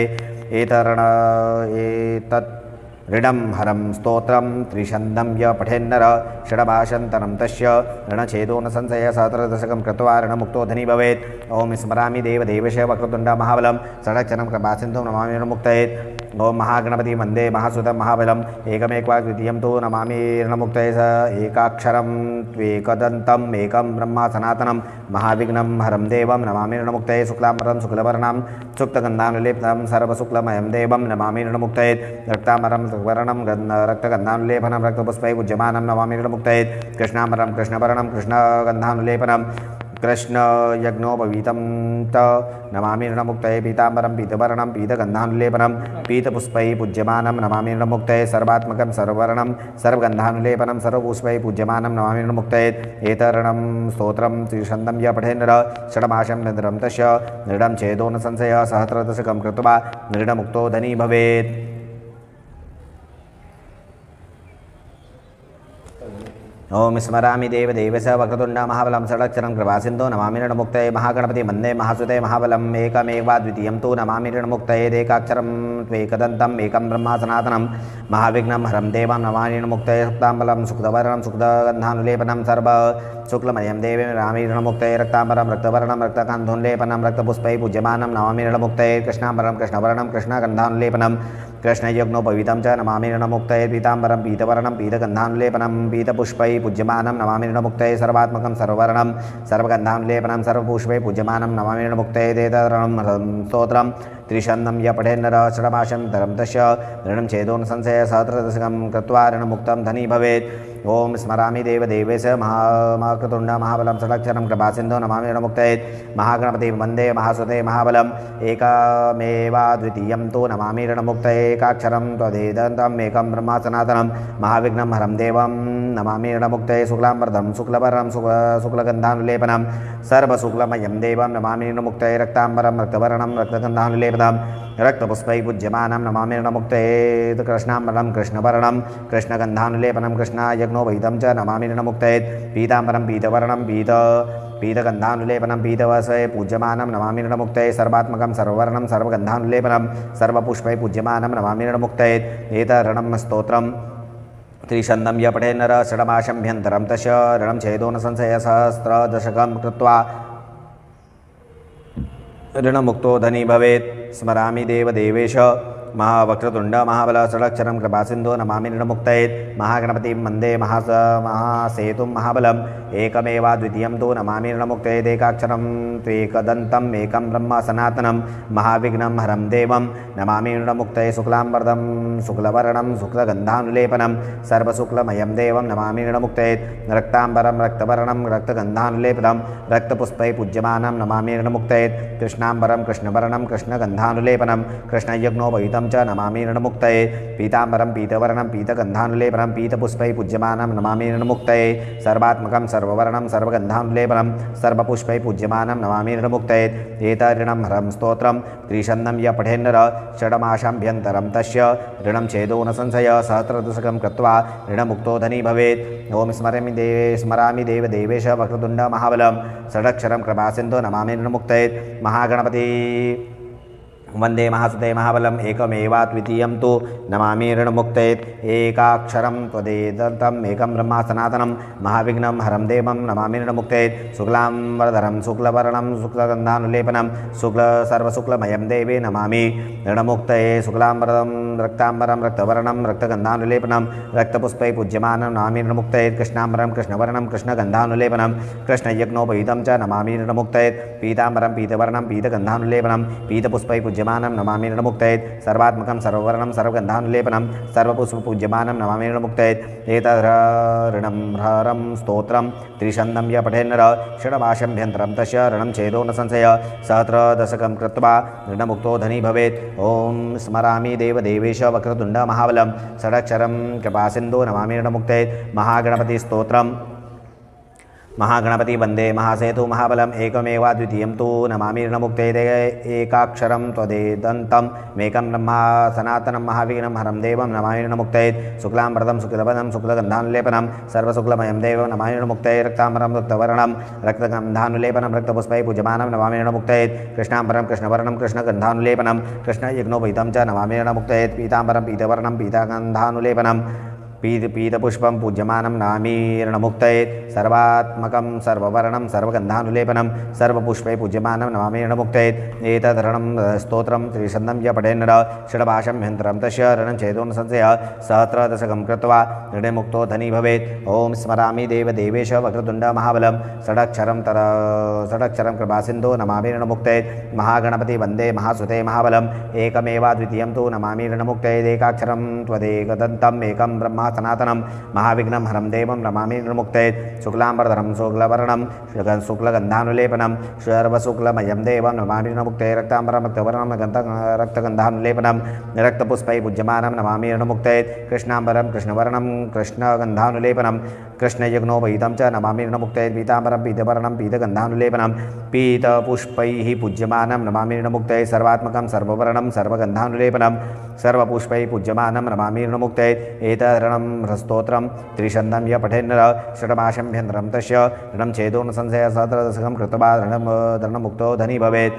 एतत् ऋणं हरं स्तोत्रं त्रिशन्दं य पठेन्नर षडभाषन्तरं तस्य ऋणछेदो न संशय सहस्रदशकं कृत्वा ऋणमुक्तो धनी भवेत्। ओम स्मरामि देवदेवेश वक्रतुण्ड महाबलं षडक्षरं कृपासिन्धुं नमामि ऋणमुक्तये ओम महागणपति वन्दे महासुतं महाबलम् एकमेवाद्वितीयं तु नमामि ऋणमुक्तये स एकाक्षरं त्वेकदन्तम् एकं ब्रह्मा सनातनं महाविघ्नं हरं देवं नमामि ऋणमुक्तये शुक्लाम्बरं शुक्लवर्णं शुक्तगन्धानुलेपनं सर्वशुक्लमयं देवं नमामि ऋणमुक्तये रक्ताम्बरं वर्णं रक्तगन्धानुलेपनं रक्तपुष्पैः पूज्यमानं नमामि ऋणमुक्तये कृष्णाम्बरं कृष्णवर्णं कृष्णगन्धानुलेपनं कृष्णयज्ञोपवीतं च नमामि ऋणमुक्तये पीताम्बरं पीतवर्णं पीतगन्धानुलेपनं पीतपुष्पैः पूज्यमानं नमामि ऋणमुक्तये सर्वात्मकं सर्ववर्णं सर्वगन्धानुलेपनं सर्वपुष्पैः पूज्यमानं नमामि ऋणमुक्तये एतऋणं स्तोत्रं त्रिशन्दं य पठेन्नर षडमाशं निद्रं तस्य ऋणं छेदो न संशयः सहस्रदशकं कृत्वा ऋणमुक्तो धनी भवेत्। ओम स्मरामि देवदेवेश वक्रतुण्ड महाबलं षडक्षरं कृपासिन्धु नमामि ऋणमुक्तये महागणपति वन्दे महासुते महाबलम् एकमेवाद्वितीयं तु नमामि ऋणमुक्तये एकाक्षरं त्वेकदन्तम् एकं ब्रह्मा सनातनं महाविघ्नं हरं देवं नमामि ऋणमुक्तये शुक्लाम्बरं शुक्लवर्णं शुक्लगन्धानुलेपनं सर्वशुक्लमयं देवी नमामि ऋणमुक्तये रक्ताम्बरं रक्तवर्णं रक्तगन्धोन्लेपनं रक्तपुष्पैः पूज्यमानं नमामि ऋणमुक्तये कृष्णाम्बरं कृष्णवर्णं कृष्णगन्धानुलेपनं कृष्णयज्ञोपवीतं च नमामि ऋणमुक्तये पीताम्बरं पीतवर्णं पीतगन्धानुलेपनं पीतपुष्पैः पूज्यमानं नमामि ऋणमुक्तये सर्वात्मकं सर्ववर्णं सर्वगन्धानुलेपनं सर्वपुष्पैः पूज्यमानं नमामि ऋणमुक्तये एतत् स्तोत्रं त्रिशन्दं य पठेन्नर षडमाशन्तरं तस्य ऋणं छेदो न संशयः सहस्रदशकं कृत्वा ऋणमुक्तं धनी भवेत्। ओम स्मरामि देवदेवेश महाक्रतुण्ड महाबलं षडक्षरं कृपासिन्धु नमामि ऋणमुक्तये महागणपति वन्दे महासुते महाबलम् एकमेवाद्वितीयं तु नमामि ऋणमुक्तये एकाक्षरं त्वदेदन्तम् एकं ब्रह्मा सनातनं महाविघ्नं हरं देवं नमामि ऋणमुक्तये शुक्लाम्बरं शुक्लवर्णं शुक्लगन्धानुलेपनं सर्वशुक्लमयं देवं नमामि ऋणमुक्तये रक्ताम्बरं रक्तवर्णं रक्तगन्धानुलेपनं रक्तपुष्पैः पूज्यमानं नमामि ऋणमुक्तये कृष्णाम्बरं कृष्णवर्णं कृष्णगन्धानुलेपनं कृष्णायज्ञोपवीतं च नमामि ऋणमुक्तये पीताम्बरं पीतवर्णं पीतगन्धानुलेपनं पीतवस्पैः पूज्यमानं नमामि ऋणमुक्तये सर्वात्मकं सर्ववर्णं सर्वगन्धानुलेपनं सर्वपुष्पैः पूज्यमानं नमामि ऋणमुक्तये एतऋणं स्तोत्रं त्रिशन्दं य पठेन्नर षडमाशभ्यन्तरं तस्य ऋणं छेदो न संशयः सहस्रदशकं कृत्वा ऋणमुक्तो धनी भवेत्। स्मरामि देवदेवेश महावक्रतुण्ड महाबल षडक्षरं कृपासिन्धु नमामि ऋणमुक्तये महागणपतिं वन्दे महासेतुं महाबलम् एकमेवाद्वितीयं तु नमामि ऋणमुक्तये एकाक्षरं त्वेकदन्तम् एकं ब्रह्म सनातनं महाविघ्नं हरं देवं नमामि ऋणमुक्तये शुक्लाम्बरं शुक्लवर्णं शुक्लगन्धानुलेपनं सर्वशुक्लमयं देवं नमामि ऋणमुक्तये रक्ताम्बरं रक्तवर्णं रक्तगन्धानुलेपनं रक्तपुष्पैः पूज्यमानं नमामि ऋणमुक्तये कृष्णाम्बरं कृष्णवर्णं कृष्णगन्धानुलेपनं कृष्णयज्ञोपवीतं च नमामि ऋणमुक्तये पीताम्बरं पीतवर्णं पीतगन्धानुलेपनं पीतपुष्पैः पूज्यमानं नमामि ऋणमुक्तये सर्वात्मकं सर्ववर्णं सर्वगन्धानुलेपनं सर्वपुष्पैः पूज्यमानं नमामि ऋणमुक्तये एतऋणं हरं स्तोत्रं त्रिशन्दं य पठेन्नर षडमाशाभ्यन्तरं तस्य ऋणं छेदो न संशयः सहस्रदशकं कृत्वा ऋणमुक्तो धनी भवेत्। ओम स्मरामि देवदेवेश वक्रतुण्ड महाबलं षडक्षरं कृपासिन्धु नमामि ऋणमुक्तये महागणपति वन्दे महासुते महाबलम् एकमेवाद्वितीयं तु नमामि ऋणमुक्तये एकाक्षरं त्वदेदन्तम् एकं ब्रह्मा सनातनं महाविघ्नं हरं देवं नमामि ऋणमुक्तये शुक्लाम्बरधरं शुक्लवर्णं शुक्लगन्धानुलेपनं सर्वशुक्लमयं देवी नमामि ऋणमुक्तये शुक्लाम्बरं रक्ताम्बरं रक्तवर्णं रक्तगन्धानुलेपनं रक्तपुष्पैः पूज्यमानं नमामि ऋणमुक्तये कृष्णाम्बरं कृष्णवर्णं कृष्णगन्धानुलेपनं कृष्णयज्ञोपवीतं च नमामि ऋणमुक्तये पीताम्बरं पीतवर्णं पीतगन्धानुलेपनं पीतपुष्पैः पूज्यमानं नमामि ऋणमुक्तये सर्वात्मकं सर्ववर्णं सर्वगन्धानुलेपनं सर्वपुष्पपूज्यमानं नमामि ऋणमुक्तये एतदृणं हरं स्तोत्रं त्रिशन्दं य पठेन्नर षडमाशभ्यन्तरं तस्य ऋणं छेदो न संशय सहस्रदशकं कृत्वा ऋणमुक्तो धनी भवेत्। ॐ स्मरामि देवदेवेश वक्रतुण्ड महाबलं षडक्षरं कृपासिन्धो नमामि ऋणमुक्तये महागणपतिस्तोत्रम् महागणपति वंदे महासेतु महाबलम एकमेवाद्वितीयं तु नमामि ऋणमुक्ते एकाक्षरं त्वदेदन्तं मेकं ब्रह्मा सनातनं महाविघ्नं हरं देवं नमामि ऋणमुक्ते शुक्लाम्बरदं शुक्लवदनं शुक्लगन्धानुलेपनं सर्वशुक्लमयं देवं नमामि ऋणमुक्ते रक्ताम्बरं रक्तवर्णं रक्तगन्धानुलेपनं रक्तपुष्पै पूज्यमानं नमामि ऋणमुक्ते कृष्णाम्बरं कृष्णवर्णं कृष्णगन्धानुलेपनं कृष्णयज्ञोपैतं च नमामि ऋणमुक्ते पीताम्बरं पीतवर्णं पीतगन्धानुलेपनं पीतपुष्पं पूज्यमानं नमामि ऋणमुक्तये सर्वात्मकं सर्ववर्णं सर्वगन्धानुलेपनं सर्वपुष्पै पूज्यमानं नमामि ऋणमुक्तये एतदृणं स्तोत्रं त्रिशन्दं य पठेन्नर षडभाषम्यन्तरं तस्य ऋणं छेदो न संशय सहस्रदशकं कृत्वा ऋणमुक्तो धनी भवेत्। ॐ स्मरामि देवदेवेश वक्रतुण्ड महाबलं षडक्षरं कृपासिन्धो नमामि ऋणमुक्तये महागणपति वन्दे महासुते महाबलं एकमेवाद्वितीयं तु नमामि ऋणमुक्तये एकाक्षरं त्वदेकदन्तम् एकं ब्रह्मा सनातनं महाविघ्नं हरं देवं नमामि ऋणमुक्तये शुक्लाम्बरधरं शुक्लवर्णं शुक्लगन्धानुलेपनं सर्वशुक्लमयं देवं नमामि ऋणमुक्तये रक्ताम्बरं रक्तवर्णं रक्तगन्धानुलेपनं रक्तपुष्पै पूज्यमानं नमामि ऋणमुक्तये कृष्णाम्बरं कृष्णवर्णं कृष्णगन्धानुलेपनं कृष्णयज्ञोपैतं च नमामि ऋणमुक्तये पीताम्बरं पीतवर्णं पीतगन्धानुलेपनं पीतपुष्पैः पूज्यमानं नमामि ऋणमुक्तये सर्वात्मकं सर्ववर्णं सर्वगन्धानुलेपनं सर्वपुष्पैः पूज्यमानं नमामि ऋणमुक्तये एतदृणं स्तोत्रं त्रिशन्दं य पठेन्नर षडमाशभ्यन्तरं तस्य ऋणं छेदो न संशय सहस्रदशकं कृत्वा ऋणमुक्तो धनी भवेत्।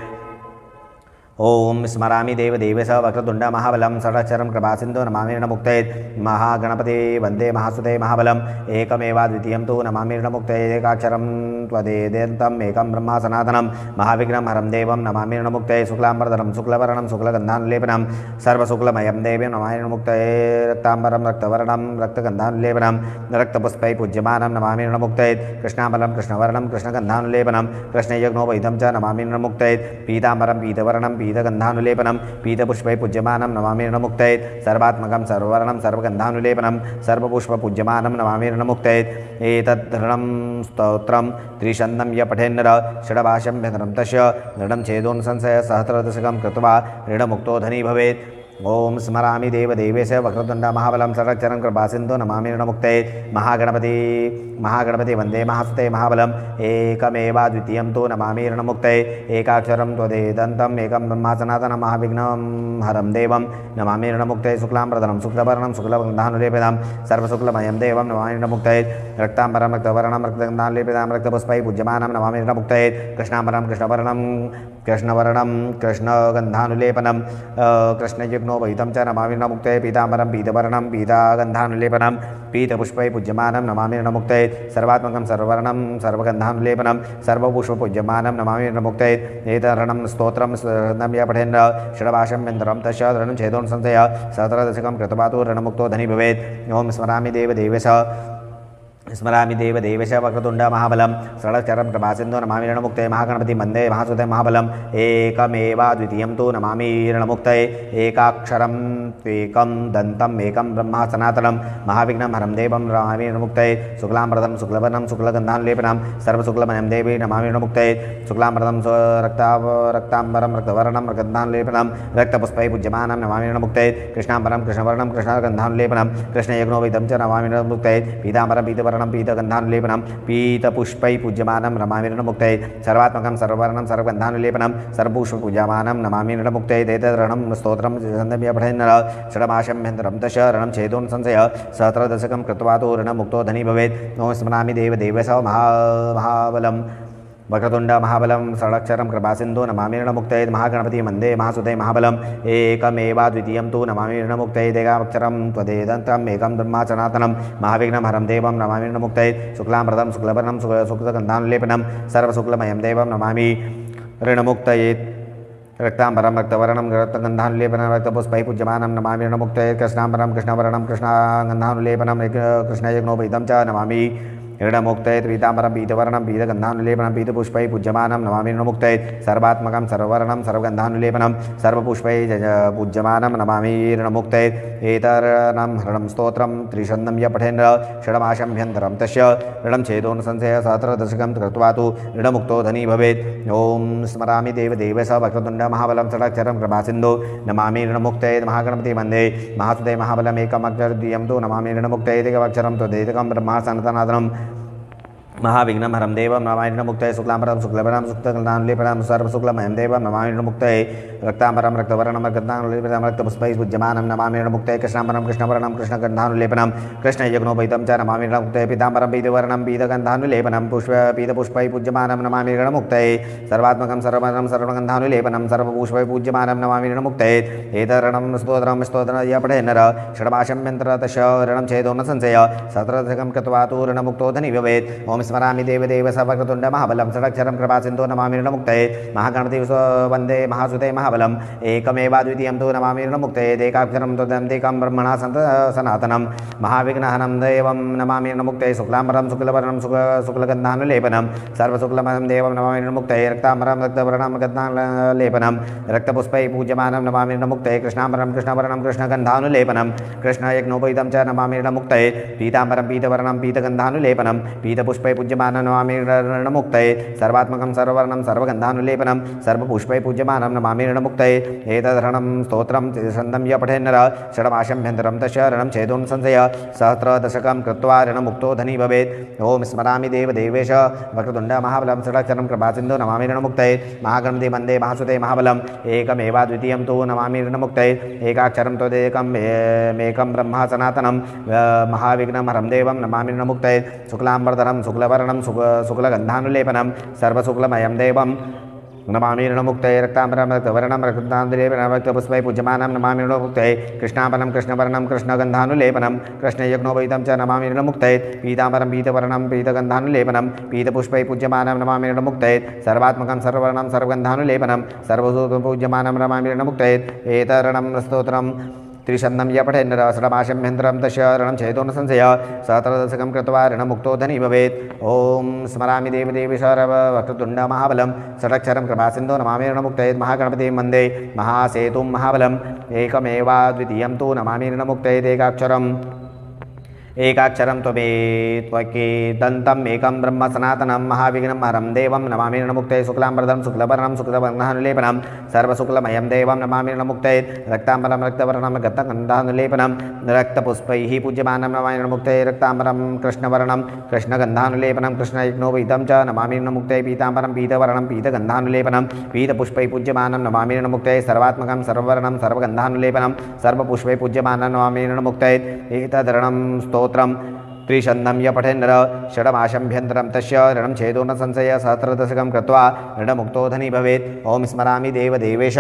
ओम स्मरामि देवदेवेश वक्रतुण्ड महाबलं षडक्षरं कृपासिन्धो नमामि ऋणमुक्तये महागणपते वन्दे महासुते महाबलं एकमेवाद्वितीयं तु नमामि ऋणमुक्तये एकाक्षरं त्वदेदन्तं एकं ब्रह्मा सनातनं महाविघ्नं हरं देवं नमामि ऋणमुक्तये शुक्लाम्बरधरं शुक्लवर्णं शुक्लगन्धानुलेपनं सर्वशुक्लमयं देवीं नमामि ऋणमुक्तये रक्ताम्बरं रक्तवर्णं रक्तगन्धानुलेपनं रक्तपुष्पै पूज्यमानं नमामि ऋणमुक्तये कृष्णाम्बरं कृष्णवर्णं कृष्णगन्धानुलेपनं कृष्णयज्ञोपैतं च नमामि ऋणमुक्तये पीताम्बरं पीतवर्णं पीतगन्धानुलेपनं पीतपुष्पै पूज्यमानं नमामि ऋणमुक्तये सर्वात्मकं सर्ववर्णं सर्वगन्धानुलेपनं सर्वपुष्पपूज्यमानं नमामि ऋणमुक्तये एतदृणं स्तोत्रं त्रिशन्दं य पठेन्नर षडभाषम्यन्तरं तस्य ऋणं छेदो न संशय सहस्रदशकं कृत्वा ऋणमुक्तो धनी भवेत्। ओम स्मरामि देवदेवेश वक्रतुण्ड महाबलं षडक्षरं कृपासिन्धो नमामि ऋणमुक्तये महागणपति वन्दे महासुते महाबलं एकमेवाद्वितीयं तु नमामि ऋणमुक्तये एकाक्षरं त्वदेदन्तम् एकं ब्रह्मा सनातनं महाविघ्नं हरं देवं नमामि ऋणमुक्तये शुक्लाम्बरधरं शुक्लवर्णं शुक्लगन्धानुलेपनं सर्वशुक्लमयं देवं नमामि ऋणमुक्तये रक्ताम्बरं रक्तवर्णं रक्तगन्धानुलेपनं रक्तपुष्पै पूज्यमानं नमामि ऋणमुक्तये कृष्णाम्बरं कृष्णवर्णं कृष्णगन्धानुलेपनं कृष्णयज्ञोपैतं च नमामि ऋणमुक्तये पीताम्बरं पीतवर्णं पीतगन्धानुलेपनं पीतपुष्पै पूज्यमानं नमामि ऋणमुक्तये सर्वात्मकं सर्ववर्णं सर्वगन्धानुलेपनं सर्वपुष्पपूज्यमानं नमामि ऋणमुक्तये एतदृणं स्तोत्रं य पठेन्न षडभाषम्यन्तरं तस्य ऋणं छेदो न संशय सहस्रदशकं कृत्वा तु ऋणमुक्तो धनी भवेत्। ओम स्मरामि देवदेवेश वक्रतुण्ड महाबलं षडक्षरं कृपासिन्धो नमामि ऋणमुक्तये महागणपति वन्दे महासुते महाबलं एकमेवाद्वितीयं तु नमामि ऋणमुक्तये एकाक्षरं त्वेकं दन्तम् एकं ब्रह्मा सनातनं महाविघ्नं हरं देवं नमामि ऋणमुक्तये शुक्लाम्बरधरं शुक्लवर्णं शुक्लगन्धानुलेपनं सर्वशुक्लमयं देवी नमामि ऋणमुक्तये शुक्लाम्बरधं रक्ताम्बरं रक्तवर्णं रक्तगन्धानुलेपनं रक्तपुष्पै पूज्यमानं नमामि ऋणमुक्तये कृष्णाम्बरं कृष्णवर्णं कृष्णगन्धानुलेपनं कृष्णयज्ञोपैतं च नमामि ऋणमुक्तये पीताम्बरं पीतवर्णं पीतगन्धानुलेपनं पीतपुष्पै पूज्यमानं नमामि ऋणमुक्तये सर्वात्मकं सर्ववर्णं सर्वगन्धानुलेपनं सर्वपुष्पपूज्यमानं नमामि ऋणमुक्तये एतदृणं स्तोत्रं त्रिशन्दं य पठेन्नर षडमाशम्यन्तरं तस्य ऋणं छेदो न संशय सहस्रदशकं कृत्वा तु ऋणमुक्तो धनी भवेत्। ओम स्मरामि देवदेवेश महाबलं वक्रतुण्ड महाबलं षडक्षरं कृपासिन्धो नमामि ऋणमुक्तये महागणपति वन्दे महासुते महाबलं एकमेवाद्वितीयं तु नमामि ऋणमुक्तये एकाक्षरं त्वदेदन्तम् एकं ब्रह्मा सनातनं महाविघ्नं हरं देवं नमामि ऋणमुक्तये शुक्लाम्बरधं शुक्लवर्णं शुक्लगन्धानुलेपनं सर्वशुक्लमयं देवं नमामि ऋणमुक्तये रक्ताम्बरं रक्तवर्णं रक्तगन्धानुलेपनं रक्तपुष्पै पूज्यमानं नमामि ऋणमुक्तये कृष्णाम्बरं कृष्णवर्णं कृष्णगन्धानुलेपनं कृष्णयज्ञोपैतं च नमामि ऋणमुक्तये पीताम्बरं पीतवर्णं पीतगन्धानुलेपनं पीतपुष्पैः पूज्यमानं नमामि ऋणमुक्तये सर्वात्मकं सर्ववर्णं सर्वगन्धानुलेपनं सर्वपुष्पैः पूज्यमानं नमामि ऋणमुक्तये एतरणं हरणं स्तोत्रं त्रिशन्नं य पठेन् षडमाशम्भ्यन्तरं तस्य ऋणं छेदो न संशय सहस्रदशकं कृत्वा तु ऋणमुक्तो धनी भवेत्। ॐ स्मरामि देवदेव स वक्रतुण्ड महाबलं षडाक्षरं कृपासिन्धो नमामि ऋणमुक्तये महागणपति वन्दे महासुते महाबलमेकमक्षरद्वितीयं तु नमामि ऋणमुक्तये एकमक्षरं त्वदेकं ब्रह्मा सनातनादनं महाविघ्नं हरं देवं नमामि ऋणमुक्तये शुक्लाम्बरं शुक्लवर्णं शुक्लगन्धानुलेपनं सर्वशुक्लमयं देवं नमामि ऋणमुक्तये रक्ताम्बरं रक्तवर्णं रक्तगन्धानुलेपनं रक्तपुष्पैः पूज्यमानं नमामि ऋणमुक्तये कृष्णाम्बरं कृष्णवर्णं कृष्णगन्धानुलेपनं कृष्णयज्ञोपैतं च नमामि ऋणमुक्तये पीताम्बरं पीतवर्णं पीतगन्धानुलेपनं पीतपुष्पैः पूज्यमानं नमामि ऋणमुक्तये सर्वात्मकं सर्ववर्णं सर्वगन्धानुलेपनं सर्वपुष्पैः पूज्यमानं नमामि ऋणमुक्तये एतरणं स्तोत्रं स्तोत्रं पठेन् नर षडमाशम्यन्तरं तस्य ऋणं छेदो न संशय सहस्रदशकं कृत्वा तु ऋणमुक्तो धनी भवेत्। ओम स्मरामि देवदेव सर्वक्रतुण्ड महाबलं षडाक्षरं कृपासिन्धो नमामि ऋणमुक्तये महागणपति वन्दे महासुते महाबलं एकमेवाद्वितीयं तु नमामि ऋणमुक्तये एकाक्षरं त्वदेकं ब्रह्मणा सनातनं महाविघ्नहरं देवं नमामि ऋणमुक्तये शुक्लाम्बरं शुक्लवर्णं शुक्लगन्धानुलेपनं सर्वशुक्लमयं देवं नमामि ऋणमुक्तये रक्ताम्बरं रक्तवर्णं गन्धानुलेपनं रक्तपुष्पैः पूज्यमानं नमामि ऋणमुक्तये कृष्णाम्बरं कृष्णवर्णं कृष्णगन्धानुलेपनं कृष्णयज्ञोपैतं च नमामि ऋणमुक्तये पीताम्बरं पीतवर्णं पीतगन्धानुलेपनं पीतपुष्पैः पूज्यमानं नमामि ऋणमुक्तये सर्वात्मकं सर्ववर्णं सर्वगन्धानुलेपनं सर्वपुष्पैः पूज्यमानं नमामि ऋणमुक्तये एतद्धरणं स्तोत्रं छन्दं य पठेन् नर षडमाशम्भ्यन्तरं तस्य ऋणं छेदो न संशय सहस्रदशकं कृत्वा ऋणमुक्तो धनी भवेत्। ॐ स्मरामि देवदेवेश वक्रतुण्ड महाबलं षडाक्षरं कृपासिन्धो नमामि ऋणमुक्तये महागणपति वन्दे महासुते महाबलं एकमेवाद्वितीयं तु नमामि ऋणमुक्तये एकाक्षरं त्वदेकं ब्रह्मा सनातनं महाविघ्नं हरं देवं नमामि ऋणमुक्तये शुक्लाम्बरधरं शुक्लवर्णं शुक्लगन्धानुलेपनं सर्वशुक्लमयं देवं नमामि ऋणमुक्तये रक्ताम्बरं रक्तवर्णं रक्तगन्धानुलेपनं रक्तपुष्पैः पूज्यमानं नमामि ऋणमुक्तये कृष्णाम्बरं कृष्णवर्णं कृष्णगन्धानुलेपनं कृष्णयज्ञोपैतं च नमामि ऋणमुक्तये पीताम्बरं पीतवर्णं पीतगन्धानुलेपनं पीतपुष्पैः पूज्यमानं नमामि ऋणमुक्तये सर्वात्मकं सर्ववर्णं सर्वगन्धानुलेपनं सर्वभूतपूज्यमानं नमामि ऋणमुक्तये एतरणं स्तोत्रं त्रिशन्नं य पठेन् षडमाशम्भ्यन्तरं तस्य ऋणं छेदो न संशय सहस्रदशकं कृत्वा ऋणमुक्तो धनी भवेत्। ॐ स्मरामि देवदेवेश्वर वक्रतुण्ड महाबलं षडाक्षरं कृपासिन्धो नमामि ऋणमुक्तये महागणपतिं वन्दे महासेतुं महाबलं एकमेवाद्वितीयं तु नमामि ऋणमुक्तये एकाक्षरं त्वमेकदन्तम् एकं ब्रह्म सनातनं महाविघ्नं हरं देवं नमामि ऋणमुक्तये शुक्लाम्बरधरं शुक्लवर्णं शुक्लगन्धानुलेपनं सर्वशुक्लमयं देवं नमामि ऋणमुक्तये रक्ताम्बरं रक्तवर्णं रक्तगन्धानुलेपनं रक्तपुष्पैः पूज्यमानं नमामि ऋणमुक्तये रक्ताम्बरं कृष्णवर्णं कृष्णगन्धानुलेपनं कृष्णयज्ञोपैतं च नमामि ऋणमुक्तये पीताम्बरं पीतवर्णं पीतगन्धानुलेपनं पीतपुष्पैः पूज्यमानं नमामि ऋणमुक्तये सर्वात्मकं सर्ववर्णं सर्वगन्धानुलेपनं सर्वपुष्पैः पूज्यमानं नमामि ऋणमुक्तये एतद्धरणं स्तोत्रं त्रिशन्नं य पठेन् नर षडमाशम्भ्यन्तरं तस्य ऋणं छेदो न संशय सहस्रदशकं कृत्वा ऋणमुक्तो धनी भवेत्। ॐ स्मरामि देवदेवेश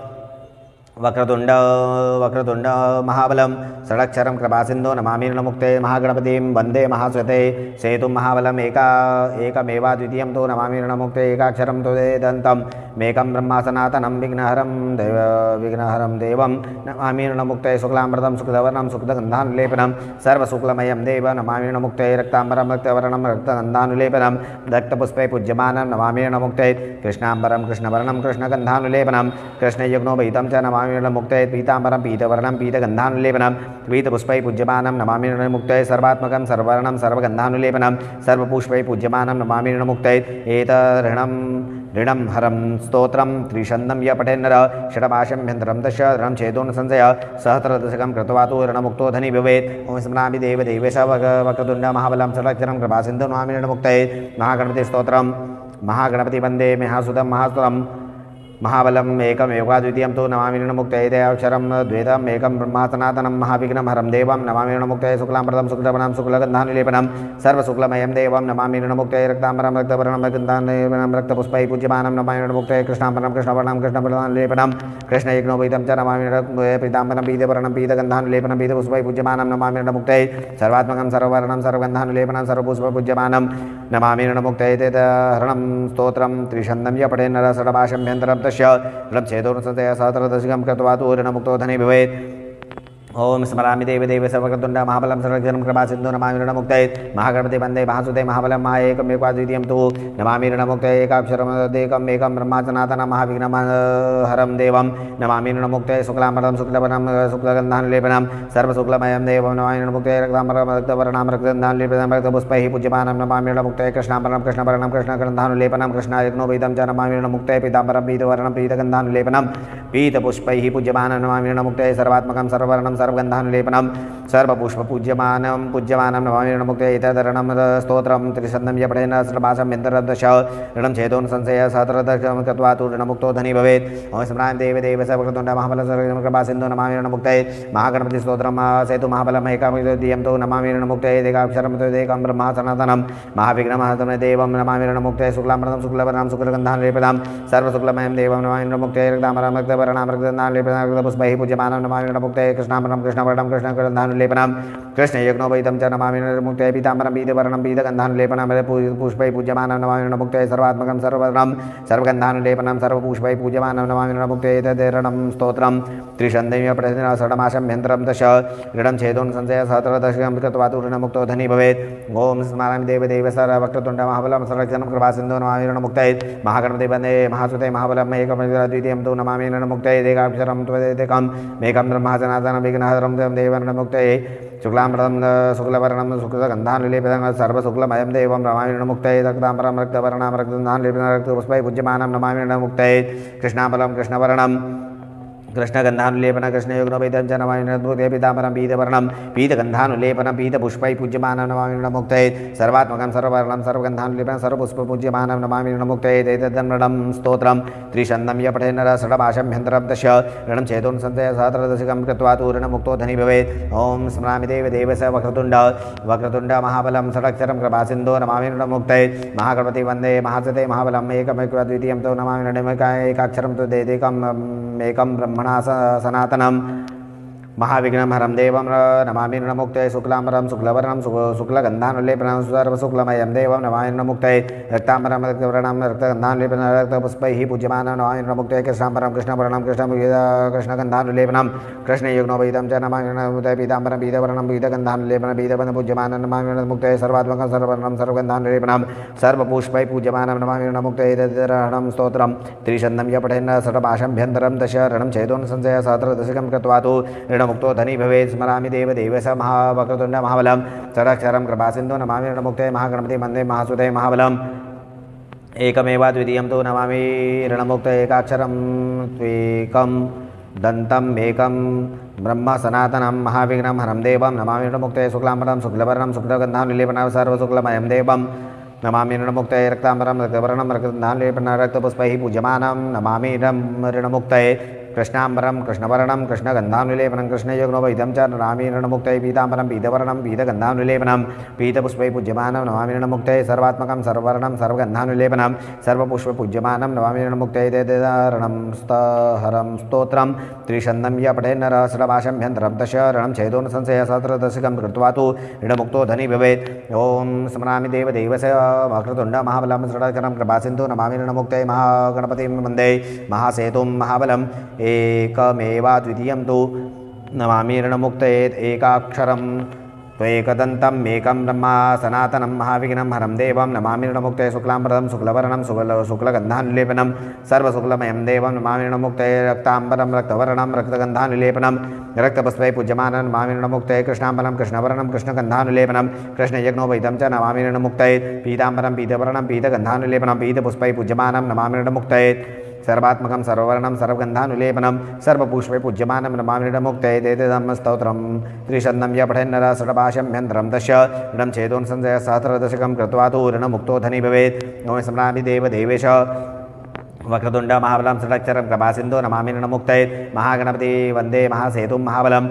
वक्रतुण्ड महाबलं षडाक्षरं कृपासिन्धो नमामि ऋणमुक्तये महागणपतिं वन्दे महास्वते सेतुं महाबलं एकमेवाद्वितीयं तु नमामि ऋणमुक्तये एकाक्षरं त्वदेकं मेकं ब्रह्मा सनातनं विघ्नहरं देवं नमामि ऋणमुक्तये शुक्लाम्बरं शुक्लवर्णं शुक्लगन्धानुलेपनं सर्वशुक्लमयं देव नमामि ऋणमुक्तये रक्ताम्बरं रक्तवर्णं रक्तगन्धानुलेपनं रक्तपुष्पैः पूज्यमानं नमामि ऋणमुक्तये कृष्णाम्बरं कृष्णवर्णं कृष्णगन्धानुलेपनं कृष्णयज्ञोपैतं च नमामि ऋणमुक्तये पीताम्बरं पीतवर्णं पीतगन्धानुलेपनं पीतपुष्पैः पूज्यमानं नमामि ऋणमुक्तये सर्वात्मकं सर्ववर्णं सर्वगन्धानुलेपनं सर्वपुष्पैः पूज्यमानं नमामि ऋणमुक्तये ऋणं हरं स्तोत्रं त्रिशन्नं य पठेन् नर षडमाशम्भ्यन्तरं तस्य ऋणं छेदो न संशय सहस्रदशकं कृत्वा तु ऋणमुक्तो धनी भवेत्। ॐ स्मरामि देवदेवेश वक्रतुण्ड महाबलं षडाक्षरं कृपासिन्धो नमामि ऋणमुक्तये महागणपति स्तोत्रं महागणपति वन्दे महासुतं महास्तुतं महाबलम् एकमेवाद्वितीयं तु नमामि ऋणमुक्तये अक्षरं द्वैतम् एकं ब्रह्मा सनातनं महाविघ्नं हरं देवं नमामि ऋणमुक्तये शुक्लाम्बरं शुक्लवर्णं शुक्लगन्धानुलेपनं सर्वशुक्लमयं देवं नमामि ऋणमुक्तये रक्ताम्बरं रक्तवर्णं गन्धानुलेपनं रक्तपुष्पैः पूज्यमानं नमामि ऋणमुक्तये कृष्णाम्बरं कृष्णवर्णं कृष्णवर्णलेपनं कृष्णयज्ञोपैतं च नमामि पीताम्बरं पीतवर्णं पीतगन्धानुलेपनं पीतपुष्पैः पूज्यमानं नमामि ऋणमुक्तये सर्वात्मकं सर्ववर्णं सर्वगन्धानुलेपनं सर्वपुष्पैः पूज्यमानं नमामि ऋणमुक्तये हरणं स्तोत्रं त्रिशन्नं य पठेन् नर षडमाशम्भ्यन्तरं ऋणं छेदो न संशय सहस्रदशकं कृत्वा तु ऋणमुक्तो धनी भवेत्। ओम स्मरामि देव देव सर्वकृतुण्ड महाबलं सर्वजनं कृपा सिन्धु नमामि ऋणमुक्तये महागणपति वन्दे महासुते महाबलं महाएकमेवाद्वितीयं तु नमामि ऋणमुक्तये एकाक्षरमेकम् एकं ब्रह्मा सनातनं महाविघ्नहरं देवं नमामि ऋणमुक्तये शुक्लाम्बरं शुक्लवर्णं शुक्लगन्धानुलेपनं सर्वशुक्लमयं देवं नमामि ऋणमुक्तये रक्ताम्बरं रक्तवर्णं रक्तगन्धानुलेपनं रक्तपुष्पैः पूज्यमानं नमामि ऋणमुक्तये कृष्णाम्बरं कृष्णवर्णं कृष्णगन्धानुलेपनं कृष्णायज्ञोपवीतं च नमामि ऋणमुक्तये पीताम्बरं पीतवर्णं पीतगन्धानुलेपनं पीतपुष्पैः पूज्यमानं नमामि ऋणमुक्तये सर्वात्मकं सर्ववर्णं सर्वगन्धानुलेपनं सर्वपुष्पपूज्यमानं पूज्यमानं नमामि ऋणमुक्तये एतदरणं स्तोत्रं त्रिशन्नं यपठेन सर्वासं यन्तरदश ऋणं छेदोन संशय सहस्रदशं कृत्वा तु ऋणमुक्तो धनी भवेत् ओम स्मरामि देव देव सर्वकृतुण्ड महाबलं सर्वजनं कृपा सिन्धु नमामि ऋणमुक्तये महागणपति स्तोत्रं सेतु महाबलं एकामिद्वितीयं तु नमामि ऋणमुक्तये एकाक्षरं तदेकं ब्रह्मा सनातनं महाविघ्नमहतं देवं नमामि ऋणमुक्तये शुक्लाम्बरं शुक्लवर्णं शुक्लगन्धानुलेपनं सर्वशुक्लमयं देवं नमामि ऋणमुक्तये रक्ताम्बरं रक्तवर्णं रक्तगन्धानुलेपनं रक्तपुष्पैः पूज्यमानं नमामि ऋणमुक्तये कृष्णाम्बरं कृष्णवर्णं कृष्णगन्धानुलेपनं कृष्णयज्ञोपवीतं च नमामि ऋणमुक्तये पीताम्बरं पीतवर्णं पीतगन्धानुलेपनं पुष्पैः पूज्यमानं नमामि ऋणमुक्तये सर्वात्मकं सर्ववर्णं सर्वगन्धानुलेपनं सर्वपुष्पैः पूज्यमानं नमामि ऋणमुक्तये एतद् स्तोत्रं त्रिशन्देव पठेन षडमाशं दश ऋणं छेदोन संशय सहस्रदशं कृत्वा तु ऋणमुक्तो धनी भवेत् ओम स्मरामि देव देव सर्वक्रतुण्ड महाबलं सर्वजनं कृपा सिन्धु नमामि ऋणमुक्तये महागणपति वन्दे महासुते महाबलं एकमेवाद्वितीयं तु नमामि ऋणमुक्तये एकाक्षरं त्वदेकं मेकं ब्रह्मा सनातनं विघ्नहरं देवं ऋणमुक्तये शुक्लाम्बरं शुक्लवर्णं शुक्लगन्धानुलेपनं सर्वशुक्लमयं देवं नमामि ऋणमुक्तये रक्ताम्बरं रक्तवर्णं रक्तगन्धानुलेपनं रक्तपुष्पैः पूज्यमानं नमामि ऋणमुक्तये कृष्णाम्बरं कृष्णवर्णं कृष्णगन्धानुलेपनं कृष्णयज्ञोपवीतं च नमामि ऋणमुक्तये पीताम्बरं पीतवर्णं पीतगन्धानुलेपनं पीतपुष्पैः पूज्यमानं नमामि ऋणमुक्तये सर्वात्मकं सर्ववर्णं सर्वगन्धानुलेपनं सर्वपुष्पपूज्यमानं नमामि ऋणमुक्तये एतद् स्तोत्रं त्रिशन्नं यपठेन षडमाशं दश ऋणं छेदोन संशय सहस्रदशकं कृत्वा तु ऋणमुक्तो धनी भवेत् ओम स्मरामि देव देव स वक्रतुण्ड महाबलं षडक्षरं कृपा सिन्धो नमामि ऋणमुक्तये महागणपति वन्दे महासते महाबलं एकमेवाद्वितीयं तु नमामि ऋणमुक्तये एकाक्षरं तदेकं एकं ब्रह्मणा सनातनं महाविघ्नहरं देवं नमामि ऋणमुक्तये शुक्लाम्बरं शुक्लवर्णं शुक्लगन्धानुलेपनं सर्वशुक्लमयं देवं नमामि ऋणमुक्तये रक्ताम्बरं रक्तवर्णं रक्तगन्धानुलेपनं रक्तपुष्पैः पूज्यमानं नमामि ऋणमुक्तये कृष्णाम्बरं कृष्णवर्णं कृष्णगन्धानुलेपनं कृष्णयज्ञोपवीतं च नमामि ऋणमुक्तये पीताम्बरं पीतवर्णं पीतगन्धानुलेपनं पीतवर्णं पूज्यमानं नमामि ऋणमुक्तये सर्वात्मकं सर्ववर्णं सर्वगन्धानुलेपनं सर्वपुष्पैः पूज्यमानं नमामि ऋणमुक्तये एतद् स्तोत्रं त्रिशन्नं यपठेन षडमाशं दश ऋणं छेदोन संशय सहस्रदशकं कृत्वा तु ऋणमुक्तो धनी भवेत् स्मरामि देव देव स महावक्रतुण्ड महाबलं षडक्षरं कृपा सिन्धु नमामि ऋणमुक्तये महागणपति वन्दे महासुते महाबलं एकमेवाद्वितीयं तु नमामि ऋणमुक्तये एकाक्षरं त्वेकं दन्तम् एकं ब्रह्म सनातनं महाविघ्नहरं देवं नमामि ऋणमुक्तये शुक्लाम्बरं शुक्लवर्णं शुक्लगन्धानुलेपनं सर्वशुक्लमयं देवं नमामि ऋणमुक्तये रक्ताम्बरं रक्तवर्णं रक्तगन्धानुलेपनं रक्तपुष्पैः पूज्यमानं नमामि ऋणमुक्तये कृष्णाम्बरं कृष्णवर्णं कृष्णगन्धानुलेपनं कृष्णयज्ञोपवीतं च नमामि ऋणमुक्तये पीताम्बरं पीतवर्णं पीतगन्धानुलेपनं पीतपुष्पैः पूज्यमानं नमामि ऋणमुक्तये सर्वात्मकं सर्ववर्णं सर्वगन्धानुलेपनं सर्वपुष्पपूज्यमानं नमामि ऋणमुक्तये एतद् स्तोत्रं त्रिशन्नं यपठेन षडमाशं दश ऋणं छेदोन संशय सहस्रदशकं कृत्वा तु ऋणमुक्तो धनी भवेत् ओम स्मरामि देव देव स वक्रतुण्ड महाबलं षडक्षरं कृपा सिन्धु नमामि ऋणमुक्तये महागणपतिं वन्दे महासेतुं महाबलं एकमेवाद्वितीयं तु नमामि ऋणमुक्तये एकाक्षरं त्वैकदन्तम् एकं ब्रह्मा सनातनं महाविघ्नहरं देवं नमामि ऋणमुक्तये शुक्लाम्बरं शुक्लवर्णं शुक्लगन्धानुलेपनं सर्वशुक्लमयं देवं नमामि ऋणमुक्तये रक्ताम्बरं रक्तवर्णं रक्तगन्धानुलेपनं रक्तपुष्पैः पूज्यमानं नमामि ऋणमुक्तये कृष्णाम्बरं कृष्णवर्णं कृष्णगन्धानुलेपनं कृष्णयज्ञोपवीतं च नमामि ऋणमुक्तये पीताम्बरं पीतवर्णं पीतगन्धानुलेपनं पीतपुष्पैः पूज्यमानं नमामि ऋणमुक्तये सर्वात्मकं सर्ववर्णं सर्वगन्धानुलेपनं सर्वपुष्पैः पूज्यमानं नमामि ऋणमुक्तये एतद् स्तोत्रं त्रिशन्नं यपठेन षडमाशं दश ऋणं छेदोन संशय सहस्रदशकं कृत्वा तु ऋणमुक्तो धनी भवेत् ओम स्मरामि देव देवेश वक्रतुण्ड महाबलं षडक्षरं कृपा सिन्धु नमामि ऋणमुक्तये महागणपति वन्दे महासेतुं महाबलं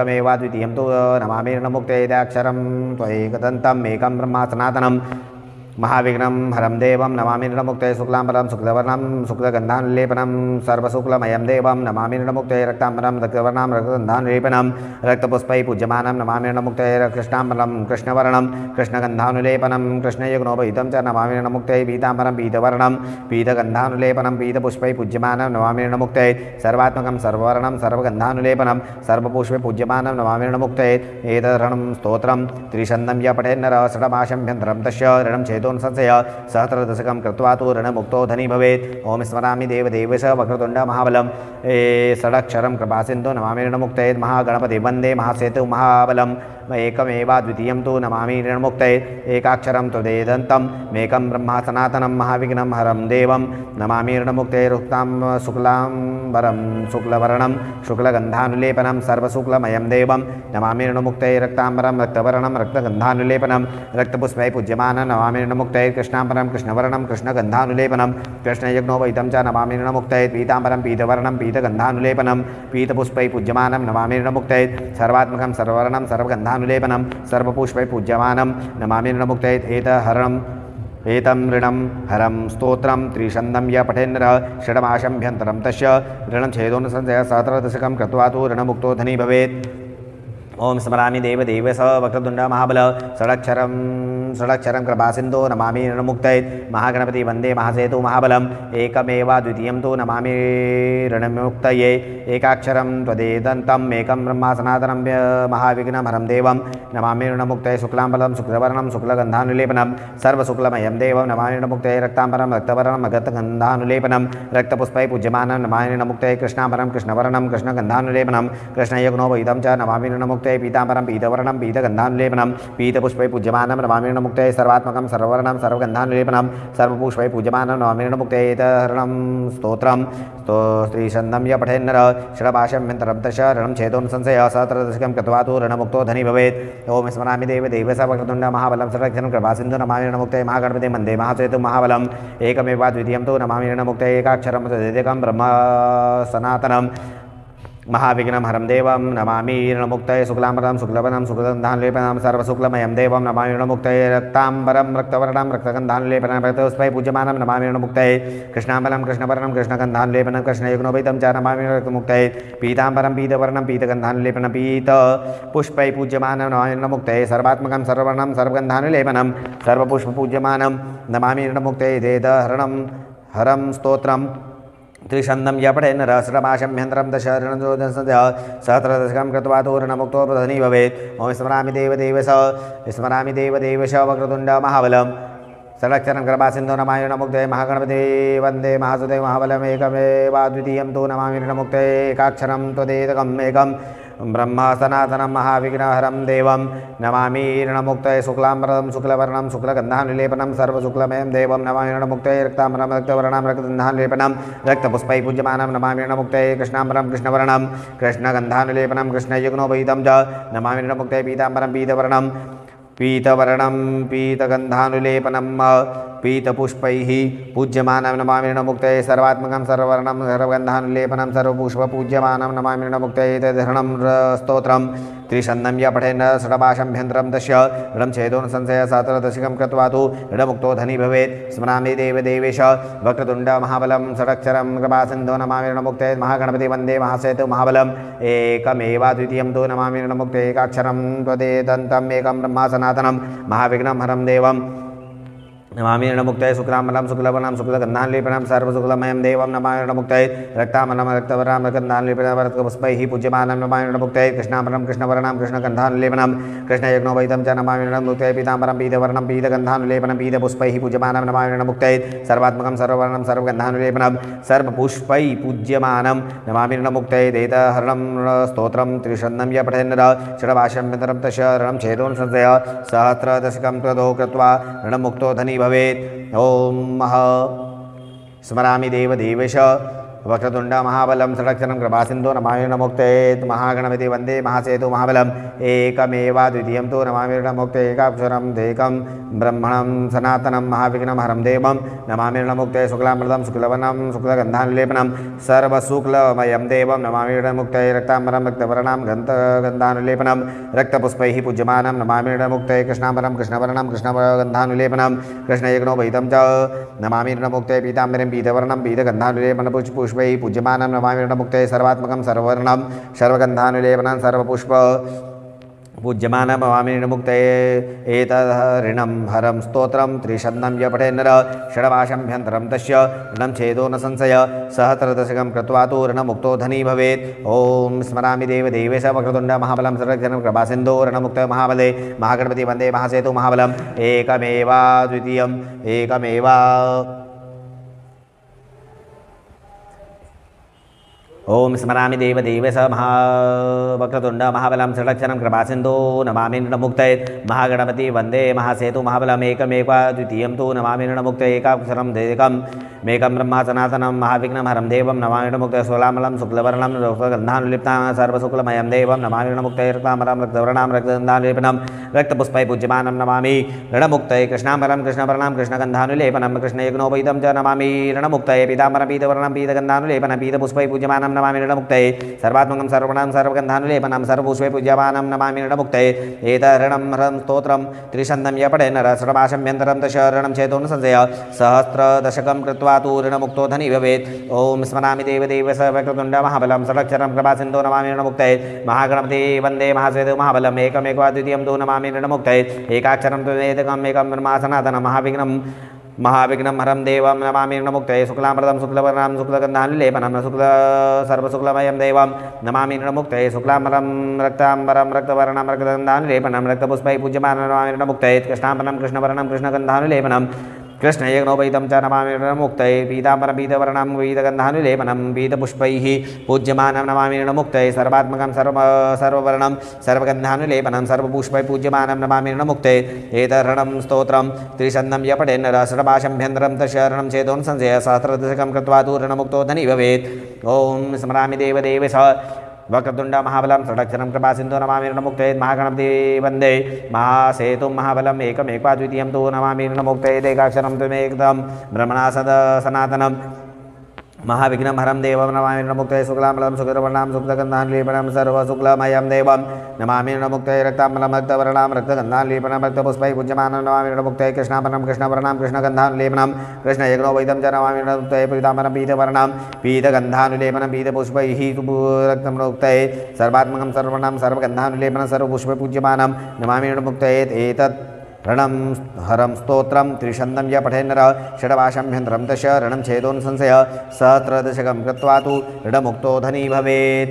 एकमेवाद्वितीयं तु नमामि ऋणमुक्तये एकाक्षरं त्वैकदन्तम् एकं ब्रह्मा सनातनं महाविघ्नं हरं देवं नमामि ऋणमुक्तये शुक्लाम्बरं शुक्लवर्णं शुक्लगन्धानुलेपनं सर्वशुक्लमयं देवं नमामि ऋणमुक्तये रक्ताम्बरं रक्तवर्णं रक्तगन्धानुलेपनं रक्तपुष्पैः पूज्यमानं नमामि ऋणमुक्तये कृष्णाम्बरं कृष्णवर्णं कृष्णगन्धानुलेपनं कृष्णयज्ञोपहितं च नमामि ऋणमुक्तये पीताम्बरं पीतवर्णं पीतगन्धानुलेपनं पीतपुष्पैः पूज्यमानं नमामि ऋणमुक्तये सर्वात्मकं सर्ववर्णं सर्वगन्धानुलेपनं सर्वपुष्पे पूज्यमानं नमामि ऋणमुक्तये एतदर्हणं स्तोत्रं त्रिशन्दं य पठेन्नरः षडमाशम्भ्यन्तरं तस्य ऋणं छेदो संशय सहस्रदशकं कृत्वा तु ऋणमुक्तो धनी भवेत्। ओम स्मरामि देवदेवेश वक्रतुण्ड महाबलं षडक्षरं कृपासिन्धु नमामि ऋणमुक्तये महागणपति वन्दे महासेतु महाबलं एकमेवाद्वितीयं तु नमामि ऋणमुक्तये एकाक्षरं त्वदेदन्तं मेकं ब्रह्मा सनातनं महाविघ्नं हरं देवं नमामि ऋणमुक्तये रुक्तां शुक्लाम्बरं शुक्लवर्णं शुक्लगन्धानुलेपनं सर्वशुक्लमयं देवं नमामि ऋणमुक्तये रक्ताम्बरं रक्तवर्णं रक्तगन्धानुलेपनं रक्तपुष्पैः पूज्यमानं नमामि ऋणमुक्तये कृष्णाम्बरं कृष्णवर्णं कृष्णगन्धानुलेपनं कृष्णयज्ञोपहितं च नमामि ऋणमुक्तये पीताम्बरं पीतवर्णं पीतगन्धानुलेपनं पीतपुष्पैः पूज्यमानं नमामि ऋणमुक्तये सर्वात्मकं सर्ववर्णं सर्वगन्धानुलेपनं सर्वपुष्पैः पूज्यमानं नमामि ऋणमुक्तये एतं ऋणं हरं स्तोत्रं त्रिशन्दं य पठेन्नरः षडमाशम्भ्यन्तरं तस्य ऋणं छेदोनुसंशयः सहस्रदशकं कृत्वा तु ऋणमुक्तो धनी भवेत्। ओम स्मरामि देवदेवेश वक्रतुण्ड महाबल षडक्षरं कृपासिन्धो नमामि ऋणमुक्तये महागणपति वन्दे महासेतु महाबलं एकमेवाद्वितीयं तु नमामि ऋणमुक्तये एकाक्षरं त्वदेदन्तं मेकं ब्रह्मा सनातनं महाविघ्नं हरं देवं नमामि ऋणमुक्तये शुक्लाम्बरं शुक्लवर्णं शुक्लगन्धानुलेपनं सर्वशुक्लमयं देवं नमामि ऋणमुक्तये रक्ताम्बरं रक्तवर्णं रक्तगन्धानुलेपनं रक्तपुष्पैः पूज्यमानं नमामि ऋणमुक्तये कृष्णाम्बरं कृष्णवर्णं कृष्णगन्धानुलेपनं कृष्णयज्ञोपहितं च नमामि ऋणमुक्तये पीताम्बरं पीतवर्णं पीतगन्धानुलेपनं पीतपुष्पैः पूज्यमानं नमामि ऋणमुक्तये सर्वात्मकं सर्ववर्णं सर्वगन्धानुलेपनं सर्वपुष्पैः पूज्यमानं नमामि ऋणमुक्तये एतदर्हणं स्तोत्रं त्रिशन्दं य पठेन्नरः षडमाशम्भ्यन्तरं तस्य ऋणं छेदोनुसंशयः सहस्रदशकं कृत्वा तु ऋणमुक्तो धनी भवेत्। ओम स्मरामि देवदेवेश वक्रतुण्ड महाबलं षडक्षरं कृपासिन्धु नमामि ऋणमुक्तये महागणपति वन्दे महासेतु महाबलं एकमेवाद्वितीयं तु नमामि ऋणमुक्तये एकाक्षरं त्वदेकं ब्रह्म सनातनं महाविघ्नं हरं देवं नमामि ऋणमुक्तये शुक्लाम्बरं शुक्लवर्णं शुक्लगन्धानुलेपनं सर्वशुक्लमयं देवं नमामि ऋणमुक्तये रक्ताम्बरं रक्तवर्णं रक्तगन्धानुलेपनं रक्तपुष्पैः पूज्यमानं नमामि ऋणमुक्तये कृष्णाम्बरं कृष्णवर्णं कृष्णगन्धानुलेपनं कृष्णयज्ञोपहितं च नमामि ऋणमुक्तये पीताम्बरं पीतवर्णं पीतगन्धानुलेपनं पीतपुष्पैः पूज्यमानं नमामि ऋणमुक्तये सर्वात्मकं सर्ववर्णं सर्वगन्धानुलेपनं सर्वपुष्पपूज्यमानं नमामि ऋणमुक्तये एतदर्हणं हरं स्तोत्रं त्रिशन्दं य पठेन्नरः षडमाशम्भ्यन्तरं दश ऋणसंशयः सहस्रदशकं कृत्वा तु ऋणमुक्तो धनी भवेत्। ओम स्मरामि देवदेवेश वक्रतुण्ड महाबलं षडक्षरं कृपासिन्धो नमामि ऋणमुक्तये महागणपते वन्दे महासुते महाबलम् एकमेवाद्वितीयं तु नमामि ऋणमुक्तये एकाक्षरं त्वदेकम् एकं ब्रह्म सनातनं महाविघ्नहरं देवं नमामि ऋणमुक्तये शुक्लाम्बरं शुक्लवर्णं शुक्लगन्धानुलेपनं सर्वशुक्लमयं देवं नमामि ऋणमुक्तये रक्ताम्बरं रक्तवर्णं रक्तगन्धानुलेपनं रक्तपुष्पैः पूज्यमानं नमामि ऋणमुक्तये कृष्णाम्बरं कृष्णवर्णं कृष्णगन्धानुलेपनं कृष्णयज्ञोपहितं च नमामि ऋणमुक्तये पीताम्बरं पीतवर्णं पीतगन्धानुलेपनं पीतपुष्पैः पूज्यमानं नमामि ऋणमुक्तये सर्वात्मकं सर्ववर्णं सर्वगन्धानुलेपनं सर्वपुष्पपूज्यमानं नमामि ऋणमुक्तये एतदर्हणं स्तोत्रं त्रिशन्दं य पठेन्नरः षडमाशम्भ्यन्तरं तस्य ऋणं छेदोनुसंशयः सहस्रदशकं कृत्वा तु ऋणमुक्तो धनी भवेत्। स्मरामि देवदेवेश वक्रतुण्ड महाबलं षडक्षरं कृपासिन्धो नमामि ऋणमुक्तये महागणपति वन्दे महासेतु महाबलं एकमेवाद्वितीयं तु नमामि ऋणमुक्तये एकाक्षरं त्वदेदन्तम् एकं ब्रह्मा सनातनं महाविघ्नं हरं देवं नमामि ऋणमुक्तये शुक्लाम्बरं शुक्लवर्णं शुक्लगन्धानुलेपनं सर्वशुक्लमयं देवं नमामि ऋणमुक्तये रक्ताम्बरं रक्तवर्णं रक्तगन्धानुलेपनं रक्तपुष्पैः पूज्यमानं नमामि ऋणमुक्तये कृष्णाम्बरं कृष्णवर्णं कृष्णगन्धानुलेपनं कृष्णयज्ञोपहितं च नमामि ऋणमुक्तये पीताम्बरं पीतवर्णं पीतगन्धानुलेपनं पीतपुष्पैः पूज्यमानं नमामि ऋणमुक्तये सर्वात्मकं सर्ववर्णं सर्वगन्धानुलेपनं सर्वपुष्पैः पूज्यमानं नमामि ऋणमुक्तये एतदर्हणं स्तोत्रं त्रिशन्दं य पठेन्नरः षडमाशम्भ्यन्तरं तस्य ऋणं छेदोनुसंशयः सहस्रदशकं त्वदो कृत्वा ऋणमुक्तो धनी भवेत्। ओम स्मरामि देवदेवेश वक्रतुंड महाबलं षडक्षरं कृपासिन्धु नमामि ऋणमुक्तये महागणपति वन्दे महासेतु महाबलम् एकमेवाद्वितीयं तु नमामि ऋणमुक्तये एकाक्षरं देकं ब्रह्मणं सनातनं महाविघ्नं हरं देवं नमामि ऋणमुक्तये शुक्लामृतं शुक्लवर्णं शुक्लगन्धानुलेपनं सर्वशुक्लमयं देवं नमामि ऋणमुक्तये रक्ताम्बरं रक्तवर्णां गन्धानुलेपनं रक्तपुष्पैः पूज्यमानं नमामि ऋणमुक्तये कृष्णाम्बरं कृष्णवर्णं कृष्णगन्धानुलेपनं कृष्णयज्ञोपहितं च नमामि ऋणमुक्तये पीताम्बरं पीतवर्णं पीतगन्धानुलेपनं पुष्पैः पूज्यमानं नमामि ऋणमुक्तये सर्वात्मकं सर्ववर्णं सर्वगन्धानुलेपनं सर्वपुष्प पूज्यमानं नमामि ऋणमुक्तये एतद् ऋणं हरं स्तोत्रं त्रिशन्नं य पठेन्नर षड्भाषाभ्यन्तरं तस्य ऋणं छेदो न संशय सहस्रदशकं कृत्वा तु ऋणमुक्तो धनी भवेत् ॐ स्मरामि देवदेवेश वक्रतुण्ड महाबलं सर्वजनं कृपासिन्धो ऋणमुक्त महाबले महागणपति वन्दे महासेतु महाबलम् एकमेवाद्वितीयम् एकमेव ओम स्मरामि देवदेवेश वक्रतुंड महाबलं षडक्षरं कृपासिन्धो नमामि ऋणमुक्तये महागणपति वन्दे महासेतु महाबलम् एकमेवाद्वितीयं तु नमामि ऋणमुक्तये एकाक्षरं देकं मेकं ब्रह्मा सनातनं महाविघ्नं हरं देवं नमामि ऋणमुक्तये शुक्लामलं शुक्लवर्णं रक्तगन्धानुलिप्तं सर्वशुक्लमयं देवं नमामि ऋणमुक्तये रक्ताम्बरं रक्तवर्णां रक्तगन्धानुलेपनं रक्तपुष्पैः पूज्यमानं नमामि ऋणमुक्तये कृष्णाम्बरं कृष्णवर्णां कृष्णगन्धानुलेपनं कृष्णयज्ञोपहितं च नमामि ऋणमुक्तये पीताम्बरं पीतवर्णं पीतगन्धानुलेपनं पीतपुष्पैः पूज्यमानं नमामि ऋणमुक्तये सर्वात्मकं सर्ववर्णं सर्वगन्धानुलेपनं सर्वपुष्पैः पूज्यमानं नमामि ऋणमुक्तये एतऋणं हरं स्तोत्रं त्रिशन्नं य पठेन् षड्भाषाभ्यन्तरं तस्य ऋणं छेदो न संशय सहस्रदशकं कृत्वा तु ऋणमुक्तो धनी भवेत् ॐ स्मरामि देवदेवेश वक्रतुण्ड महाबलं षडक्षरं कृपासिन्धो नमामि ऋणमुक्तये महागणपति वन्दे महासेतु महाबलम् एकमेवाद्वितीयं तु नमामि ऋणमुक्तये एकाक्षरं तु वेदकम् एकं ब्रह्मा सनातनं महाविघ्नं हरं देवं नमामि ऋणमुक्तये शुक्लामृतं शुक्लवर्णं शुक्लगन्धानुलेपनं सर्वशुक्लमयं देवं नमामि ऋणमुक्तये शुक्लाम्बरं रक्ताम्बरं रक्तवर्णं रक्तगन्धानुलेपनं रक्तपुष्पैः पूज्यमानं नमामि ऋणमुक्तये कृष्णाम्बरं कृष्णवर्णं कृष्णगन्धानुलेपनं कृष्णयज्ञोपहितं च नमामि ऋणमुक्तये पीताम्बरं पीतवर्णं पीतगन्धानुलेपनं पीतपुष्पैः पूज्यमानं नमामि ऋणमुक्तये सर्वात्मकं सर्ववर्णं सर्वगन्धानुलेपनं सर्वपुष्पैः पूज्यमानं नमामि ऋणमुक्तये एतऋणं स्तोत्रं त्रिशन्नं य पठेन् षड्भाषाभ्यन्तरं तस्य ऋणं छेदो न संशय सहस्रदशकं कृत्वा तु ऋणमुक्तो धनी भवेत् ॐ स्मरामि देवदेवेश वक्रतुण्ड महाबलं षडक्षरं कृपासिन्धो नमामि ऋणमुक्तये महागणपति वन्दे महासेतुं महाबलम् एकमेवाद्वितीयं तु नमामि ऋणमुक्तये एकाक्षरं त्वमेकं ब्रह्मणा सनातनं महाविघ्नं हरं देवं नमामि ऋणमुक्तये शुक्लाम्बरं शुक्लवर्णं शुक्लगन्धानुलेपनं सर्वशुक्लमयं देवं नमामि ऋणमुक्तये रक्ताम्बरं रक्तवर्णं रक्तगन्धानुलेपनं रक्तपुष्पैः पूज्यमानं नमामि ऋणमुक्तये कृष्णाम्बरं कृष्णवर्णं कृष्णगन्धानुलेपनं कृष्णयज्ञोपहितं च नमामि ऋणमुक्तये पीताम्बरं पीतवर्णं पीतगन्धानुलेपनं पीतपुष्पैः रक्तमुक्तये सर्वात्मकं सर्ववर्णं सर्वगन्धानुलेपनं सर्वपुष्पैः पूज्यमानं नमामि ऋणमुक्तये एतत् ऋणं हरं स्तोत्रं त्रिशन्नं य पठेन्नर षड्भाषाभ्यन्तरं तस्य ऋणं छेदो न संशय सहस्रदशकं कृत्वा तु ऋणमुक्तो धनी भवेत्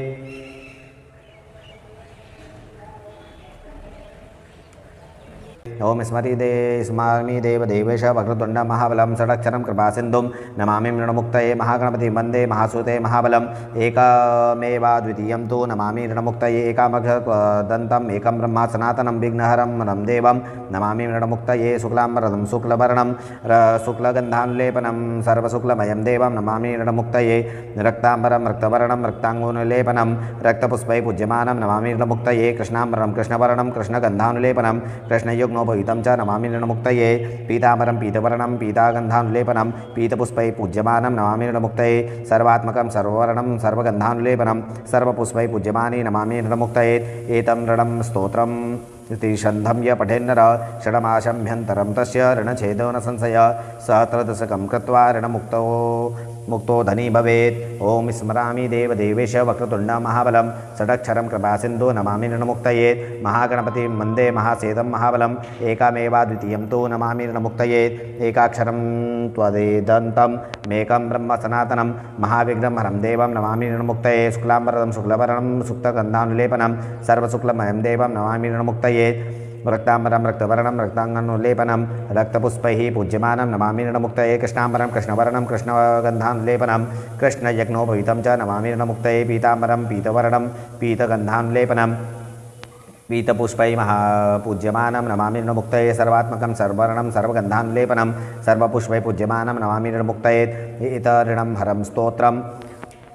ओम स्मरामि देवदेवेश वक्रतुण्ड महाबलं षडक्षरं कृपासिन्धुं नमामि ऋणमुक्तये महागणपति वन्दे महासुते महाबलम् एकमेवाद्वितीयं तु नमामि ऋणमुक्तये एकामक्षदन्तम् एकं ब्रह्मा सनातनं विघ्नहरं रं देवं नमामि ऋणमुक्तये शुक्लाम्बरं शुक्लवर्णं शुक्लगन्धानुलेपनं सर्वशुक्लमयं देवं नमामि ऋणमुक्तये रक्ताम्बरं रक्तवर्णं रक्ताङ्गुनुलेपनं रक्तपुष्पैः पूज्यमानं नमामि ऋणमुक्तये कृष्णाम्बरं कृष्णवर्णं कृष्णगन्धानुलेपनं कृष्णयज्ञोपहितं च नमामि ऋणमुक्तये पीताम्बरं पीतवर्णं पीतागन्धानुलेपनं पीतपुष्पैः पूज्यमानं नमामि ऋणमुक्तये सर्वात्मकं सर्ववर्णं सर्वगन्धानुलेपनं सर्वपुष्पैः पूज्यमाने नमामि ऋणमुक्तये एतं ऋणं स्तोत्रं त्रिशन्धं य पठेन्नर षड्माशाभ्यन्तरं तस्य ऋणछेदो न संशय सहस्रदशकं कृत्वा ऋणमुक्तो धनी भवेत् ॐ स्मरामि देवदेवेश वक्रतुण्ड महाबलं षडक्षरं कृपासिन्धो नमामि ऋणमुक्तये महागणपतिं वन्दे महासेतं महाबलम् एकमेवाद्वितीयं तु नमामि ऋणमुक्तये एकाक्षरं त्वदेदन्तं मेकं ब्रह्म सनातनं महाविघ्नं हरं देवं नमामि ऋणमुक्तये शुक्लाम्बरं शुक्लवर्णं शुक्लगन्धानुलेपनं सर्वशुक्लमयं देवं नमामि ऋणमुक्तये रक्ताम्बरं रक्तवर्णं रक्ताङ्गनुलेपनं रक्तपुष्पैः पूज्यमानं नमामि ऋणमुक्तये कृष्णाम्बरं कृष्णवर्णं कृष्णगन्धानुलेपनं कृष्णयज्ञोपहितं च नमामि ऋणमुक्तये पीताम्बरं पीतवर्णं पीतगन्धानुलेपनं पीतपुष्पैः पूज्यमानं नमामि ऋणमुक्तये सर्वात्मकं सर्ववर्णं सर्वगन्धानुलेपनं सर्वपुष्पैः पूज्यमानं नमामि ऋणमुक्तये एतऋणं हरं स्तोत्रं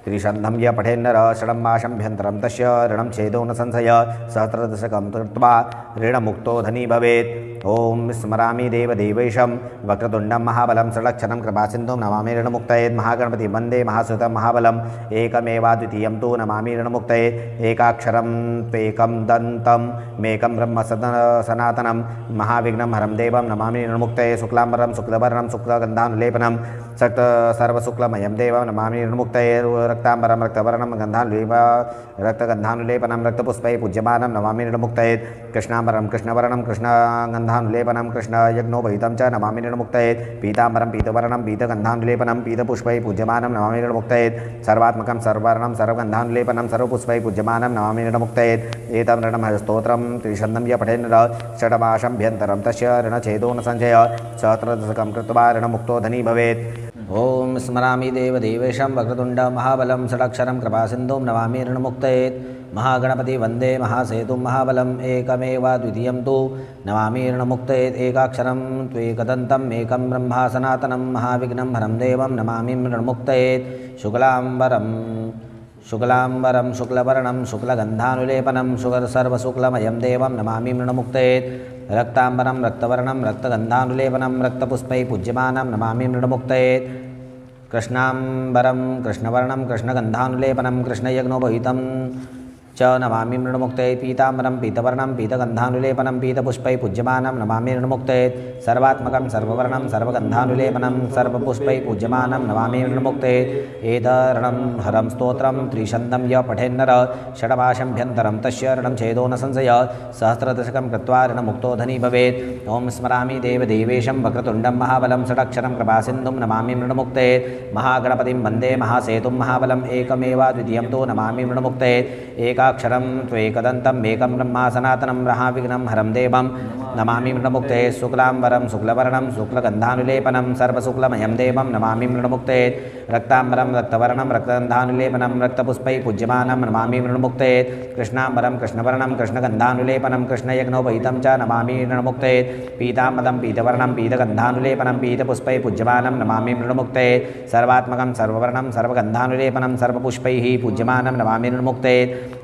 त्रिशन्धं य पठेन्नर षडम्माशम्भ्यन्तरं तस्य ऋणं छेदो न संशय सहस्रदशकं कृत्वा ऋणमुक्तो धनी भवेत्। ॐ स्मरामि देवदेवेशं वक्रतुण्डं महाबलं षडक्षरं कृपासिन्धुं नमामि ऋणमुक्तये महागणपति वन्दे महासुतं महाबलम् एकमेवाद्वितीयं तु नमामि ऋणमुक्तये एकाक्षरं त्वेकं दन्तं मेकं ब्रह्म सनातनं महाविघ्नं हरं देवं नमामि ऋणमुक्तये शुक्लाम्बरं शुक्लवर्णं शुक्लगन्धानुलेपनं सर्वशुक्लमयं देवं नमामि ऋणमुक्तये रक्ताम्बरं रक्तवर्णं रक्तगन्धानुलेपनं रक्तपुष्पैः पूज्यमानं नमामि ऋणमुक्तये कृष्णाम्बरं कृष्णवर्णं कृष्णगन्धानुलेपनं कृष्णयज्ञोपहितं च नमामि ऋणमुक्तये पीताम्बरं पीतवर्णं पीतगन्धानुलेपनं पीतपुष्पैः पूज्यमानं नमामि ऋणमुक्तये सर्वात्मकं सर्ववर्णं सर्वगन्धानुलेपनं सर्वपुष्पैः पूज्यमानं नमामि ऋणमुक्तये एतं ऋणमस्तोत्रं त्रिशन्धं य पठेन्न षडमाशम्भ्यन्तरं तस्य ऋणछेदो न संशय सहस्रदशकं कृत्वा ऋणमुक्तो धनी भवेत्। ॐ स्मरामि देवदेवेशं वक्रतुण्डं महाबलं षडक्षरं कृपासिन्धुं नमामि ऋणमुक्तये महागणपति वन्दे महासेतुं महाबलम् एकमेवाद्वितीयं तु नमामि ऋणमुक्तये एकाक्षरं त्वेकदन्तम् एकं ब्रह्मा सनातनं महाविघ्नं हरं देवं नमामि ऋणमुक्तये शुक्लाम्बरं शुक्लवर्णं शुक्लगन्धानुलेपनं सर्वशुक्लमयं देवं नमामि ऋणमुक्तये रक्ताम्बरं रक्तवर्णं रक्तगन्धानुलेपनं रक्तपुष्पैः पूज्यमानं नमामि ऋणमुक्तये कृष्णाम्बरं कृष्णवर्णं कृष्णगन्धानुलेपनं कृष्णयज्ञोपहितं च नमामि ऋणमुक्तये पीताम्बरं पीतवर्णं पीतगन्धानुलेपनं पीतपुष्पैः पूज्यमानं नमामि ऋणमुक्तये सर्वात्मकं सर्ववर्णं सर्वगन्धानुलेपनं सर्वपुष्पैः पूज्यमानं नमामि ऋणमुक्तये एतरणं हरं स्तोत्रं त्रिशन्धं य पठेन्नर षडमाशम्भ्यन्तरं तस्य ऋणं छेदो न संशय सहस्रदशकं कृत्वा ऋणमुक्तो धनी भवेत्। ॐ स्मरामि देवदेवेशं वक्रतुण्डं महाबलं षडक्षरं कृपासिन्धुं नमामि ऋणमुक्तये महागणपतिं वन्दे महासेतुं महाबलम् एकमेवाद्वितीयं तु नमामि ऋणमुक्तये एकाक्षरं त्वेकदन्तम् एकं ब्रह्मा सनातनं महाविघ्नं हरं देवं नमामि ऋणमुक्तये शुक्लाम्बरं शुक्लवर्णं शुक्लगन्धानुलेपनं सर्वशुक्लमयं देवं नमामि ऋणमुक्तये रक्ताम्बरं रक्तवर्णं रक्तगन्धानुलेपनं रक्तपुष्पैः पूज्यमानं नमामि ऋणमुक्तये कृष्णाम्बरं कृष्णवर्णं कृष्णगन्धानुलेपनं कृष्णयज्ञोपहितं च नमामि ऋणमुक्तये पीताम्बरं पीतवर्णं पीतगन्धानुलेपनं पीतपुष्पैः पूज्यमानं नमामि ऋणमुक्तये सर्वात्मकं सर्ववर्णं सर्वगन्धानुलेपनं सर्वपुष्पैः पूज्यमानं नमामि ऋणमुक्तये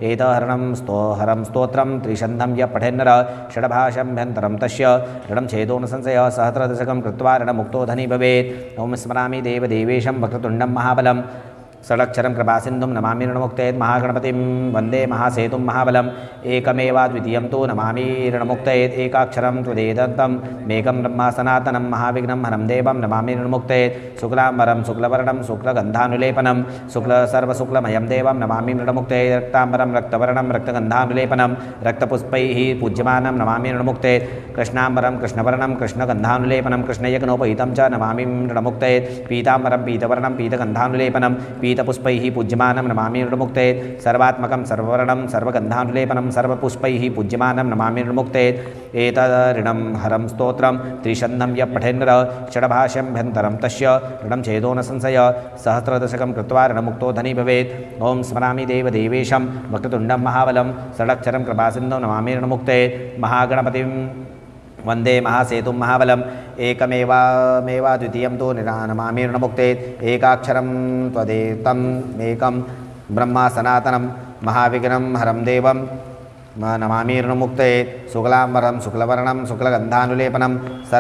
हरं स्तोत्रं त्रिशन्धं य पठेन्नर षडभाषम्भ्यन्तरं तस्य ऋणं छेदो न संशय सहस्रदशकं कृत्वा ऋणमुक्तो धनी भवेत्। ॐ स्मरामि देवदेवेशं वक्रतुण्डं महाबलं षडक्षरं कृपासिन्धुं नमामि ऋणमुक्तये महागणपतिं वन्दे महासेतुं महाबलम् एकमेवाद्वितीयं तु नमामि ऋणमुक्तये एकाक्षरं त्वदेदन्तम् एकं ब्रह्मा सनातनं महाविघ्नं हरं देवं नमामि ऋणमुक्तये शुक्लाम्बरं शुक्लवर्णं शुक्लगन्धानुलेपनं सर्वशुक्लमयं देवं नमामि ऋणमुक्तये रक्ताम्बरं रक्तवर्णं रक्तगन्धानुलेपनं रक्तपुष्पैः पूज्यमानं नमामि ऋणमुक्तये कृष्णाम्बरं कृष्णवर्णं कृष्णगन्धानुलेपनं कृष्णयज्ञोपहितं च नमामि ऋणमुक्तये पीताम्बरं पीतवर्णं पीतगन्धानुलेपनं पीतपुष्पैः पूज्यमानं नमामि ऋणमुक्तये सर्वात्मकं सर्ववर्णं सर्वगन्धानुलेपनं सर्वपुष्पैः पूज्यमानं नमामि ऋणमुक्तये एतदऋणं हरं स्तोत्रं त्रिशन्धं य पठेन्नर षडभाषम्भ्यन्तरं तस्य ऋणं छेदो न संशय सहस्रदशकं कृत्वा ऋणमुक्तो धनी भवेत्। ॐ स्मरामि देवदेवेशं वक्रतुण्डं महाबलं षडक्षरं कृपासिन्धुं नमामि ऋणमुक्तये महागणपतिं वन्दे महासेतुं महाबलम् एकमेवाद्वितीयं तु नमामि ऋणमुक्तये एकाक्षरं त्वदेतम् एकं ब्रह्मा सनातनं महाविघ्नं हरं देवं नमामि ऋणमुक्तये शुक्लाम्बरं शुक्लवर्णं शुक्लगन्धानुलेपनं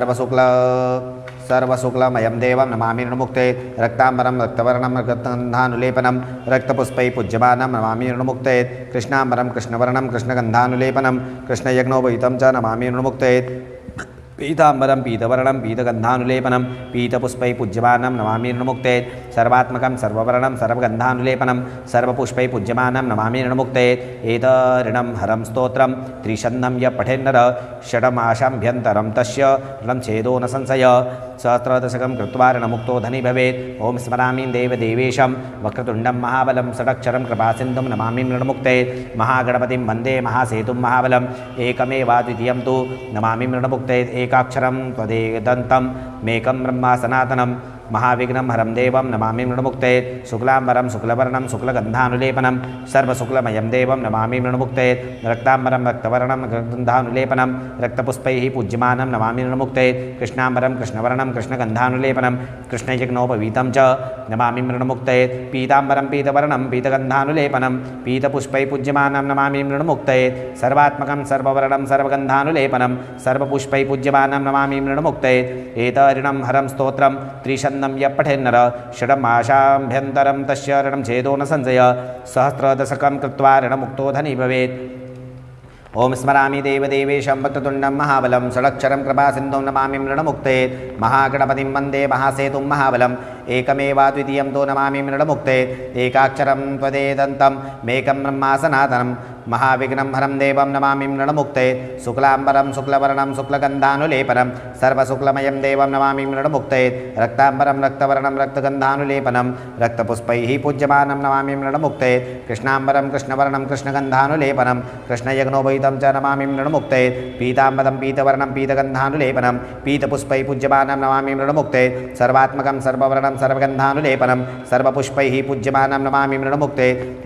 सर्वशुक्लमयं देवं नमामि ऋणमुक्तये रक्ताम्बरं रक्तवर्णं रक्तगन्धानुलेपनं रक्तपुष्पैः पूज्यमानं नमामि ऋणमुक्तये कृष्णाम्बरं कृष्णवर्णं कृष्णगन्धानुलेपनं कृष्णयज्ञोपहितं च नमामि ऋणमुक्तये पीताम्बरं पीतवर्णं पीतगन्धानुलेपनं पीतपुष्पैः पूज्यमानं नमामि ऋणमुक्तये सर्वात्मकं सर्ववर्णं सर्वगन्धानुलेपनं सर्वपुष्पैः पूज्यमानं नमामि ऋणमुक्तये एतऋणं हरं स्तोत्रं त्रिशन्धं य पठेन्नर षडमाशाभ्यन्तरं तस्य ऋणं छेदो न संशय सहस्रदशकं कृत्वा ऋणमुक्तो धनी भवेत्। ॐ स्मरामि देवदेवेशं वक्रतुण्डं महाबलं षडक्षरं कृपासिन्धुं नमामि ऋणमुक्तये महागणपतिं वन्दे महासेतुं महाबलम् एकमेवाद्वितीयं तु नमामि ऋणमुक्तये एकाक्षरं त्वदेदन्तम् एकं ब्रह्मा सनातनं महाविघ्नं हरं देवं नमामि मृणमुक्ते शुक्लाम्बरं शुक्लवर्णं शुक्लगन्धानुलेपनं सर्वशुक्लमयं देवं नमामि मृणमुक्ते रक्ताम्बरं रक्तवर्णं गन्धानुलेपनं रक्तपुष्पैः पूज्यमानं नमामि मृणमुक्ते कृष्णाम्बरं कृष्णवर्णं कृष्णगन्धानुलेपनं कृष्णयज्ञोपवीतं च नमामि मृणमुक्ते पीताम्बरं पीतवर्णं पीतगन्धानुलेपनं पीतपुष्पैः पूज्यमानं नमामि मृणमुक्ते सर्वात्मकं सर्ववर्णं सर्वगन्धानुलेपनं सर्वपुष्पैः पूज्यमानं नमामि मृणमुक्ते एतऋणं हरं स्तोत्रं त्रिशन्नं यः पठेन्नर षड्मासाभ्यन्तरं तस्य ऋणं छेदो न संशय सहस्रदशकं कृत्वा ऋणमुक्तो धनी भवेत्। ओम स्मरामि देवदेवेशं वक्रतुण्डं महाबलं षडक्षरं कृपासिन्धुं नमामि मृणमुक्ते महागणपतिं वन्दे महासेतुं महाबलम् एकमेवाद्वितीयं तो नमामि मृणमुक्ते एकाक्षरं त्वदेदन्तं मेकं ब्रह्मा सनातनं महाविघ्नं हरं देवं नमामि मृणमुक्ते शुक्लाम्बरं शुक्लवर्णं शुक्लगन्धानुलेपनं सर्वशुक्लमयं देवं नमामि मृणमुक्ते रक्ताम्बरं रक्तवर्णं रक्तगन्धानुलेपनं रक्तपुष्पैः पूज्यमानं नमामि मृणमुक्ते कृष्णाम्बरं कृष्णवर्णं कृष्णगन्धानुलेपनं कृष्णयज्ञोपवीतं च नमामि मृणमुक्ते पीताम्बरं पीतवर्णं पीतगन्धानुलेपनं पीतपुष्पैः पूज्यमानं नमामि मृणमुक्ते सर्वात्मकं सर्ववर्णं सर्वगन्धानुलेपनं सर्वपुष्पैः पूज्यमानं नमामि मृणमुक्ते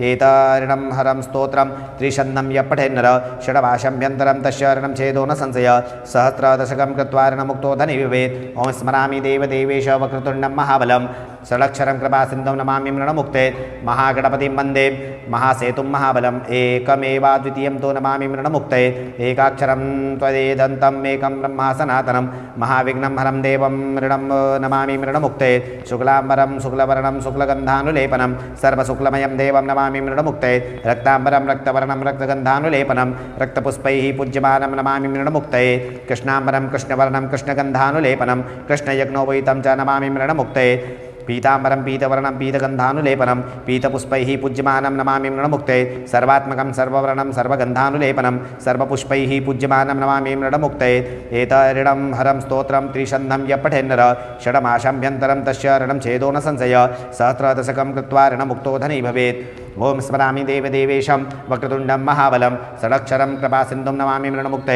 एतऋणं हरं स्तोत्रं त्रिशन्नं यः पठेन्नर षड्भाषाभ्यन्तरं तस्य ऋणं छेदो न संशय सहस्रदशकं कृत्वा ऋणमुक्तो धनी भवेत्। ओं स्मरामि देवदेवेश वक्रतुण्डं महाबलं षडक्षरं कृपासिन्धुं नमामि मृणमुक्ते महागणपतिं वन्दे महासेतुं महाबलम् एकमेवाद्वितीयं तो नमामि मृणमुक्ते एकाक्षरं त्वदेदन्तम् एकं ब्रह्मा सनातनं महाविघ्नं हरं देवं ऋणं नमामि मृणमुक्ते शुक्लाम्बरं शुक्लवर्णं शुक्लगन्धानुलेपनं सर्वशुक्लमयं देवं नमामि मृणमुक्ते रक्ताम्बरं रक्तवर्णं रक्तगन्धानुलेपनं रक्तपुष्पैः पूज्यमानं नमामि मृणमुक्ते कृष्णाम्बरं कृष्णवर्णं कृष्णगन्धानुलेपनं कृष्णयज्ञोपवीतं च नमामि मृणमुक्ते पीताम्बरं पीतवर्णं पीतगन्धानुलेपनं पीतपुष्पैः पूज्यमानं नमामि मृणमुक्ते सर्वात्मकं सर्ववर्णं सर्वगन्धानुलेपनं सर्वपुष्पैः पूज्यमानं नमामि मृणमुक्ते एतऋणं हरं स्तोत्रं त्रिशन्नं यः पठेन्नर षड्मासाभ्यन्तरं तस्य ऋणं छेदो न संशय सहस्रदशकं कृत्वा ऋणमुक्तो धनी भवेत्। ओं स्मरामि देवदेवेशं वक्रतुण्डं महाबलं षडक्षरं कृपासिन्धुं नमामि मृणमुक्ते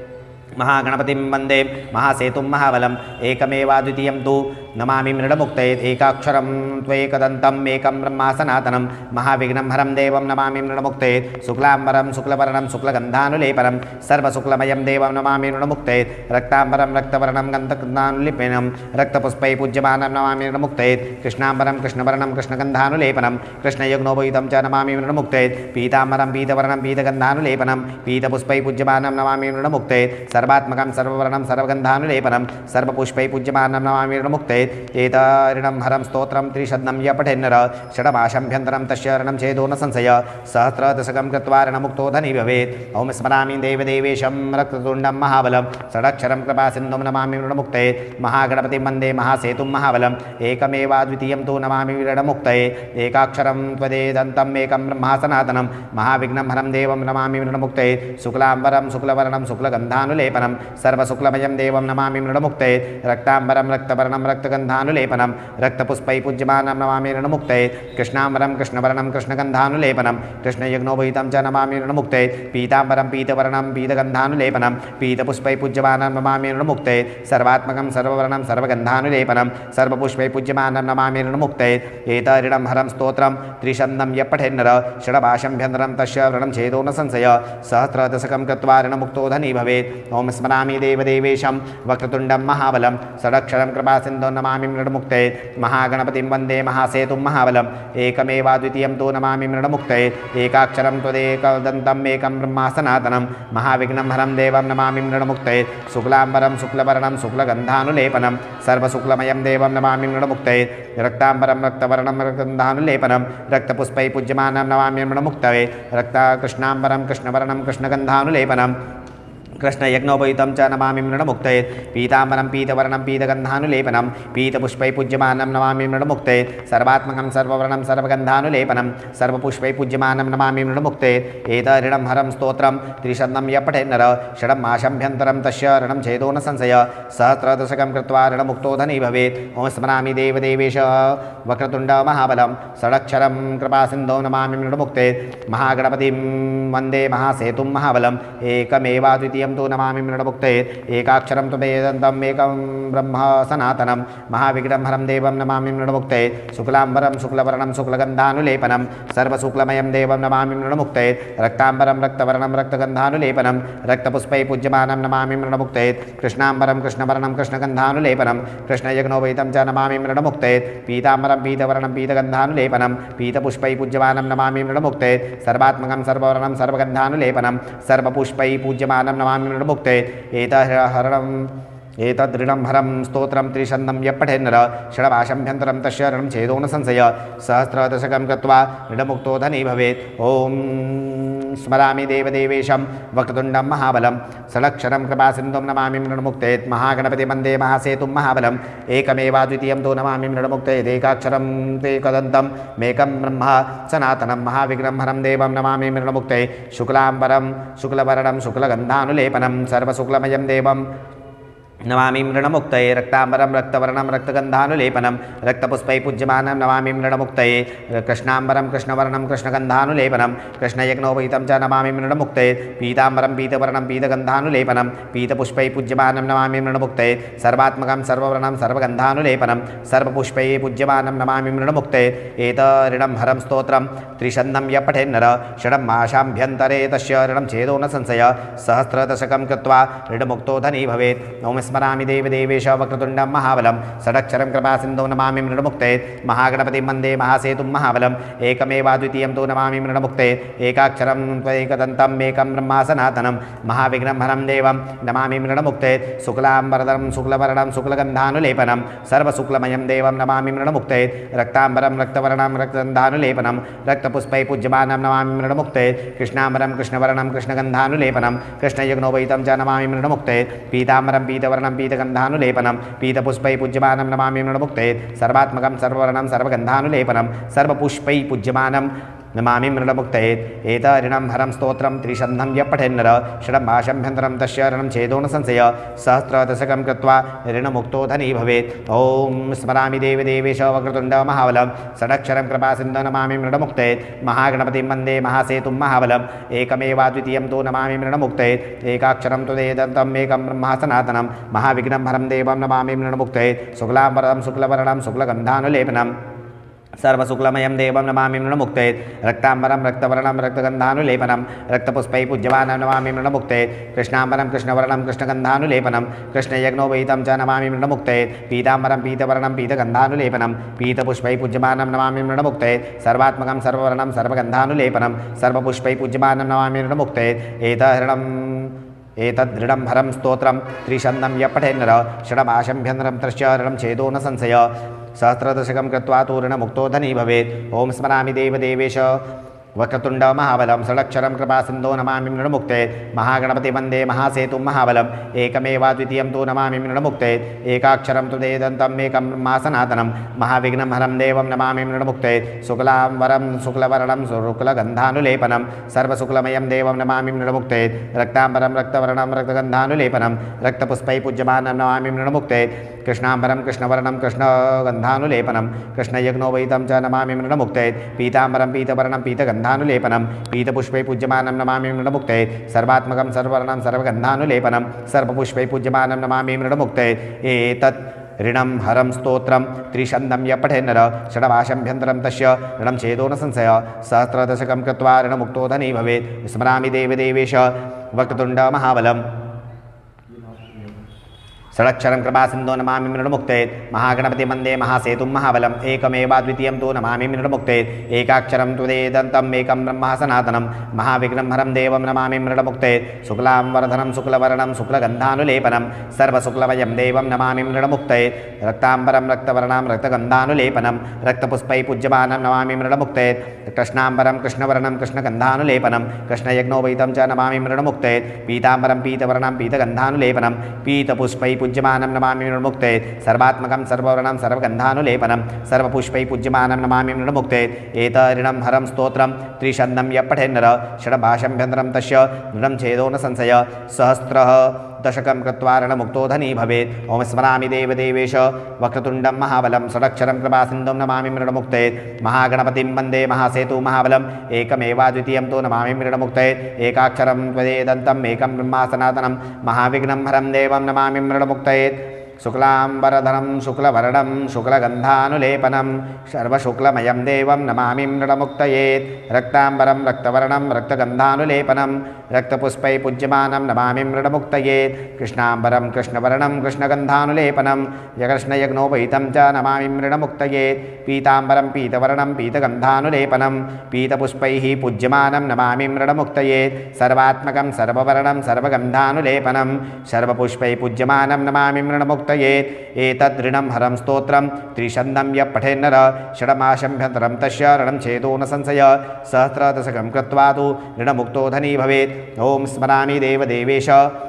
महागणपतिं वन्दे महासेतुं महाबलम् एकमेवाद्वितीयं तु नमामि मृणमुक्ते एकाक्षरं त्वेकदन्तम् एकं ब्रह्मा सनातनं महाविघ्नं हरं देवं नमामि मृणमुक्ते शुक्लाम्बरं शुक्लवर्णं शुक्लगन्धानुलेपनं सर्वशुक्लमयं देवं नमामि मृणमुक्ते रक्ताम्बरं रक्तवर्णं गन्धगन्धानुलेपनं रक्तपुष्पैः पूज्यमानं नमामि मृणमुक्ते कृष्णाम्बरं कृष्णवर्णं कृष्णगन्धानुलेपनं कृष्णयज्ञोपवीतं च नमामि मृणमुक्ते पीताम्बरं पीतवर्णं पीतगन्धानुलेपनं पीतपुष्पैः पूज्यमानं नमामि मृणमुक्ते सर्वात्मकं सर्ववर्णं सर्वगन्धानुलेपनं सर्वपुष्पैः पूज्यमानं नमामि मृणमुक्ते एतऋणं हरं स्तोत्रं त्रिशन्नं यः पठेन्नर षड्भाषाभ्यन्तरं तस्य ऋणं छेदो न संशय सहस्रदशकं कृत्वा ऋणमुक्तो धनी भवेत्। ओं स्मरामि देवदेवेशं रक्ततुण्डं महाबलं षडक्षरं कृपासिन्धुं नमामि मृणमुक्ते महागणपतिं वन्दे महासेतुं महाबलम् एकमेवाद्वितीयं तु नमामि ऋणमुक्ते एकाक्षरं त्वदेदन्तम् एकं ब्रह्मा सनातनं महाविघ्नं हरं देवं नमामि मृणमुक्ते शुक्लाम्बरं शुक्लवर्णं शुक्लगन्धानुलेपनं सर्वशुक्लमयं देवं नमामि मृणमुक्ते रक्ताम्बरं रक्तवर्णं रक्तगन्धानुलेपनं रक्तपुष्पैः पूज्यमानं नमामि मृणमुक्ते कृष्णाम्बरं कृष्णवर्णं कृष्णगन्धानुलेपनं कृष्णयज्ञोपवीतं च नमामि मृणमुक्ते पीताम्बरं पीतवर्णं पीतगन्धानुलेपनं पीतपुष्पैः पूज्यमानं नमामि मृणमुक्ते सर्वात्मकं सर्ववर्णं सर्वगन्धानुलेपनं सर्वपुष्पैः पूज्यमानं नमामि मृणमुक्ते एतऋणं हरं स्तोत्रं त्रिशन्नं यः पठेन्नर षड्भाषाभ्यन्तरं तस्य ऋणं छेदो न संशय सहस्रदशकं कृत्वा ऋणमुक्तो धनी भवेत्। ओं स्मरामि देवदेवेशं वक्रतुण्डं महाबलं षडक्षरं कृपासिन्धुं नमामि मृणमुक्ते महागणपतिं वन्दे महासेतुं महाबलम् एकमेवाद्वितीयं तु नमामि मृणमुक्ते एकाक्षरं त्वदेकदन्तम् एकं ब्रह्मा सनातनं महाविघ्नं हरं देवं नमामि मृणमुक्ते शुक्लाम्बरं शुक्लवर्णं शुक्लगन्धानुलेपनं सर्वशुक्लमयं देवं नमामि मृणमुक्ते रक्ताम्बरं रक्तवर्णं रक्तगन्धानुलेपनं रक्तपुष्पैः पूज्यमानं नमामि मृणमुक्ते कृष्णाम्बरं कृष्णवर्णं कृष्णगन्धानुलेपनं कृष्णयज्ञोपवीतं च नमामि मृणमुक्ते पीताम्बरं पीतवर्णं पीतगन्धानुलेपनं पीतपुष्पैः पूज्यमानं नमामि मृणमुक्ते सर्वात्मकं सर्ववर्णं सर्वगन्धानुलेपनं सर्वपुष्पैः पूज्यमानं नमामि मृणमुक्ते एतऋणं हरं स्तोत्रं त्रिशन्नं यः पठेन्नर षड्मासाभ्यन्तरं तस्य ऋणं छेदो न संशय सहस्रदशकं कृत्वा ऋणमुक्तो धनी भवेत्। ओं स्मरामि देवदेवेश वक्रतुण्ड महाबलं षडक्षरं कृपासिन्धुं नमामि मृणमुक्ते महागणपतिं वन्दे महासेतुं महाबलम् एकमेवाद्वितीयं द्वितीयं तु नमामि मृडमुक्ते एकाक्षरं तु वेदन्तम् एकं ब्रह्म सनातनं महाविघ्नं हरं देवं नमामि मृडमुक्ते शुक्लाम्बरं शुक्लवर्णं शुक्लगन्धानुलेपनं सर्वशुक्लमयं देवं नमामि मृडमुक्ते रक्ताम्बरं रक्तवर्णं रक्तगन्धानुलेपनं रक्तपुष्पै पूज्यमानं नमामि मृडमुक्ते कृष्णाम्बरं कृष्णवर्णं कृष्णगन्धानुलेपनं कृष्णयज्ञोपैतं च नमामि मृडमुक्ते पीताम्बरं पीतवर्णं पीतगन्धानुलेपनं पीतपुष्पै पूज्यमानं नमामि मृडमुक्ते सर्वात्मकं सर्ववर्णं सर्वगन्धानुलेपनं सर्वपुष्पै पूज्यमानं नमामि मृडमुक्ते एतदृढं हरं स्तोत्रं त्रिशन्दं यः पठेन्नर षडभाषाभ्यन्तरं तस्य ऋणं छेदो न संशय सहस्रदशकं कृत्वा ऋणमुक्तो धनी भवेत्। ॐ स्मरामि देवदेवेशं वक्रतुण्डं महाबलं षडक्षरं कृपासिन्धुं नमामि मृडमुक्ते महागणपति वन्दे महासेतुं महाबलम् एकमेवाद्वितीयं तु नमामि मृडमुक्ते एकाक्षरं तेकदन्तं मेकं ब्रह्म सनातनं महाविघ्नं हरं देवं नमामि मृडमुक्ते शुक्लाम्बरं शुक्लवर्णं शुक्लगन्धानुलेपनं सर्वशुक्लमयं देवं नमामि मृडमुक्तये रक्ताम्बरं रक्तवर्णं रक्तगन्धानुलेपनं रक्तपुष्पै पूज्यमानं नमामि मृडमुक्तये कृष्णाम्बरं कृष्णवर्णं कृष्णगन्धानुलेपनं कृष्णयज्ञोपैतं च नमामि मृडमुक्तये पीताम्बरं पीतवर्णं पीतगन्धानुलेपनं पीतपुष्पै पूज्यमानं नमामि मृडमुक्तये सर्वात्मकं सर्ववर्णं सर्वगन्धानुलेपनं सर्वपुष्पै पूज्यमानं नमामि मृडमुक्तये एतऋणं हरं स्तोत्रं त्रिशन्दं यः पठेन्नर षडं मासाभ्यन्तरे तस्य ऋणं छेदो न संशय सहस्रदशकं कृत्वा ऋणमुक्तो धनी भवेत्। ओम स्मरामि देवदेवेश वक्रतुण्डं महाबलं षडक्षरं कृपासिन्धुं नमामि मृडमुक्ते महागणपतिं वन्दे महासेतुं महाबलम् एकमेवाद्वितीयं तु नमामि मृडमुक्ते एकाक्षरं त्वैकदन्तम् एकं ब्रह्म सनातनं महाविघ्नं हरं देवं नमामि मृडमुक्ते शुक्लाम्बरधरं शुक्लवर्णं शुक्लगन्धानुलेपनं सर्वशुक्लमयं देवं नमामि मृडमुक्ते रक्ताम्बरं रक्तवर्णं रक्तगन्धानुलेपनं रक्तपुष्पै पूज्यमानं नमामि मृडमुक्ते कृष्णाम्बरं कृष्णवर्णं कृष्णगन्धानुलेपनं कृष्णयज्ञोपैतं च नमामि मृडमुक्ते पीताम्बरं पीतवर्णं पीतगन्धानुलेपनं पीतपुष्पै पूज्यमानं नमामि मृडमुक्ते सर्वात्मकं सर्ववर्णं सर्वगन्धानुलेपनं सर्वपुष्पै पूज्यमानं नमामि मृडमुक्ते एतऋणं हरं स्तोत्रं त्रिशन्दं यः पठेन्नर षडं भाषाभ्यन्तरं तस्य ऋणं छेदो न संशय सहस्रदशकं कृत्वा ऋणमुक्तो धनी भवेत्। ॐ स्मरामि देवदेवेश वक्रतुण्ड महाबलं षडक्षरं कृपासिन्धुं नमामि मृडमुक्ते महागणपतिं वन्दे महासेतुं महाबलम् एकमेवाद्वितीयं तु नमामि मृडमुक्ते एकाक्षरं तु वेदन्तम् एकं ब्रह्म सनातनं महाविघ्नं हरं देवं नमामि मृडमुक्ते शुक्लाम्बरं शुक्लवर्णं शुक्लगन्धानुलेपनं सर्वशुक्लमयं देवं नमामि मृडमुक्ते रक्ताम्बरं रक्तवर्णं रक्तगन्धानुलेपनं रक्तपुष्पै पूज्यमानं नमामि मृडमुक्ते कृष्णाम्बरं कृष्णवर्णं कृष्णगन्धानुलेपनं कृष्णयज्ञोपैतं च नमामि मृडमुक्ते पीताम्बरं पीतवर्णं पीतगन्धानुलेपनं पीतपुष्पै पूज्यमानं नमामि मृडमुक्ते सर्वात्मकं सर्ववर्णं सर्वगन्धानुलेपनं सर्वपुष्पै पूज्यमानं नमामि मृडमुक्ते एतदृढं हरं स्तोत्रं त्रिशन्दं यः पठेन्नर षडभाषाभ्यन्तरं तस्य ऋणं छेदो न संशय सहस्रदशकं कृत्वा तु ऋणमुक्तो धनी भवेत्। ओम स्मरामि देवदेवेश वक्रतुण्ड महाबलं षडक्षरं कृपासिन्धुं नमामि मृडमुक्ते महागणपति वन्दे महासेतुं महाबलम् एकमेवाद्वितीयं तु नमामि मृडमुक्ते एकाक्षरं तु वेदन्तम् एकं ब्रह्म सनातनं महाविघ्नं हरं देवं नमामि मृडमुक्ते शुक्लाम्बरं शुक्लवर्णं शुक्लगन्धानुलेपनं सर्वशुक्लमयं देवं नमामि मृडमुक्ते रक्ताम्बरं रक्तवर्णं रक्तगन्धानुलेपनं रक्तपुष्पै पूज्यमानं नमामि मृडमुक्ते कृष्णाम्बरं कृष्णवर्णं कृष्णगन्धानुलेपनं कृष्णयज्ञोपैतं च नमामि मृडमुक्ते पीताम्बरं पीतवर्णं पीतगन्धानुलेपनं पीतपुष्पै पूज्यमानं नमामि मृडमुक्ते सर्वात्मकं सर्ववर्णं सर्वगन्धानुलेपनं सर्वपुष्पै पूज्यमानं नमामि मृडमुक्ते एतत् ऋणं हरं स्तोत्रं त्रिशन्दं यः पठेन्नर षडभाषाभ्यन्तरं तस्य ऋणं छेदो न संशय सहस्रदशकं कृत्वा ऋणमुक्तो धनी भवेत्। स्मरामि देवदेवेश वक्रतुण्ड महाबलं षडक्षरं कृपासिन्धुं नमामि मृडमुक्ते महागणपति वन्दे महासेतुं महाबलम् एकमेवाद्वितीयं तु नमामि मृडमुक्ते एकाक्षरं तु वेदन्तम् एकं ब्रह्म सनातनं महाविघ्नं हरं देवं नमामि मृडमुक्ते शुक्लाम्बरधरं शुक्लवर्णं शुक्लगन्धानुलेपनं सर्वशुक्लमयं देवं नमामि मृडमुक्ते रक्ताम्बरं रक्तवर्णं रक्तगन्धानुलेपनं रक्तपुष्पै पूज्यमानं नमामि मृडमुक्ते कृष्णाम्बरं कृष्णवर्णं कृष्णगन्धानुलेपनं कृष्णयज्ञोपैतं च नमामि मृडमुक्ते पीताम्बरं पीतवर्णं पीतगन्धानुलेपनं पीतपुष्पै पूज्यमानं नमामि मृडमुक्ते सर्वात्मकं सर्ववर्णं सर्वगन्धानुलेपनं सर्वपुष्पै पूज्यमानं नमामि मृडमुक्ते एतऋणं हरं स्तोत्रं त्रिशन्दं यः पठेन्नर षडभाषाभ्यन्तरं तस्य ऋणं छेदो न संशय सहस्रः दशकं कृत्वा ऋणमुक्तो धनी भवेत्। ॐ स्मरामि देवदेवेश वक्रतुण्डं महाबलं षडक्षरं कृपासिन्धुं नमामि मृडमुक्तये। महागणपतिं वन्दे महासेतु महाबलम् एकमेवाद्वितीयं तु नमामि मृडमुक्तये। एकाक्षरं त्वदेदन्तम् एकं ब्रह्मा सनातनं महाविघ्नं हरं देवं नमामि मृडमुक्तये। शुक्लाम्बरधरं शुक्लवर्णं शुक्लगन्धानुलेपनं सर्वशुक्लमयं देवं नमामि मृडमुक्तये। रक्ताम्बरं रक्तवर्णं रक्तगन्धानुलेपनं रक्तपुष्पै पूज्यमानं नमामि मृडमुक्तये। कृष्णाम्बरं कृष्णवर्णं कृष्णगन्धानुलेपनं यकृष्णयज्ञोपैतं च नमामि मृडमुक्तये। पीताम्बरं पीतवर्णं पीतगन्धानुलेपनं पीतपुष्पैः पूज्यमानं नमामि मृडमुक्तये। सर्वात्मकं सर्ववर्णं सर्वगन्धानुलेपनं सर्वपुष्पै पूज्यमानं नमामि मृडमुक्तये। एतद्ऋणं हरं स्तोत्रं त्रिशन्दं यः पठेन्नर षडमाशम्भ्यन्तरं तस्य ऋणं छेदो न संशय। सहस्रदशकं कृत्वा तु ऋणमुक्तो धनी भवेत्। ॐ स्मरामि देवदेवेश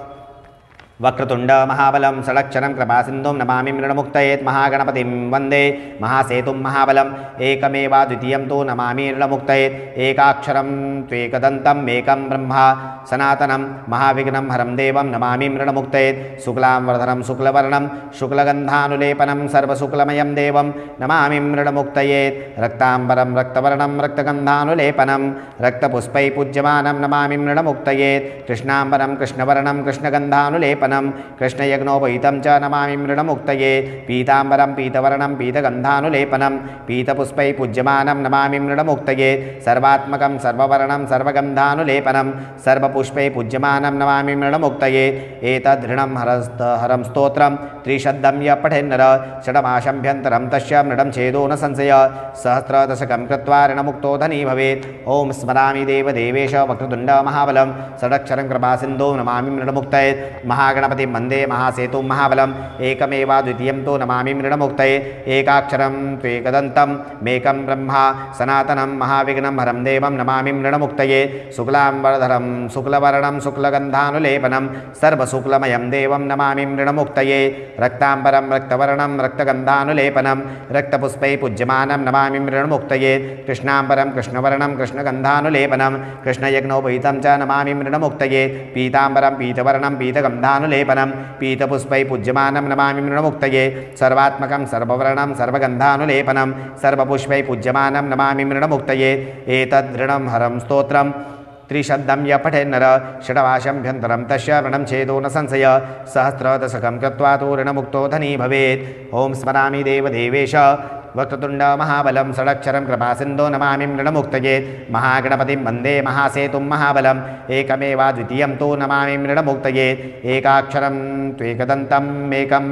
वक्रतुण्ड महाबलं षडक्षरं कृपासिन्धुं नमामि मृडमुक्तये। महागणपतिं वन्दे महासेतुं महाबलं एकमेवाद्वितीयं तु नमामि मृडमुक्तये। एकाक्षरं त्वेकदन्तम् एकं ब्रह्मा सनातनं महाविघ्नं हरं देवं नमामि मृडमुक्तये। शुक्लाम्बरधरं शुक्लवर्णं शुक्लगन्धानुलेपनं सर्वशुक्लमयं देवं नमामि मृडमुक्तये। रक्ताम्बरं रक्तवर्णं रक्तगन्धानुलेपनं रक्तपुष्पै पूज्यमानं नमामि मृडमुक्तये। कृष्णाम्बरं कृष्णवर्णं कृष्णगन्धानुलेपनं कृष्णयज्ञोपैतं च नमामि मृडमुक्तये। पीताम्बरं पीतवर्णं पीतगन्धानुलेपनं पीतपुष्पै पूज्यमानं नमामि मृडमुक्तये। सर्वात्मकं सर्ववर्णं सर्वगन्धानुलेपनं सर्वपुष्पै पूज्यमानं नमामि मृडमुक्तये। एतद्ऋणं हरं स्तोत्रं त्रिशब्दं यः पठेन्नर षडमाशम्भ्यन्तरं तस्य मृडं छेदो न संशय। सहस्रदशकं कृत्वा ऋणमुक्तो धनी भवेत्। ॐ स्मरामि देवदेवेश वक्रतुण्ड महाबलं षडक्षरं कृपासिन्धुं नमामि मृडमुक्तये। महागणपतिं वन्दे महासेतुं महाबलम् एकमेवाद्वितीयं तु नमामि मृडमुक्तये। एकाक्षरं त्वेकदन्तम् एकं ब्रह्मा सनातनं महाविघ्नं हरं देवं नमामि मृडमुक्तये। शुक्लाम्बरधरं शुक्लवर्णं शुक्लगन्धानुलेपनं सर्वशुक्लमयं देवं नमामि मृडमुक्तये। रक्ताम्बरं रक्तवर्णं रक्तगन्धानुलेपनं रक्तपुष्पै पूज्यमानं नमामि मृडमुक्तये। कृष्णाम्बरं कृष्णवर्णं कृष्णगन्धानुलेपनं कृष्णयज्ञोपैतं च नमामि मृडमुक्तये। पीताम्बरं पीतवर्णं पीतगन्धानुलेपनं पीतपुष्पै पूज्यमानं नमामि मृडमुक्तये। सर्वात्मकं सर्ववर्णं सर्वगन्धानुलेपनं सर्वपुष्पै पूज्यमानं नमामि मृडमुक्तये। एतद्ऋणं हरं स्तोत्रं त्रिशब्दं यः पठेन्नर षडमाशम्भ्यन्तरं तस्य ऋणं छेदो न संशय। सहस्रदशकं कृत्वा तु ऋणमुक्तो धनी भवेत्। ॐ स्मरामि देवदेवेश वक्रतुण्ड महाबलं षडक्षरं कृपासिन्धो नमामि मृडमुक्तये। महागणपतिं वन्दे महासेतुं महाबलं एकमेवाद्वितीयं तु नमामि मृडमुक्तये। एकाक्षरं त्वेकदन्तम् एकं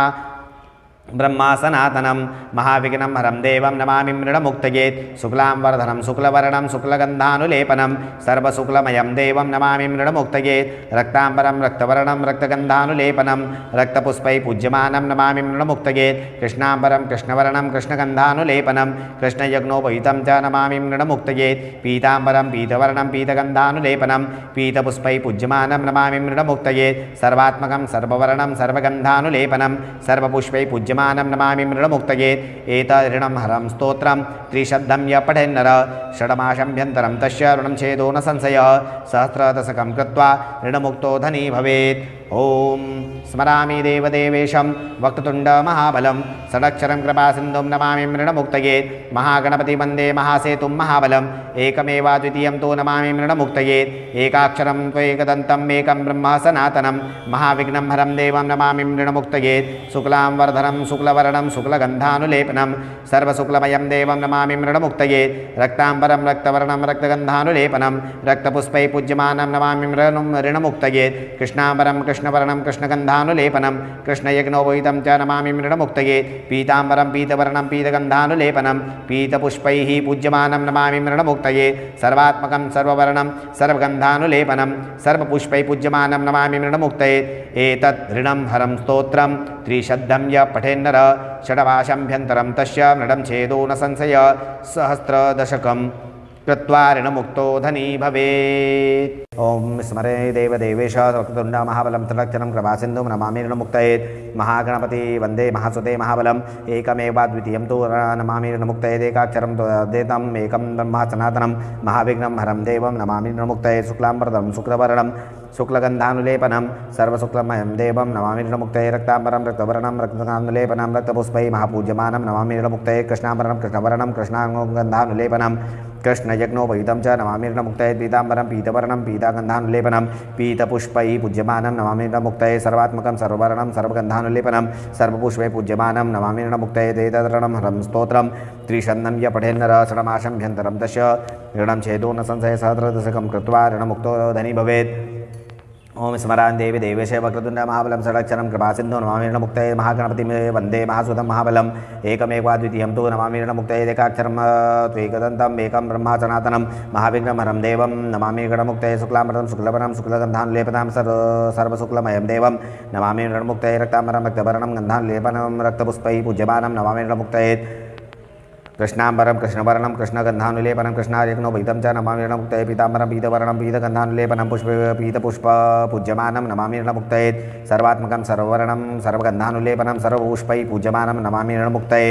ब्रह्मा सनातनं महाविघ्नं हरं देवं नमामि मृडमुक्तये। शुक्लाम्बरधरं शुक्लवर्णं शुक्लगन्धानुलेपनं सर्वशुक्लमयं देवं नमामि मृडमुक्तये। रक्ताम्बरं रक्तवर्णं रक्तगन्धानुलेपनं रक्तपुष्पै पूज्यमानं नमामि मृडमुक्तये। कृष्णाम्बरं कृष्णवर्णं कृष्णगन्धानुलेपनं कृष्णयज्ञोपैतं च नमामि मृडमुक्तये। पीताम्बरं पीतवर्णं पीतगन्धानुलेपनं पीतपुष्पै पूज्यमानं नमामि मृडमुक्तये। सर्वात्मकं सर्ववर्णं सर्वगन्धानुलेपनं सर्वपुष्पै पूज्यमानं नमामि मृडमुक्तये। एतद्ऋणं हरं स्तोत्रं त्रिशब्दं यः पठेन्नर षडमाशम्भ्यन्तरं तस्य ऋणं छेदो न संशय। सहस्रदशकं कृत्वा ऋणमुक्तो धनी भवेत्। ॐ स्मरामि देवदेवेशं वक्रतुण्ड महाबलं षडक्षरं कृपासिन्धुं नमामि मृडमुक्तये। महागणपतिं वन्दे महासेतुं महाबलं एकमेवाद्वितीयं तु नमामि मृडमुक्तये। एकाक्षरं त्वेकदन्तम् एकं ब्रह्मा सनातनं महाविघ्नं हरं देवं नमामि मृडमुक्तये। शुक्लाम्बरधरं शुक्लवर्णं शुक्लगन्धानुलेपनं सर्वशुक्लमयं देवं नमामि मृडमुक्तये। रक्ताम्बरं रक्तवर्णं रक्तगन्धानुलेपनं रक्तपुष्पै पूज्यमानं नमामि मृडमुक्तये। कृष्णाम्बरं कृष्णवर्णं कृष्णगन्धानुलेपनं कृष्णयज्ञोपैतं च नमामि मृडमुक्तये। पीताम्बरं पीतवर्णं पीतगन्धानुलेपनं पीतपुष्पैः पूज्यमानं नमामि मृडमुक्तये। सर्वात्मकं सर्ववर्णं सर्वगन्धानुलेपनं सर्वपुष्पै पूज्यमानं नमामि मृडमुक्तये। एतद्ऋणं हरं स्तोत्रं त्रिशब्दं यः पठेन्नर षडमाशम्भ्यन्तरं तस्य मृडं छेदो न संशय। सहस्रदशकं कृत्वा ऋणमुक्तो धनी भवेत्। ओम स्मरे देवदेवेश वक्रतुण्ड महाबलं त्रिलक्षणं कृपासिन्धुं नमामि ऋणमुक्तये। महागणपति वन्दे महासुते महाबलम् एकमेवाद्वितीयं तु नमामि ऋणमुक्तये। एकाक्षरं द्वैतम् एकं ब्रह्म सनातनं महाविघ्नं हरं देवं नमामि ऋणमुक्तये। शुक्लाम्बरधरं शुक्लवर्णं शुक्लगन्धानुलेपनं सर्वशुक्लमयं देवं नमामि ऋणमुक्तये। रक्ताम्बरं रक्तवर्णं रक्तगन्धानुलेपनं रक्तपुष्पैः महापूज्यमानं नमामि ऋणमुक्तये। कृष्णाम्बरं कृष्णवर्णं कृष्णागन्धानुलेपनं कृष्णयज्ञोपवीतं च नमामि ऋणमुक्तये। पीताम्बरं पीतवर्णं पीतागन्धानुलेपनं पीतपुष्पैः पूज्यमानं नमामि ऋणमुक्तये। सर्वात्मकं सर्ववर्णं सर्वगन्धानुलेपनं सर्वपुष्पैः पूज्यमानं नमामि ऋणमुक्तये। एतद्रणं हरं स्तोत्रं त्रिशन्नं य पठेन्नरः षडमाशमभ्यन्तरं तस्य ऋणं छेदो न संशयः सहस्रदशकं कृत्वा ऋणमुक्तो धनी भवेत्। ओम स्मरान् देवी देवेश वक्रतुण्ड महाबलं षडक्षरं कृपासिन्धुं नमामि ऋणमुक्तये। महागणपतिं वन्दे महासुतं महाबलम् एकमेवाद्वितीयं तु नमामि ऋणमुक्तये। एकाक्षरं त्वैकदन्तम् एकं ब्रह्म सनातनं महाविघ्नं हरं देवं नमामि ऋणमुक्तये। शुक्लाम्बरं शुक्लवर्णं शुक्लगन्धानुलेपनं सर्वशुक्लमयं देवं नमामि ऋणमुक्तये। रक्ताम्बरं रक्तवर्णं गन्धानुलेपनं रक्तपुष्पैः पूज्यमानं नमामि ऋणमुक्तये। कृष्णाम्बरं कृष्णवर्णं कृष्णगन्धानुलेपनं कृष्णायज्ञोपवीतं च नमामि ऋणमुक्तये। पीताम्बरं पीतवर्णं पीतगन्धानुलेपनं पीतपुष्प पूज्यमानं नमामि ऋणमुक्तये। सर्वात्मकं सर्ववर्णं सर्वगन्धानुलेपनं सर्वपुष्पैः पूज्यमानं नमामि ऋणमुक्तये।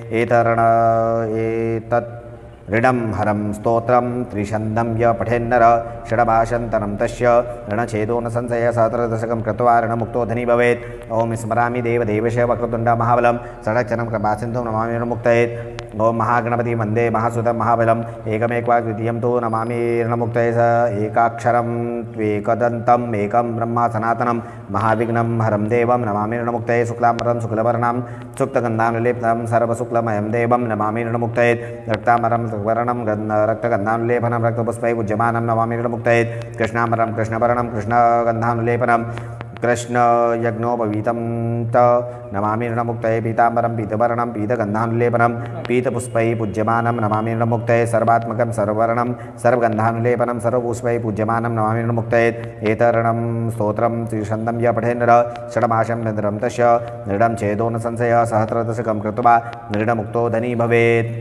एतत् ऋणं हरं स्तोत्रं त्रिशन्नं य पठेन्नरः षडभाषान्तरं तस्य ऋणछेदो न संशयः सहस्रदशकं कृत्वा ऋणमुक्तो धनी भवेत्। ओम स्मरामि देवदेवेश वक्रतुण्ड महाबलं षडक्षरं कृपासिन्धुं नमामि ऋणमुक्तये। ओम महागणपति वन्दे महासुतं महाबलम् एकमेवाद्वितीयं तु नमामि ऋणमुक्तये। एकाक्षरं त्वेकदन्तम् एकं ब्रह्म सनातनं महाविघ्नं हरं देवं नमामि ऋणमुक्तये। शुक्लाम्बरं शुक्लवर्णं शुक्लगन्धानुलेपनं सर्वशुक्लमयं देवं नमामि ऋणमुक्तये। रक्ताम्बरं वर्णं रक्तगन्धानुलेपनं रक्तपुष्पैः पूज्यमानं नमामि ऋणमुक्तये। कृष्णाम्बरं कृष्णवर्णं कृष्णगन्धानुलेपनं कृष्णयज्ञोपवीतं च नमामि ऋणमुक्तये। पीताम्बरं पीतवर्णं पीतगन्धानुलेपनं पीतपुष्पैः पूज्यमानं नमामि ऋणमुक्तये। सर्वात्मकं सर्ववर्णं सर्वगन्धानुलेपनं सर्वपुष्पैः पूज्यमानं नमामि ऋणमुक्तये। एतरणं स्तोत्रं त्रिशन्नं य पठेन्नरः षडमाशमभ्यन्तरं तस्य ऋणं छेदो न संशयः सहस्रदशकं कृत्वा ऋणमुक्तो धनी भवेत्।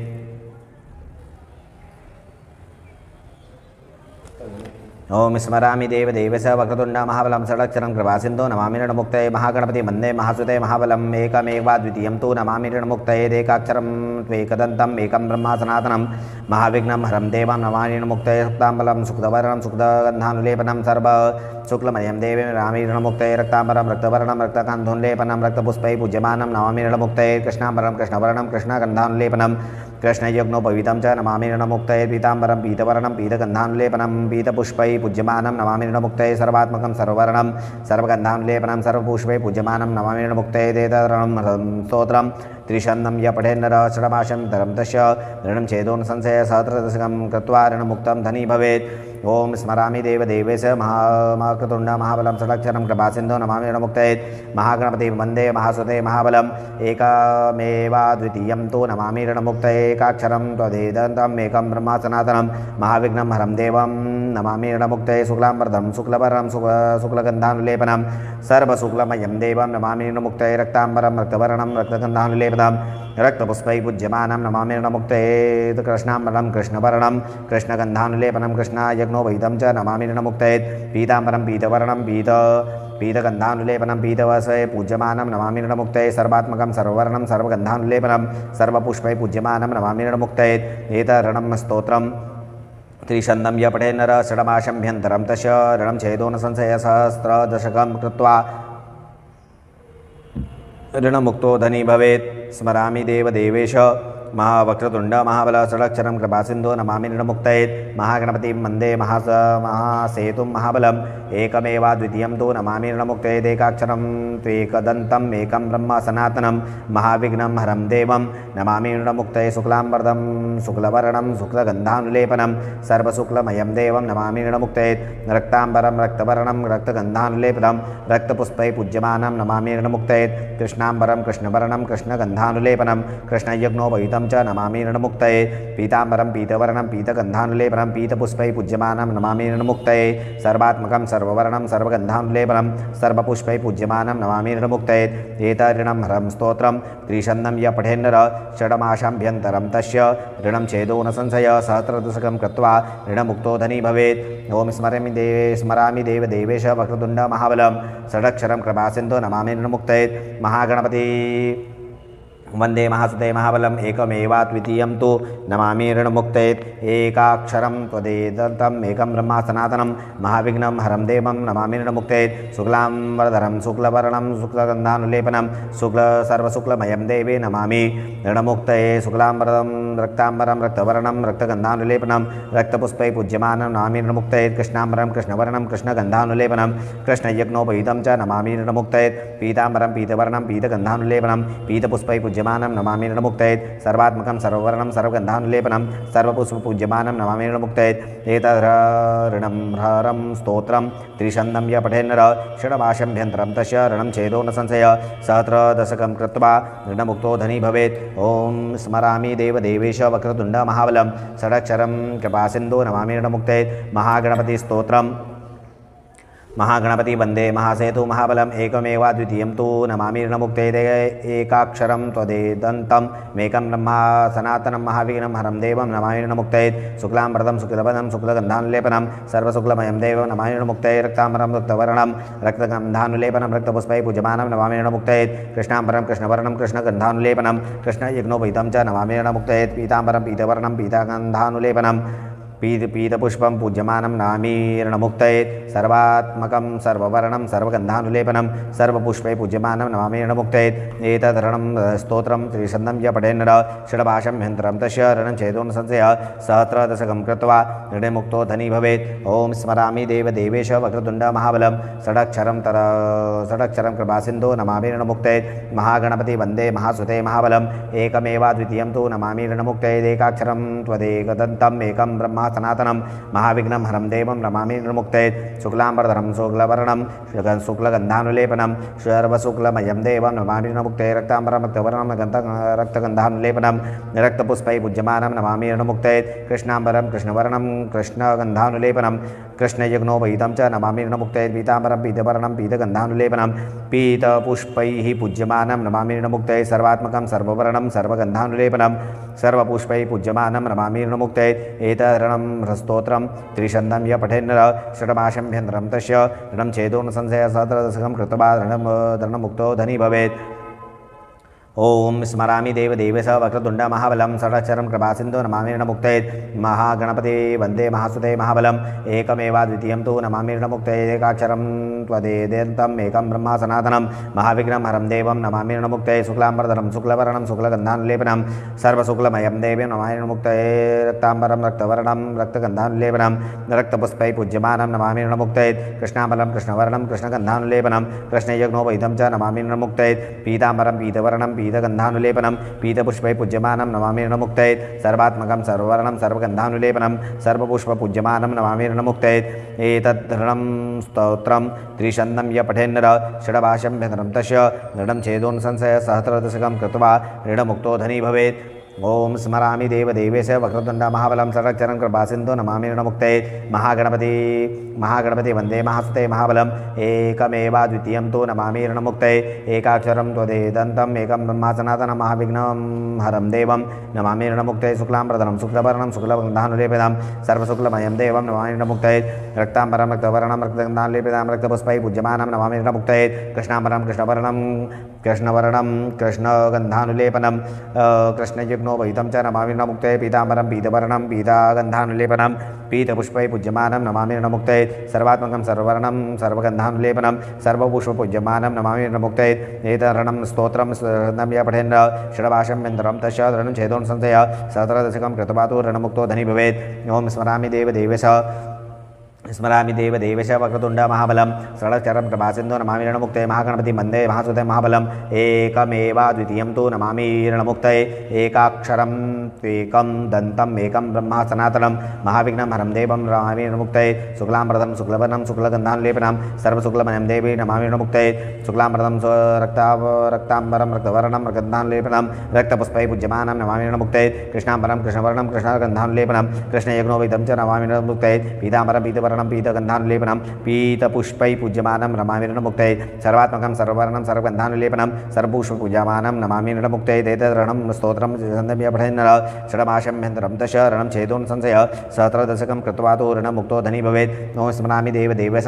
ओम स्मरामि देवदेवेश वक्रतुण्ड महाबलं षडक्षरं कृपासिन्धुं नमामि ऋणमुक्तये। महागणपति वन्दे महासुते महाबलम् एकमेवाद्वितीयं तु नमामि ऋणमुक्तये। एकाक्षरं त्वेकदन्तम् एकं ब्रह्म सनातनं महाविघ्नं हरं देवं नमामि ऋणमुक्तये। शुक्लाम्बरं शुक्लवर्णं शुक्लगन्धानुलेपनं सर्वशुक्लमयं देवं नमामि ऋणमुक्तये। रक्ताम्बरं रक्तवर्णं रक्तगन्धानुलेपनं रक्तपुष्पैः पूज्यमानं नमामि ऋणमुक्तये। कृष्णाम्बरं कृष्णवर्णं कृष्णगन्धानुलेपनं कृष्णयज्ञोपवीतं च नमामि ऋणमुक्तये। पीताम्बरं पीतवर्णं पीतगन्धानुलेपनं पीतपुष्पैः पूज्यमानं नमामि ऋणमुक्तये। सर्वात्मकं सर्ववर्णं सर्वगन्धानुलेपनं सर्वपुष्पैः पूज्यमानं नमामि ऋणमुक्तये। एतद्रणं स्तोत्रं त्रिशन्नं य पठेन्नरः षडमाशमभ्यन्तरं तस्य ऋणं छेदो न संशयः सहस्रदशकं कृत्वा ऋणमुक्तं धनी भवेत्। ओम स्मरामि देवदेवेश महाक्रतुण्ड महाबलं षडक्षरं कृपासिन्धुं नमामि ऋणमुक्तये। महागणपति वन्दे महासुते महाबलम् एकमेवाद्वितीयं तु नमामि ऋणमुक्तये। एकाक्षरं त्वदेदन्तम् एकं ब्रह्म सनातनं महाविघ्नं हरं देवं नमामि ऋणमुक्तये। शुक्लाम्बरधरं शुक्लवर्णं शुक्लगन्धानुलेपनं सर्वशुक्लमयं देवं नमामि ऋणमुक्तये। रक्ताम्बरं रक्तवर्णं रक्तगन्धानुलेपनं रक्तपुष्पैः पूज्यमानं नमामि ऋणमुक्तये। कृष्णाम्बरं कृष्णवर्णं कृष्णगन्धानुलेपनं कृष्णायज्ञोपवीतं च नमामि ऋणमुक्तये। पीताम्बरं पीतवर्णं पीतगन्धानुलेपनं पीतवस्पैः पूज्यमानं नमामि ऋणमुक्तये। सर्वात्मकं सर्ववर्णं सर्वगन्धानुलेपनं सर्वपुष्पैः पूज्यमानं नमामि ऋणमुक्तये। एतरणं स्तोत्रं त्रिशन्नं य पठेन्नरः षडमाशमभ्यन्तरं तस्य ऋणं छेदो न संशयः सहस्रदशकं कृत्वा ऋणमुक्तो धनी भवेत्। स्मरामि देवदेवेश महावक्रतुण्ड महाबल षडक्षरं कृपासिन्धुं नमामि ऋणमुक्तये। महागणपतिं वन्दे महासेतुं महाबलम् एकमेवाद्वितीयं तु नमामि ऋणमुक्तये। एकाक्षरं त्वेकदन्तम् एकं ब्रह्म सनातनं महाविघ्नं हरं देवं नमामि ऋणमुक्तये। शुक्लाम्बरं शुक्लवर्णं शुक्लगन्धानुलेपनं सर्वशुक्लमयं देवं नमामि ऋणमुक्तये। रक्ताम्बरं रक्तवर्णं रक्तगन्धानुलेपनं रक्तपुष्पैः पूज्यमानं नमामि ऋणमुक्तये। कृष्णाम्बरं कृष्णवर्णं कृष्णगन्धानुलेपनं कृष्णयज्ञोपवीतं ऋणमुक्तोधनीभवेत् च नमामि ऋणमुक्तये पीताम्बरं पीतवर्णं पीतगन्धानुलेपनं पीतपुष्पैः पूज्यमानं नमामि ऋणमुक्तये सर्वात्मकं सर्ववर्णं सर्वगन्धानुलेपनं सर्वपुष्पैः पूज्यमानं नमामि ऋणमुक्तये एतऋणं हरं स्तोत्रं त्रिशन्नं य पठेन्नर षडमाशाभ्यन्तरं तस्य ऋणं छेदो न संशय सहस्रदशकं कृत्वा ऋणमुक्तो धनी भवेत्। ओम स्मरामि देवेश वक्रतुण्ड महाबलं षडक्षरं कृपासिन्धो नमामि ऋणमुक्तये महागणपति वंदे महासुते महाबलम् एकमेवाद्वितीयं तु नमामि ऋणमुक्तये एकाक्षरं त्वदेदन्तम् एकं ब्रह्मा सनातनं महाविघ्नं हरं देवं नमामि ऋणमुक्तये शुक्लां वरदरं शुक्लवर्णं शुक्लगन्धानुलेपनं सर्वशुक्लमयं देवे नमामि ऋणमुक्तये शुक्लां वरदं रक्ताम्बरं रक्तवर्णं रक्तगन्धानुलेपनं रक्तपुष्पैः पूज्यमानं नमामि ऋणमुक्तये कृष्णाम्बरं कृष्णवर्णं कृष्णगन्धानुलेपनं कृष्णयज्ञोपवीतं च नमामि ऋणमुक्तये पीताम्बरं पीतवर्णं पीतगन्धानुलेपनं पीतपुष्पैः पूज्यमानं नमामि ऋणमुक्तये सर्वात्मकं सर्ववर्णं सर्वगन्धानुलेपनं सर्वपुष्पपूज्यमानं नमामि ऋणमुक्तये एतदृणं हरं स्तोत्रं त्रिशन्नं य पठेन्नर षडमाशाभ्यन्तरं तस्य ऋणं छेदो न संशय सहस्रदशकं कृत्वा ऋणमुक्तो धनी भवेत्। ओम स्मरामि देवेश वक्रतुण्ड महाबलं षडक्षरं कृपासिन्धो नमामि ऋणमुक्तये महागणपतिस्तोत्रम् महागणपति वंदे महासेतु महाबलम् एकमेवाद्वितीयं तु नमामि ऋणमुक्तये एकाक्षरं त्वदेदन्तं मेकं ब्रह्मा सनातनं महाविघ्नं हरं देवं नमामि ऋणमुक्तये शुक्लां वरदं शुक्लवदनं शुक्लगन्धानुलेपनं सर्वशुक्लमयं देवं नमामि ऋणमुक्तये रक्ताम्बरं रक्तवर्णं रक्तगन्धानुलेपनं रक्तपुष्पैः पूज्यमानं नमामि ऋणमुक्तये कृष्णाम्बरं कृष्णवर्णं कृष्णगन्धानुलेपनं कृष्णयज्ञोपवीतं च नमामि ऋणमुक्तये पीताम्बरं पीतवर्णं पीतगन्धानुलेपनं पीतपुष्पं पूज्यमानं नमामि ऋणमुक्तये सर्वात्मकं सर्ववर्णं सर्वगन्धानुलेपनं सर्वपुष्पैः पूज्यमानं नमामि ऋणमुक्तये एतदृणं स्तोत्रं त्रिशन्नं य पठेन्नर षडभाषाभ्यन्तरं तस्य ऋणं छेदो न संशय सहस्रदशकं कृत्वा ऋणमुक्तो धनी भवेत्। ओम स्मरामि देवेश वक्रतुण्ड महाबलं षडक्षरं कृपासिन्धो नमामि ऋणमुक्तये महागणपति वंदे महासुते महाबलं एकमेवाद्वितीयं तु नमामि ऋणमुक्तये एकाक्षरं त्वदेकदन्तम् एकं ब्रह्मा सनातनं महाविघ्नं हरं देवं नमामि ऋणमुक्तये शुक्लाम्बरधरं शुक्लवर्णं शुक्लगन्धानुलेपनं सर्वशुक्लमयं देवं नमामि ऋणमुक्तये रक्ताम्बरं रक्तवर्णं रक्तगन्धानुलेपनं रक्तपुष्पैः पूज्यमानं नमामि ऋणमुक्तये कृष्णाम्बरं कृष्णवर्णं कृष्णगन्धानुलेपनं कृष्णयज्ञोपवीतं च नमामि ऋणमुक्तये पीताम्बरं पीतवर्णं पीतगन्धानुलेपनं पीतपुष्पैः पूज्यमानं नमामि ऋणमुक्तये सर्वात्मकं सर्ववर्णं सर्वगन्धानुलेपनं सर्वपुष्पैः पूज्यमानं नमामि ऋणमुक्तये एतदृणं स्तोत्रं त्रिशन्नं य पठेन्नर षडमाशाभ्यन्तरं तस्य ऋणं छेदो न संशय सहस्रदशकं कृत्वा ऋणमुक्तो धनी भवेत्। ओम स्मरामि देवेश वक्रतुण्ड महाबलं षडक्षरं कृपासिन्धो नमामि ऋणमुक्तये महागणपति वंदे महासुते महाबलं एकमेवाद्वितीयं तु नमामि ऋणमुक्तये एकाक्षरं त्वदेदन्तं एकं ब्रह्मा सनातनं महाविघ्नं हरं देवं नमामि ऋणमुक्तये शुक्लाम्बरधरं शुक्लवर्णं शुक्लगन्धानुलेपनं सर्वशुक्लमयं देवं नमामि ऋणमुक्तये रक्ताम्बरं रक्तवर्णं रक्तगन्धानुलेपनं रक्तपुष्पैः पूज्यमानं नमामि ऋणमुक्तये कृष्णाम्बरं कृष्णवर्णं कृष्णगन्धानुलेपनं कृष्णयज्ञोपवीतं च नमामि ऋणमुक्तये पीताम्बरं पीतवर्णं पीतगन्धानुलेपनं पीतपुष्पैः पूज्यमानं नमामि ऋणमुक्तये सर्वात्मकं सर्ववर्णं सर्वगन्धानुलेपनं सर्वपुष्पपूज्यमानं नमामि ऋणमुक्तये एतदृणं स्तोत्रं त्रिशन्नं य पठेन्नर षडभाषाभ्यन्तरं तस्य ऋणं छेदो न संशय सहस्रदशकं कृत्वा ऋणमुक्तो धनी भवेत्। ओम स्मरामि देवेश वक्रतुण्ड महाबलं षडक्षरं कृपासिन्धो नमामि ऋणमुक्तये महागणपति वंदे महासुते महाबलं एकमेवाद्वितीयं तु नमामि ऋणमुक्तये एकाक्षरं त्वदेदन्तम् एकं ब्रह्मा सनातनं महाविघ्नं हरं देवं नमामि ऋणमुक्तये शुक्लाम्बरधरं शुक्लवर्णं शुक्लगन्धानुलेपनं सर्वशुक्लमयं देवं नमामि ऋणमुक्तये रक्ताम्बरं रक्तवर्णं रक्तगन्धानुलेपनं रक्तपुष्पैः पूज्यमानं नमामि ऋणमुक्तये कृष्णाम्बरं कृष्णवर्णं कृष्णगन्धानुलेपनं कृष्णयज्ञोपवीतं च नमामि ऋणमुक्तये पीताम्बरं पीतवर्णं पीतगन्धानुलेपनं पीतपुष्पैः पूज्यमानं नमामि ऋणमुक्तये सर्वात्मकं सर्ववर्णं सर्वगन्धानुलेपनं सर्वपुष्पपूज्यमानं नमामि ऋणमुक्तये एतदृणं स्तोत्रं ऋणं य पठेन्न षडभाषाभ्यन्तरं तस्य ऋणं छेदो न संशय सहस्रदशकं कृत्वा तु ऋणमुक्तो धनी भवेत्। ओम स्मरामि देवेश स्मरामि देवदेवेश वक्रतुण्ड महाबलं षडक्षरं प्रभासिन्धो नमामि ऋणमुक्तये महागणपति वन्दे महासुते महाबलम् एकमेवाद्वितीयं तु नमामि ऋणमुक्तये एकाक्षरं त्वेकं दन्तम् एकं ब्रह्मा सनातनं महाविघ्नं हरं देवं नमामि ऋणमुक्तये शुक्लाम्बरधं शुक्लवर्णं शुक्लगन्धानुलेपनं सर्वशुक्लमयं देवी नमामि ऋणमुक्तये शुक्लाम्बरधं रक्ताम्बरं रक्तवर्णं गन्धानुलेपनं रक्तपुष्पैः पूज्यमानं नमामि ऋणमुक्तये कृष्णाम्बरं कृष्णवर्णं कृष्णगन्धानुलेपनं कृष्णयज्ञोपवीतं च नमामि ऋणमुक्तये पीताम्बरं पीतवर्णं पीतगन्धानुलेपनं पीतपुष्पैः पूज्यमानं नमामि ऋणमुक्तये सर्वात्मकं सर्ववर्णं सर्वगन्धानुलेपनं सर्वपुष्पपूज्यमानं नमामि ऋणमुक्तये एतद् स्तोत्रं सन्दम्य पठेन्न षडमाशम्यन्तरं दश ऋणं छेदोन् संशय सहस्रदशकं कृत्वा तु ऋणमुक्तो धनी भवेत् नो स्मरामि देवदेवस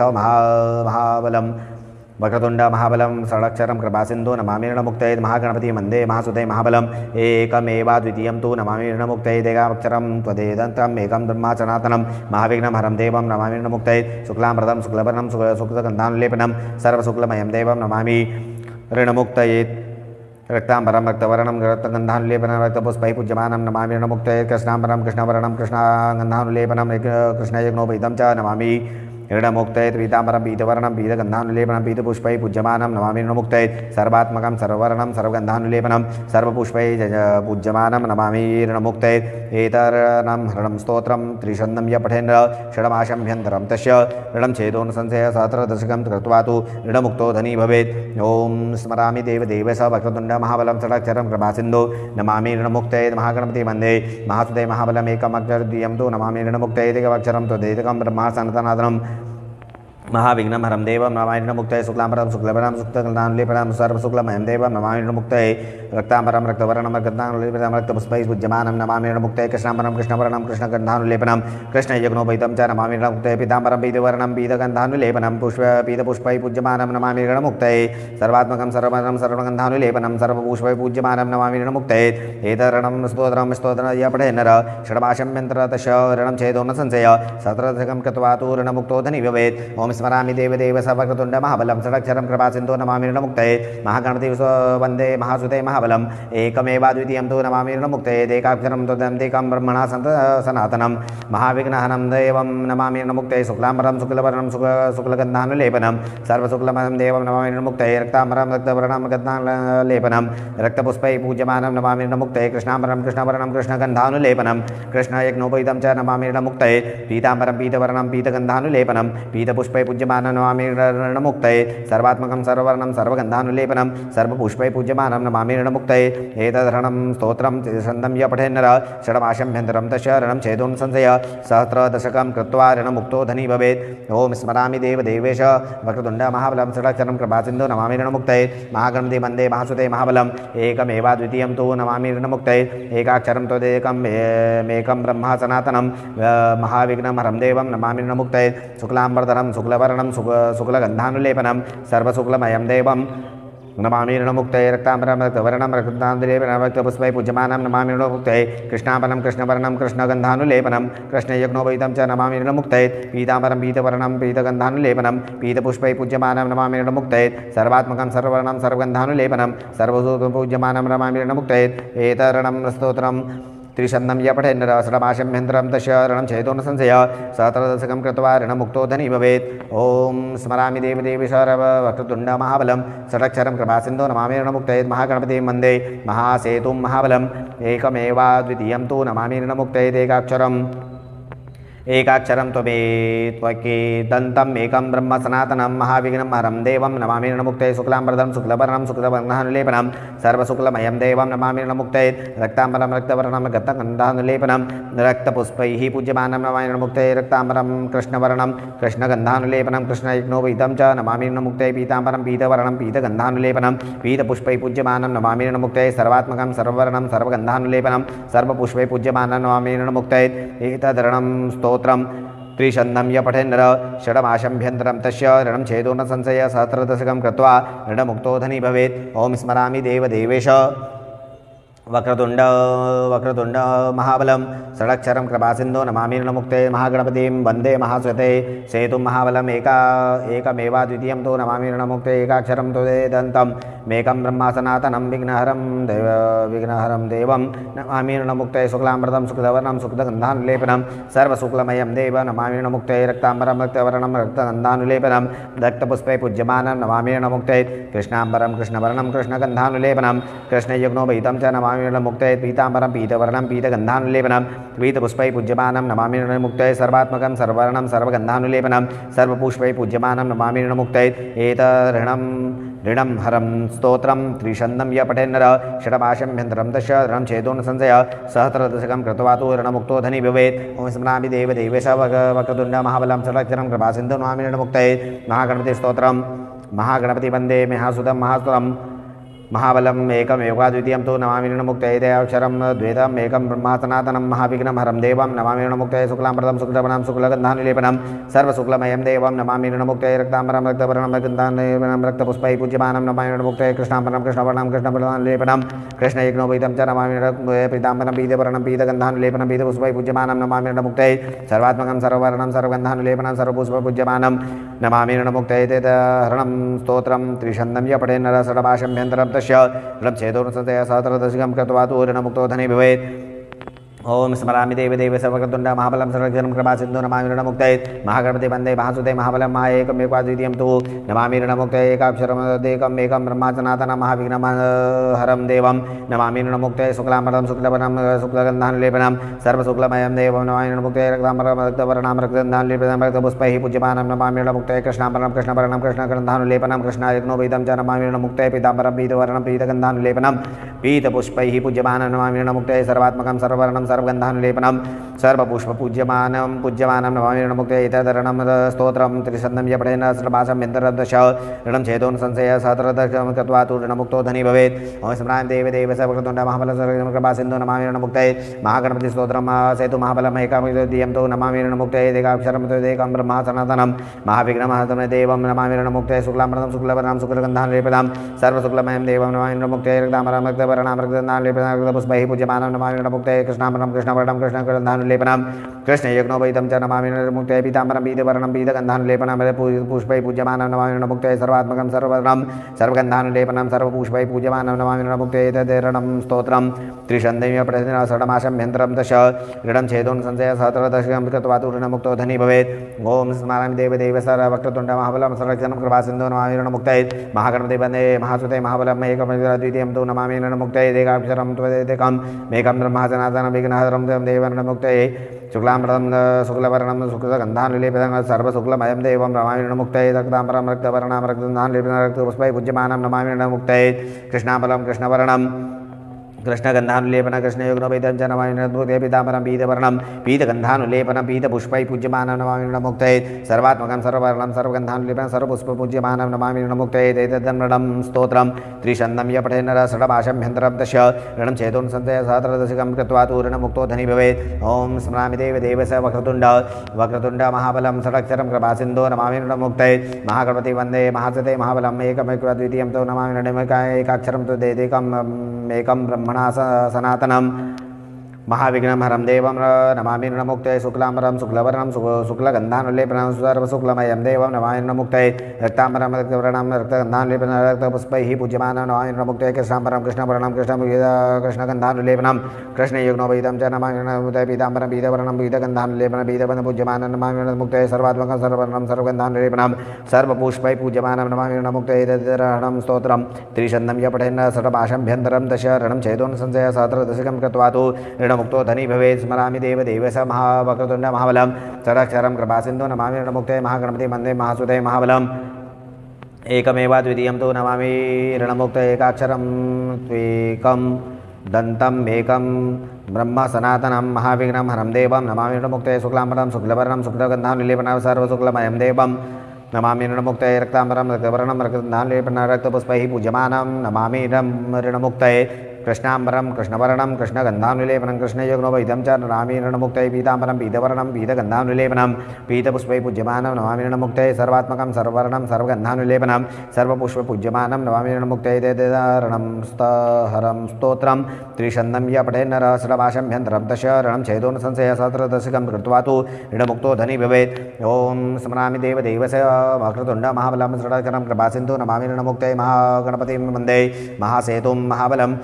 महाबलं वक्रतुण्ड महाबलं षडक्षरं कृपासिन्धो नमामि ऋणमुक्तये महागणपति वन्दे महासुते महाबलं एकमेवाद्वितीयं तु नमामि ऋणमुक्तये एकाक्षरं त्वदेदन्तम् एकं ब्रह्मा सनातनं महाविघ्नं हरं देवं नमामि ऋणमुक्तये शुक्लाम्बरधं शुक्लवर्णं शुक्लगन्धानुलेपनं सर्वशुक्लमयं देवं नमामि ऋणमुक्तये रक्ताम्बरं रक्तवर्णं रक्तगन्धानुलेपनं रक्तपुष्पैः पूज्यमानं नमामि ऋणमुक्तये कृष्णाम्बरं कृष्णवर्णं कृष्णगन्धानुलेपनं कृष्णयज्ञोपवीतं च नमामि ऋणमुक्तये पीताम्बरं पीतवर्णं पीतगन्धानुलेपनं पीतपुष्पैः पूज्यमानं नमामि ऋणमुक्तये सर्वात्मकं सर्ववर्णं सर्वगन्धानुलेपनं सर्वपुष्पैः पूज्यमानं नमामि ऋणमुक्तये एतर्णं हरणं स्तोत्रं त्रिशन्नं य पठेन् षडमाशम्भ्यन्तरं तस्य ऋणं छेदोन् संशय सहस्रदशकं कृत्वा तु ऋणमुक्तो धनी भवेत् ॐ स्मरामि देवदेवस वक्रतुण्ड महाबलं षडक्षरं कृपासिन्धो नमामि ऋणमुक्तये महागणपति वन्दे महासुते महाबलम् एकमक्षरद्वितीयं तु नमामि ऋणमुक्तये एकमक्षरं त्वदेकं ब्रह्मा सनातनं महाविघ्नं हरं देवं नमामि ऋणमुक्तये शुक्लाम्बरं शुक्लवर्णं शुक्लगन्धानुलेपनं सर्वशुक्लमयं देवं नमामि ऋणमुक्तये रक्ताम्बरं रक्तवर्णं गन्धानुलेपनं रक्तपुष्पैः पूज्यमानं नमामि ऋणमुक्तये कृष्णाम्बरं कृष्णवर्णं कृष्णगन्धानुलेपनं कृष्णयज्ञोपवीतं च नमामि ऋणमुक्तये पीताम्बरं पीतवर्णं पीतगन्धानुलेपनं पीतपुष्पैः पूज्यमानं नमामि ऋणमुक्तये सर्वात्मकं सर्ववर्णं सर्वगन्धानुलेपनं सर्वपुष्पैः पूज्यमानं नमामि ऋणमुक्तये एतर्णं स्तोत्रं य पठेन्नर षडमाशम्यन्तरतश ऋणं छेदोन्न संशय सहस्रदशकं कृत्वा तु ऋणमुक्तो धनी भवेत् ॐ स्मरामि देवदेवस वक्रतुण्ड महाबलं षडक्षरं कृपासिन्धो नमामि ऋणमुक्तये महागणपति वन्दे महासुते महाबलं एकमेवाद्वितीयं तु नमामि ऋणमुक्तये एकाक्षरं त्वदेकं ब्रह्मणा सनातनं महाविघ्नहरं देवं नमामि ऋणमुक्तये शुक्लाम्बरं शुक्लवर्णं शुक्लगन्धानुलेपनं सर्वशुक्लमयं देवं नमामि ऋणमुक्तये रक्ताम्बरं रक्तवर्णं गन्धानुलेपनं रक्तपुष्पैः पूज्यमानं नमामि ऋणमुक्तये कृष्णाम्बरं कृष्णवर्णं कृष्णगन्धानुलेपनं कृष्णयज्ञोपवीतं च नमामि ऋणमुक्तये पीताम्बरं पीतवर्णं पीतगन्धानुलेपनं पीतपुष्पैः पूज्यमानं नमामि ऋणमुक्तये सर्वात्मकं सर्ववर्णं सर्वगन्धानुलेपनं सर्वपुष्पैः पूज्यमानं नमामि ऋणमुक्तये एतद् स्तोत्रं छन्दं य पठेन्नर षडमाशम्भ्यन्तरं तस्य ऋणं छेदोन् संशय सहस्रदशकं कृत्वा ऋणमुक्तो धनी भवेत् ॐ स्मरामि देवदेवेश वक्रतुण्ड महाबलं षडक्षरं कृपासिन्धो नमामि ऋणमुक्तये महागणपति वन्दे महासुते महाबलं एकमेवाद्वितीयं तु नमामि ऋणमुक्तये एकाक्षरं त्वदेकं ब्रह्मा सनातनं महाविघ्नं हरं देवं नमामि ऋणमुक्तये शुक्लाम्बरधरं शुक्लवर्णं शुक्लगन्धानुलेपनं सर्वशुक्लमयं देवं नमामि ऋणमुक्तये रक्ताम्बरं रक्तवर्णं रक्तगन्धानुलेपनं रक्तपुष्पैः पूज्यमानं नमामि ऋणमुक्तये कृष्णाम्बरं कृष्णवर्णं कृष्णगन्धानुलेपनं कृष्णयज्ञोपवीतं च नमामि ऋणमुक्तये पीताम्बरं पीतवर्णं पीतगन्धानुलेपनं पीतपुष्पैः पूज्यमानं नमामि ऋणमुक्तये सर्वात्मकं सर्ववर्णं सर्वगन्धानुलेपनं सर्वपूज्यमानं नमामि ऋणमुक्तये एतर्णं स्तोत्रं त्रिशन्नं य पठेन्नर षडमाशम्यन्तरं तस्य ऋणं छेदोन्न संशय सहस्रदशकं कृत्वा ऋणमुक्तो धनी भवेत् ॐ स्मरामि देवदेवेश वक्रतुण्ड महाबलं षडक्षरं कृपासिन्धो नमामि ऋणमुक्तये महागणपतिं वन्दे महासेतुं महाबलं एकमेवाद्वितीयं तु नमामि ऋणमुक्तये एकाक्षरं त्वकेदन्तम् एकं ब्रह्म सनातनं महाविघ्नं हरं देवं नमामि ऋणमुक्तये शुक्लाम्बरधं शुक्लवर्णं शुक्लगन्धानुलेपनं सर्वशुक्लमयं देवं नमामि ऋणमुक्तये रक्ताम्बरं रक्तवर्णं रक्तगन्धानुलेपनं रक्तपुष्पैः पूज्यमानं नमामि ऋणमुक्तये रक्ताम्बरं कृष्णवर्णं कृष्णगन्धानुलेपनं कृष्णयज्ञोपवीतं च नमामि ऋणमुक्तये पीताम्बरं पीतवर्णं पीतगन्धानुलेपनं पीतपुष्पैः पूज्यमानं नमामि ऋणमुक्तये सर्वात्मकं सर्ववर्णं सर्वगन्धानुलेपनं सर्वपुष्पैः पूज्यमानं नमामि ऋणमुक्तये एतद् स्तोत्रं त्रिशन्नं य पठेन्नर षडमाशम्भ्यन्तरं तस्य ऋणं छेदोन्न संशय सहस्रदशकं कृत्वा ऋणमुक्तो धनी भवेत् ॐ स्मरामि देवदेवेश वक्रतुंड वक्रतुंड महाबलं षडक्षरं कृपासिन्धो नमामि ऋणमुक्ते महागणपतिं वन्दे महाश्वते सेतुं महाबलम् एकमेवाद्वितीयं तु नमामि ऋणमुक्ते एकाक्षरं तु दन्तं मेकं ब्रह्मा सनातनं विघ्नहरं देवं नमामि ऋणमुक्ते शुक्लामृतं शुक्लवर्णं शुक्लगन्धानुलेपनं सर्वशुक्लमयं देव नमामि ऋणमुक्ते रक्ताम्बरं रक्तवर्णं रक्तगन्धानुलेपनं रक्तपुष्पे पूज्यमानं नमामि ऋणमुक्ते कृष्णाम्बरं कृष्णवर्णं कृष्णगन्धानुलेपनं कृष्णयुग्नोपहितं च नमामि ऋणमुक्ते पीताम्बरं पीतवर्णं पीतगन्धानुलेपनं पीतपुष्पै पूज्यमानं नमामि ऋणमुक्ते सर्वात्मकं सर्ववर्णं सर्वगन्धानुलेपनं सर्वपुष्पै पूज्यमानं नमामि ऋणमुक्ते ऋणं हरं स्तोत्रं त्रिशन्दं य पठेन्नर षडमाशम्भ्यन्तरं दश ऋणं छेदोन संशय सहस्रदशकं कृत्वा तु ऋणमुक्तो धनी भवेत् ॐ स्मरामि देवदेवेश वक्रतुण्ड महाबलं षडक्षरं कृपासिन्धुं नमामि ऋणमुक्ते महागणपति स्तोत्रं महागणपति वन्दे महासुदं महास्तुरं महाबलम् एकमेवाद्वितीयं तु नमामि ऋणमुक्ते अक्षरं द्वैतम् एकं ब्रह्मा सनातनं महाविघ्नं हरं देवं नमामि ऋणमुक्ते शुक्लाम्बरं शुक्लवर्णं शुक्लगन्धानुलेपनं सर्वशुक्लमयं देवं नमामि ऋणमुक्ते रक्ताम्बरं रक्तवर्णं रक्तगन्धानुलेपनं रक्तपुष्पै पूज्यमानं नमामि ऋणमुक्ते कृष्णाम्बरं कृष्णवर्णं कृष्णवर्णलेपनं कृष्णयज्ञोपहितं च नमामि पीताम्बरं पीतवर्णं पीतगन्धानुलेपनं पीतपुष्पै पूज्यमानं नमामि ऋणमुक्ते सर्वात्मकं सर्ववर्णं सर्वगन्धानुलेपनं सर्वपुष्पै पूज्यमानं नमामि ऋणमुक्ते हरणं स्तोत्रं त्रिशन्दं य पठेन्नर षडभाषम्भ्यन्तरं ऋणं छेदोनुसंशय सहस्रदशकं कृत्वा तु ऋणमुक्तो धनी भवेत् ओम स्मरामि देवदेवेश वक्रतुण्ड महाबलं षडक्षरं कृपासिन्धुं नमामि ऋणमुक्ते महागणपति वन्दे महासुते महाबलं एकमेवाद्वितीयं तु नमामि ऋणमुक्ते एकाक्षरमेकं ब्रह्मा सनातनं महाविघ्नं हरं देवं नमामि ऋणमुक्ते शुक्लाम्बरं शुक्लवर्णं शुक्लगन्धानुलेपनं सर्वशुक्लमयं देवं नमामि ऋणमुक्ते रक्ताम्बरं रक्तवर्णं रक्तगन्धानुलेपनं रक्तपुष्पैः पूज्यमानं नमामि ऋणमुक्ते कृष्णाम्बरं कृष्णवर्णं कृष्णगन्धानुलेपनं कृष्णायज्ञोपहितं च नमामि ऋणमुक्ते पीताम्बरं पीतवर्णं पीतगन्धानुलेपनं पीतपुष्पैः पूज्यमानं नमामि ऋणमुक्ते सर्वात्मकं सर्ववर्णं सर्वगन्धानुलेपनं सर्वपुष्पपूज्यमानं नमामि ऋणमुक्ते एतदरणं स्तोत्रं त्रिशन्दं य पठेन षडभाषम्भ्यन्तरदश ऋणं छेदोन संशय सहस्रदशकं कृत्वा तु ऋणमुक्तो धनी भवेत् ॐ स्मरामि देवदेवेश वक्रतुण्ड महाबलं षडक्षरं कृपासिन्धुं नमामि ऋणमुक्ते महागणपति स्तोत्रं सेतु महाबलम् एकमेवाद्वितीयं तु नमामि ऋणमुक्ते एकाक्षरं तु एकं ब्रह्मा सनातनं महाविघ्नं हरं देवं नमामि ऋणमुक्ते शुक्लाम्बरं शुक्लवर्णं शुक्लगन्धानुलेपनं सर्वशुक्लमयं देवं नमामि ऋणमुक्ते रक्ताम्बरं रक्तवर्णं रक्तगन्धानुलेपनं रक्तपुष्पैः पूज्यमानं नमामि ऋणमुक्ते कृष्णाम्बरं कृष्णवर्णं कृष्णगन्धानुलेपनं कृष्णयज्ञोपहितं च नमामि ऋणमुक्ते पीताम्बरं पीतवर्णं पीतगन्धानुलेपनं पुष्पै पूज्यमानं नमामि ऋणमुक्ते सर्वात्मकं सर्ववर्णं सर्वगन्धानुलेपनं सर्वपुष्पै पूज्यमानं नमामि ऋणमुक्ते एतद्रणं स्तोत्रं त्रिशन्दं य पठेन षडमाशम्भ्यन्तरं दश ऋणं छेदोन संशय सहस्रदशकं कृत्वा तु ऋणमुक्तो धनी भवेत् ॐ स्मरामि देवदेवेश वक्रतुण्ड महाबलं षडक्षरं कृपासिन्धुं नमामि ऋणमुक्ते महागणपति वन्दे महासुते महाबलं एकमेवाद्वितीयं तु नमामि ऋणमुक्ते एकाक्षरं त्वदेकं मेकं ब्रह्मा सनातनं विघ्नहरं देवं ऋणमुक्ते शुक्लाम्बरं शुक्लवर्णं शुक्लगन्धानुलेपनं सर्वशुक्लमयं देवं नमामि ऋणमुक्ते रक्ताम्बरं रक्तवर्णं रक्तगन्धानुलेपनं रक्तपुष्पै पूज्यमानं नमामि ऋणमुक्ते कृष्णाम्बरं कृष्णवर्णं कृष्णगन्धानुलेपनं कृष्णयुग्नोपहितं च नमामि ऋणमुक्ते पीताम्बरं पीतवर्णं पीतगन्धानुलेपनं पीतपुष्पै पूज्यमानं नमामि ऋणमुक्ते सर्वात्मकं सर्ववर्णं सर्वगन्धानुलेपनं सर्वपुष्पपूज्यमानं नमामि ऋणमुक्ते एतद्रणं स्तोत्रं त्रिशन्दं य पठेन्नर षडभाषम्भ्यन्तरं दश ऋणं छेदोन संशय सहस्रदशकं कृत्वा तु ऋणमुक्तो धनी भवेत् ॐ स्मरामि देवदेवेश वक्रतुण्ड महाबलं षडक्षरं कृपासिन्धुं नमामि ऋणमुक्ते महागणपति वन्दे महासुते महाबलं एकमेवाद्वितीयं तु नमामि ऋणमुक्ते एकाक्षरं तु एकं ब्रह्मणा सनातनं महाविघ्नं हरं देवं नमामि ऋणमुक्ते शुक्लाम्बरं शुक्लवर्णं शुक्लगन्धानुलेपनं सर्वशुक्लमयं देवं नमामि ऋणमुक्ते रक्ताम्बरं रक्तवर्णं रक्तगन्धानुलेपनं रक्तपुष्पैः पूज्यमानं नमामि ऋणमुक्ते कृष्णाम्बरं कृष्णवर्णं कृष्णगन्धानुलेपनं कृष्णयुग्नोपहितं च नमामि ऋणमुक्ते पीताम्बरं पीतवर्णं पीतगन्धानुलेपनं पीतवर्णं पूज्यमानं नमामि ऋणमुक्ते सर्वात्मकं सर्ववर्णं सर्वगन्धानुलेपनं सर्वपुष्पै पूज्यमानं नमामि ऋणमुक्ते एतद्रणं स्तोत्रं त्रिशन्दं य पठेन षडभाषम्भ्यन्तरं दश ऋणं छेदोन संशय सहस्रदशकं कृत्वा तु ऋणमुक्तो धनी भवेत् स्मरामि देवदेवेश वक्रतुण्ड महाबलं षडक्षरं कृपासिन्धुं नमामि ऋणमुक्ते महागणपति वन्दे महासुते महाबलम् एकमेवाद्वितीयं तु नमामि ऋणमुक्ते एकाक्षरं त्वेकं दन्तम् एकं ब्रह्म सनातनं महाविघ्नं हरं देवं नमामि ऋणमुक्ते शुक्लाम्बरं शुक्लवर्णं शुक्लगन्धानुलेपनं सर्वशुक्लमयं देवं नमामि ऋणमुक्ते रक्ताम्बरं रक्तवर्णं रक्तगन्धानुलेपनं रक्तपुष्पैः पूज्यमानं नमामि ऋणमुक्ते कृष्णाम्बरं कृष्णवर्णं कृष्णगन्धानुलेपनं कृष्णयज्ञोपवीतं च नमामि ऋणमुक्तये पीताम्बरं पीतवर्णं पीतगन्धानुलेपनं पीतपुष्पै पूज्यमानं नमामि ऋणमुक्तये सर्वात्मकं सर्ववर्णं सर्वगन्धानुलेपनं सर्वपुष्पपूज्यमानं नमामि ऋणमुक्तये देदारणं स्तहरं स्तोत्रं त्रिशन्नं य पठेन्नरः षडभाषम्भ्यन्तरं दश ऋणं छेदोन संशय सहस्रदशकं कृत्वा तु ऋणमुक्तो धनी भवेत्। ॐ स्मरामि देवदेवस्य वक्रतुण्ड महाबलं षडकरं कृपासिन्धु नमामि ऋणमुक्तये महागणपतिं वन्दे महासेतुं महाबलम्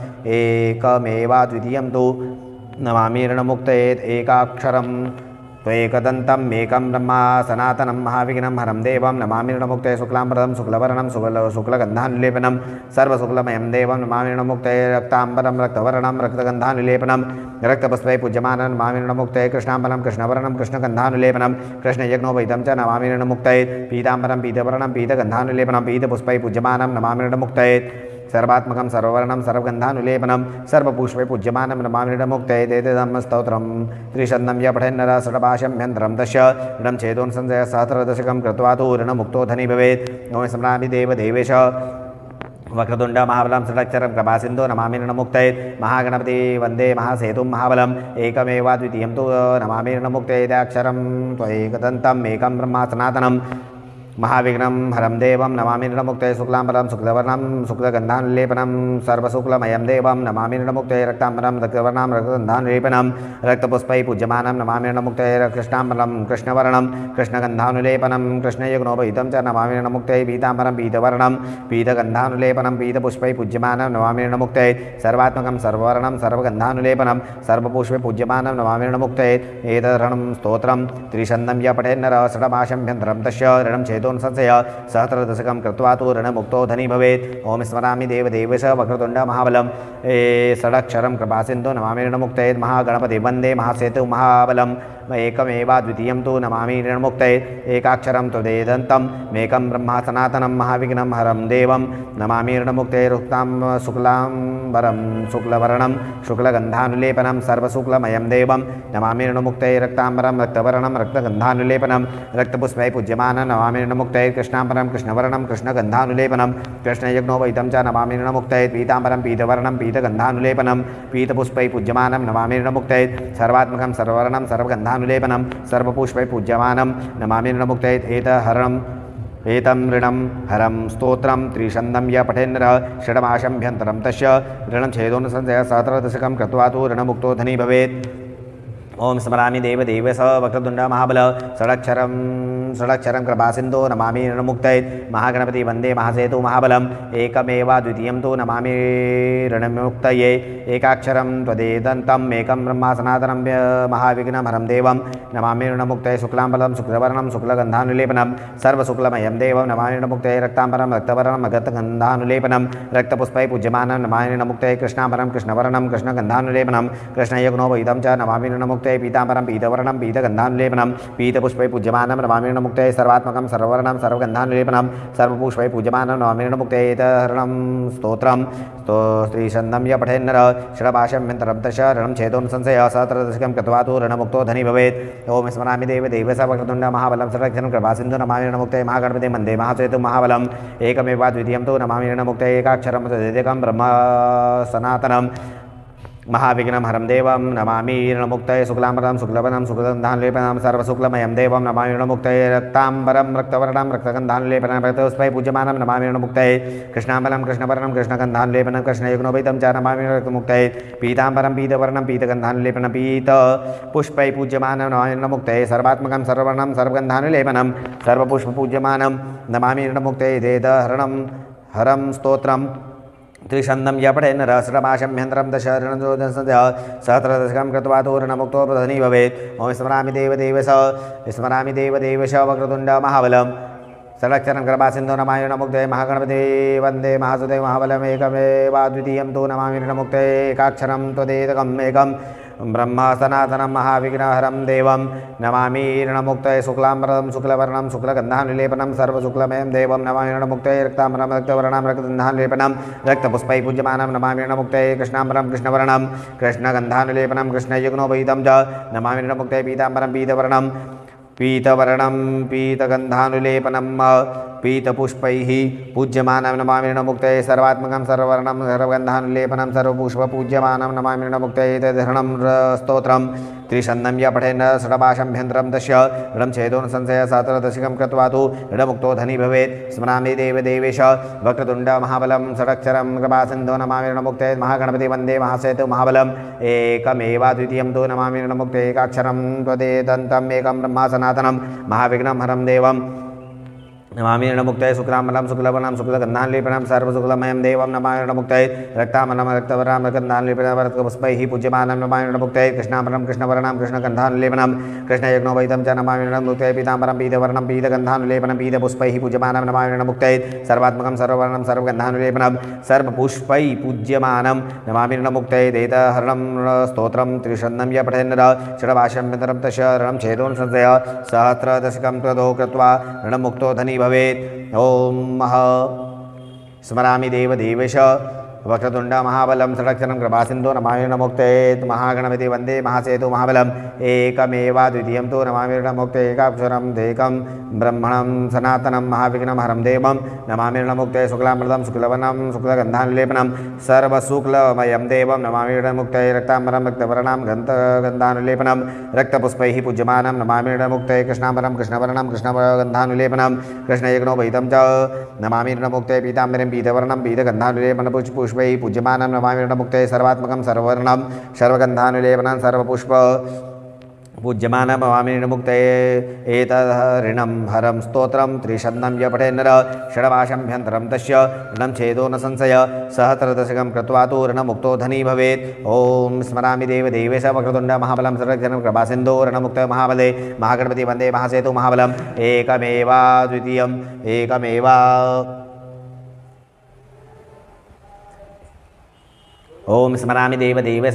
एकमेवाद्वितीयं तु नमामि ऋणमुक्तये एकाक्षरं त्वैकदन्तम् एकं ब्रह्मा सनातनं महाविघ्नं हरं देवं नमामि ऋणमुक्तये शुक्लाम्बरं शुक्लवर्णं शुक्लगन्धानुलेपनं सर्वशुक्लमयं देवं नमामि ऋणमुक्तये रक्ताम्बरं रक्तवर्णं रक्तगन्धानुलेपनं रक्तपुष्पै पूज्यमानं नमामि ऋणमुक्तये कृष्णाम्बरं कृष्णवर्णं कृष्णगन्धानुलेपनं कृष्णयज्ञोपवीतं च नमामि ऋणमुक्तये पीताम्बरं पीतवर्णं पीतगन्धानुलेपनं पीतपुष्पै पूज्यमानं नमामि ऋणमुक्तये सर्वात्मकं सर्ववर्णं सर्वगन्धानुलेपनं सर्वपुष्पै पूज्यमानं नमामि ऋणमुक्तये तेतेदं स्तोत्रं त्रिशन्नं य पठेन्नरः षडभाषम्भ्यन्तरं दश ऋणं छेदोन संशय सहस्रदशकं कृत्वा तु ऋणमुक्तो धनी भवेत्। ॐ स्मरामि देवदेवेश वक्रतुण्ड महाबलं षडक्षरं कृपासिन्धु नमामि ऋणमुक्तये महागणपति वन्दे महासेतुं महाबलम् एकमेवाद्वितीयं तु नमामि ऋणमुक्तये अक्षरं त्वैकदन्तम् एकं ब्रह्मा सनातनं महाविघ्नं हरं देवं नमामि ऋणमुक्तये शुक्लाम्बरं शुक्लवर्णं शुक्लगन्धानुलेपनं सर्वशुक्लमयं देवं नमामि ऋणमुक्तये रक्ताम्बरं रक्तवर्णं रक्तगन्धानुलेपनं रक्तपुष्पै पूज्यमानं नमामि ऋणमुक्तये कृष्णाम्बरं कृष्णवर्णं कृष्णगन्धानुलेपनं कृष्णयज्ञोपवीतं च नमामि ऋणमुक्तये पीताम्बरं पीतवर्णं पीतगन्धानुलेपनं पीतपुष्पै पूज्यमानं नमामि ऋणमुक्तये सर्वात्मकं सर्ववर्णं सर्वगन्धानुलेपनं सर्वपुष्पै पूज्यमानं नमामि ऋणमुक्तये एतद्धरणं स्तोत्रं त्रिशन्नं य पठेन्नरः षडभाषम्भ्यन्तरं तस्य ऋणं छेदोन संशय सहस्रदशकं कृत्वा तु ऋणमुक्तो धनी भवेत्। ॐ स्मरामि देवदेवेश वक्रतुण्ड महाबलं षडक्षरं कृपासिन्धु नमामि ऋणमुक्तये महागणपति वन्दे महासेतु महाबलम् एकमेवाद्वितीयं तु नमामि ऋणमुक्तये एकाक्षरं त्वदेदन्तम् एकं ब्रह्मा सनातनं महाविघ्नं हरं देवं नमामि ऋणमुक्तये रुक्तां शुक्लाम्बरं शुक्लवर्णं शुक्लगन्धानुलेपनं सर्वशुक्लमयं देवं नमामि ऋणमुक्तये रक्ताम्बरं रक्तवर्णं रक्तगन्धानुलेपनं रक्तपुष्पै पूज्यमानं नमामि ऋणमुक्तये कृष्णाम्बरं कृष्णवर्णं कृष्णगन्धानुलेपनं कृष्णयज्ञोपवीतं च नमामि ऋणमुक्तये पीताम्बरं पीतवर्णं पीतगन्धानुलेपनं पीतपुष्पै पूज्यमानं नमामि ऋणमुक्तये सर्वात्मकं सर्ववर्णं सर्वगन्धानुलेपनं सर्वपुष्पै पूज्यमानं नमामि ऋणमुक्तये एतं ऋणं हरं स्तोत्रं त्रिशन्नं य पठेन्नरः षडभाषम्भ्यन्तरं तस्य ऋणं छेदोन संशय सहस्रदशकं कृत्वा तु ऋणमुक्तो धनी भवेत्। ॐ स्मरामि देवदेवेश वक्रतुण्ड महाबल षडक्षरं कृपासिन्धु नमामि ऋणमुक्तये महागणपति वन्दे महासेतु महाबलम् एकमेवाद्वितीयं तु नमामि ऋणमुक्तये एकाक्षरं त्वदेदन्तम् एकं ब्रह्मा सनातनं महाविघ्नं हरं देवं नमामि ऋणमुक्तये शुक्लाम्बरं शुक्लवर्णं शुक्लगन्धानुलेपनं सर्वशुक्लमयं देवं नमामि ऋणमुक्तये रक्ताम्बरं रक्तवर्णं रक्तगन्धानुलेपनं रक्तपुष्पै पूज्यमानं नमामि ऋणमुक्तये कृष्णाम्बरं कृष्णवर्णं कृष्णगन्धानुलेपनं कृष्णयज्ञोपवीतं च नमामि ऋणमुक्तये पीताम्बरं पीतवर्णं पीतगन्धानुलेपनं पीतपुष्पै पूज्यमानं नमामि ऋणमुक्तये सर्वात्मकं सर्ववर्णं सर्वगन्धानुलेपनं सर्वपुष्पै पूज्यमानं नमामि ऋणमुक्तये एतद्धरणं स्तोत्रं त्रिशन्नं य पठेन्नरः षडभाषम्भ्यन्तरं तस्य ऋणं छेदोन संशय सहस्रदशकं कृत्वा तु ऋणमुक्तो धनी भवेत्। ॐ स्मरामि देवदेवेश वक्रतुण्ड महाबलं षडक्षरं कृपासिन्धु नमामि ऋणमुक्तये महागणपति वन्दे महासेतु महाबलम् एकमेवाद्वितीयं तु नमामि ऋणमुक्तये एकाक्षरं तदेकं ब्रह्म सनातनं महाविघ्नं हरं देवं नमामि ऋणमुक्तये शुक्लाम्बरं शुक्लवर्णं शुक्लगन्धानुलेपनं सर्वशुक्लमयं देवं नमामि ऋणमुक्तये रक्ताम्बरं रक्तवर्णं रक्तगन्धानुलेपनं रक्तपुष्पै पूज्यमानं नमामि ऋणमुक्तये कृष्णाम्बरं कृष्णवर्णं कृष्णगन्धानुलेपनं कृष्णयज्ञोपवीतं च नमामि ऋणमुक्तये पीताम्बरं पीतवर्णं पीतगन्धानुलेपनं पीतपुष्पै पूज्यमानं नमामि ऋणमुक्तये सर्वात्मकं सर्ववर्णं सर्वगन्धानुलेपनं सर्वपुष्पपूज्यमानं नमामि ऋणमुक्तये देदहरणं हरं स्तोत्रं त्रिशन्नं य पठेन्नरः षडभाषम्भ्यन्तरं दश ऋणं सहस्रदशकं कृत्वा तु ऋणमुक्तो धनी भवेत्। ॐ स्मरामि देवदेवेश वक्रतुण्ड महाबलं षडक्षरं कृपासिन्धु नमामि ऋणमुक्तये महागणपते वन्दे महासुते महाबलम् एकमेवाद्वितीयं तु नमामि ऋणमुक्तये एकाक्षरं त्वदेकम् एकं ब्रह्म सनातनं महाविघ्नहरं देवं नमामि ऋणमुक्तये शुक्लाम्बरं शुक्लवर्णं शुक्लगन्धानुलेपनं सर्वशुक्लमयं देवं नमामि ऋणमुक्तये रक्ताम्बरं रक्तवर्णं रक्तगन्धानुलेपनं रक्तपुष्पै पूज्यमानं नमामि ऋणमुक्तये कृष्णाम्बरं कृष्णवर्णं कृष्णगन्धानुलेपनं कृष्णयज्ञोपवीतं च नमामि ऋणमुक्तये पीताम्बरं पीतवर्णं पीतवर्णं पीतगन्धानुलेपनं पीतपुष्पैः पूज्यमानं नमामि ऋणमुक्तये सर्वात्मकं सर्ववर्णं सर्वगन्धानुलेपनं सर्वपुष्पपूज्यमानं नमामि ऋणमुक्तये तद्धरणं स्तोत्रं त्रिशन्नं य पठेन् षडभाषाभ्यन्तरं तस्य ऋणं छेदो न संशय सहस्रदशिकं कृत्वा तु ऋणमुक्तो धनी भवेत् स्मरामि देवदेवेश वक्रतुण्ड महाबलं षडक्षरं कृपासिन्धो नमामि ऋणमुक्तये महागणपति वन्दे महासेतु महाबलम् एकमेवाद्वितीयं तु नमामि ऋणमुक्तये एकाक्षरं त्वदेदन्तम् एकं ब्रह्मा सनातनं महाविघ्नं हरं देवं नमामि ऋणमुक्तये शुक्लाम्बरं शुक्लवर्णं शुक्लगन्धानुलेपनं सर्वशुक्लमयं देवं नमामि ऋणमुक्तये रक्ताम्बरं रक्तवर्णं रक्तगन्धानुलेपनं वरदपुष्पैः पूज्यमानं नमामि ऋणमुक्तये कृष्णाम्बरं कृष्णवर्णं कृष्णगन्धानुलेपनं कृष्णयज्ञोपवीतं च नमामि ऋणमुक्तये पीताम्बरं पीतवर्णं पीतगन्धानुलेपनं पीतपुष्पैः पूज्यमानं नमामि ऋणमुक्तये सर्वात्मकं सर्ववर्णं सर्वगन्धानुलेपनं सर्वपुष्पैः पूज्यमानं नमामि ऋणमुक्तये देतहरणं स्तोत्रं त्रिशन्नं य पठेन्नर षडभाषाभ्यन्तरं तस्य ऋणं छेदो न संशय सहस्रदशकं त्वदो कृत्वा ऋणमुक्तो धनी भवेत् ओम स्मरामि देवदेवेश वक्रतुण्ड महाबलं षडक्षरं कृपासिन्धो नमामि ऋणमुक्तये महागणपति वन्दे महासेतु महाबलम् एकमेवाद्वितीयं तु नमामि ऋणमुक्तये एकाक्षरं देकं ब्रह्मणं सनातनं महाविघ्नं हरं देवं नमामि ऋणमुक्तये शुक्लाम्बरं शुक्लवर्णं शुक्लगन्धानुलेपनं सर्वशुक्लमयं देवं नमामि ऋणमुक्तये रक्ताम्बरं रक्तवर्णं गन्धानुलेपनं रक्तपुष्पैः पूज्यमानं नमामि ऋणमुक्तये कृष्णाम्बरं कृष्णवर्णं कृष्णगन्धानुलेपनं कृष्णयज्ञोपवीतं च नमामि ऋणमुक्तये पीताम्बरं पीतवर्णं पीतगन्धानुलेपनं पुष्पैः पूज्यमानं नमामि ऋणमुक्तये सर्वात्मकं सर्ववर्णं सर्वगन्धानुलेपनं सर्वपुष्प पूज्यमानं नमामि ऋणमुक्तये एतद्धरणं हरं स्तोत्रं त्रिशन्नं य पठेन्नर षडभाषाभ्यन्तरं तस्य ऋणं छेदो न संशय सहस्रदशकं कृत्वा तु ऋणमुक्तो धनी भवेत् ओम स्मरामि देवदेवेश वक्रतुण्ड महाबलं षडक्षरं कृपासिन्धो ऋणमुक्तये महाबले महागणपति वन्दे महासेतु महाबलम् एकमेवाद्वितीयम् एकमेवा ओम स्मरामि देवदेवेश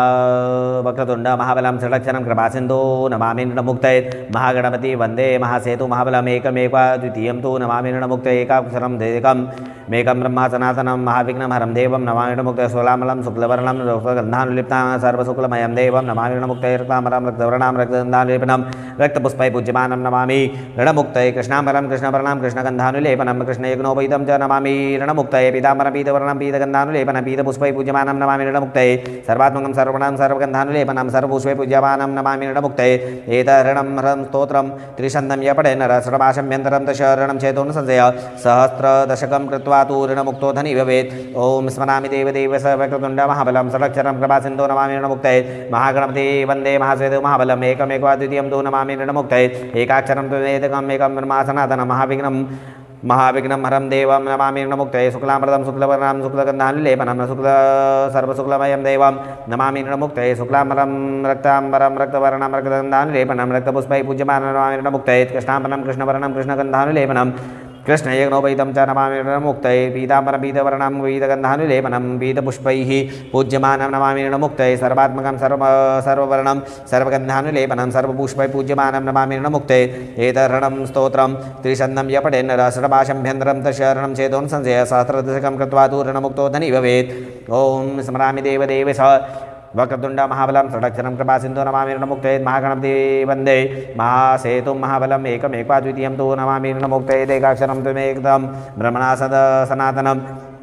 वक्रतुण्ड महाबलं षडक्षरं कृपासिन्धो नमामि ऋणमुक्तये महागणपति वन्दे महासेतु महाबलम् एकमेवाद्वितीयं तु नमामि ऋणमुक्तये एकाक्षरं देकं मेकं ब्रह्मा सनातनं महाविघ्नं हरं देवं नमामि ऋणमुक्तये शुक्लाम्बरं शुक्लवर्णं रक्तगन्धानुलेपनं सर्वशुक्लमयं देवं नमामि ऋणमुक्तये रक्ताम्बरं रक्तवर्णं रक्तगन्धानुलेपनं रक्तपुष्पैः पूज्यमानं नमामि ऋणमुक्तये कृष्णाम्बरं कृष्णवर्णं कृष्णगन्धानुलेपनं कृष्णयज्ञोपवीतं च नमामि ऋणमुक्तये पीताम्बरं पीतवर्णं पीतगन्धानुलेपनं पीतपुष्पैः पूज्यमानं नमामि ऋणमुक्तये सर्वात्मकं सर्ववर्णं सर्वगन्धानुलेपनं सर्वपुष्पैः पूज्यमानं नमामि ऋणमुक्तये एतद्धरणं हरं स्तोत्रं त्रिशन्नं य पठेन्नर षडभाषाभ्यन्तरं तस्य ऋणं छेदो न संशय सहस्रदशकं कृत्वा तु ऋणमुक्तो धनी भवेत् ओम स्मरामि देवदेवेश वक्रतुण्ड महाबलं षडक्षरं कृपासिन्धो नमामि ऋणमुक्तये महागणपति वन्दे महासेतु महाबलम् एकमेवाद्वितीयं तु नमामि ऋणमुक्तये एकाक्षरं त्वदेकम् एकं ब्रह्मा सनातनं महाविघ्नं हरं देवं नमामि ऋणमुक्तये शुक्लाम्बरं शुक्लवर्णं शुक्लगन्धानुलेपनं सर्वशुक्लमयं देवं नमामि ऋणमुक्तये शुक्लाम्बरं रक्ताम्बरं रक्तवर्णं रक्तगन्धानुलेपनं रक्तपुष्पैः पूज्यमानं नमामि ऋणमुक्तये कृष्णाम्बरं कृष्णवर्णं कृष्णगन्धानुलेपनं कृष्णयज्ञोपवीतं च नमामि ऋणमुक्तये पीताम्बरं पीतवर्णं पीतगन्धानुलेपनं पीतपुष्पैः पूज्यमानं नमामि ऋणमुक्तये सर्वात्मकं सर्ववर्णं सर्वगन्धानुलेपनं सर्वपुष्पैः पूज्यमानं नमामि ऋणमुक्तये एतद्धरणं स्तोत्रं त्रिशन्नं य पठेन्नर षडभाषाभ्यन्तरं तस्य ऋणं छेदो न संशय सहस्रदशकं कृत्वा तु ऋणमुक्तो धनी भवेत् ओम स्मरामि देवदेवेश वक्रतुण्ड महाबलं षडक्षरं कृपासिन्धो नमामि ऋणमुक्तये महागणपति वन्दे महासेतुं महाबलम् एकमेवाद्वितीयं तु नमामि ऋणमुक्तये एकाक्षरं त्वमेकं ब्रह्मणा सनातनं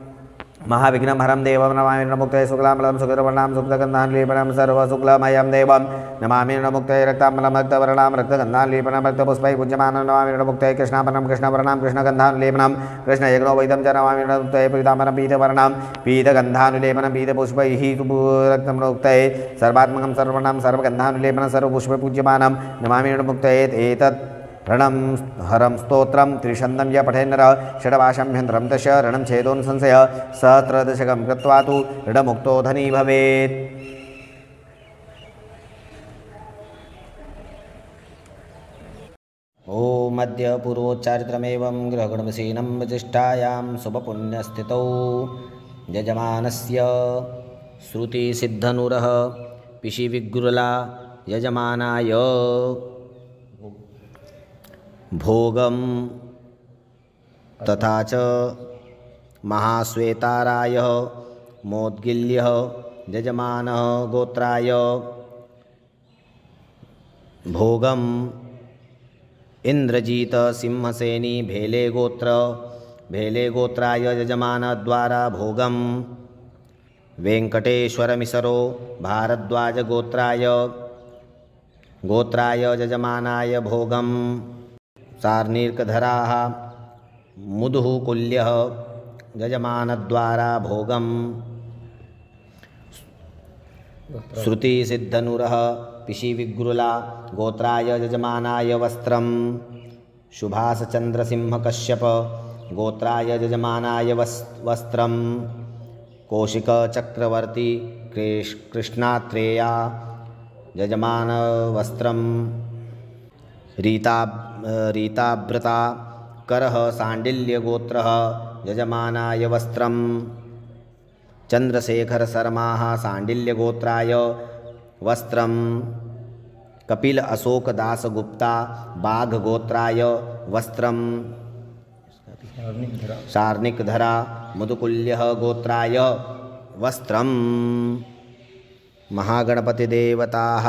महाविघ्नं हरं देवं नमामि ऋणमुक्तये शुक्लाम्बरं शुक्लवर्णं शुक्लगन्धानुलेपनं सर्वशुक्लमयं देवं नमामि ऋणमुक्तये रक्ताम्बरं रक्तवर्णं रक्तगन्धानुलेपनं रक्तपुष्पैः पूज्यमानं नमामि ऋणमुक्तये कृष्णाम्बरं कृष्णवर्णं कृष्णगन्धानुलेपनं कृष्णयज्ञोपवीतं च नमामि ऋणमुक्तये पीताम्बरं पीतवर्णं पीतगन्धानुलेपनं पीतपुष्पैः रक्तमुक्तये सर्वात्मकं सर्ववर्णं सर्वगन्धानुलेपनं सर्वपुष्पैः पूज्यमानं नमामि ऋणमुक्तये एतत् ऋणं हरं स्तोत्रं त्रिशन्नं य पठेन्नर षडभाषाभ्यन्तरं तस्य ऋणं छेदो न संशय सहस्रदशकं कृत्वा तु ऋणमुक्तो धनी भवेत् ओम अद्य पूर्वोच्चारितमेवं गृहगणवसेनं वसिष्ठायां शुभपुण्यस्थितौ यजमानस्य श्रुतिसिद्धनुरः पिशिविगुरुला यजमानाय भोगं तथा च महाश्वेताराय मोद्गिल्यः यजमानः गोत्राय भोगं इंद्रजीत सिंहसेनी भेले गोत्राय यजमानद्वारा भोगम। वेंकटेश्वरमिसरो भारद्वाज गोत्राय यजमानाय भोगम। सार्णिर्कधराः मुदुः कुल्यः यजमानद्वारा भोगम। श्रुतिसिद्धनुरः पिशिविगृला गोत्राय यजमानाय वस्त्रं। सुभाषचन्द्रसिंहकश्यप गोत्राय यजमानाय वस्त्रं। कौशिकचक्रवर्ती कृष्णात्रेया यजमानवस्त्रं। रीताव्रता करः शाण्डिल्यगोत्रः यजमानाय वस्त्रं। चन्द्रशेखरशर्माः शाण्डिल्यगोत्राय वस्त्रं। कपिल अशोकदासगुप्ता बाघगोत्राय वस्त्रं। सार्णिकधरा मुदुकुल्यः गोत्राय वस्त्रं। महागणपतिदेवताः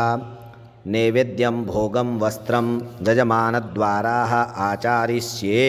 नैवेद्यं भोगं वस्त्रं यजमानद्वारा आचारिष्ये।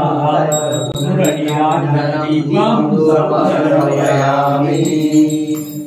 Dipam samudayami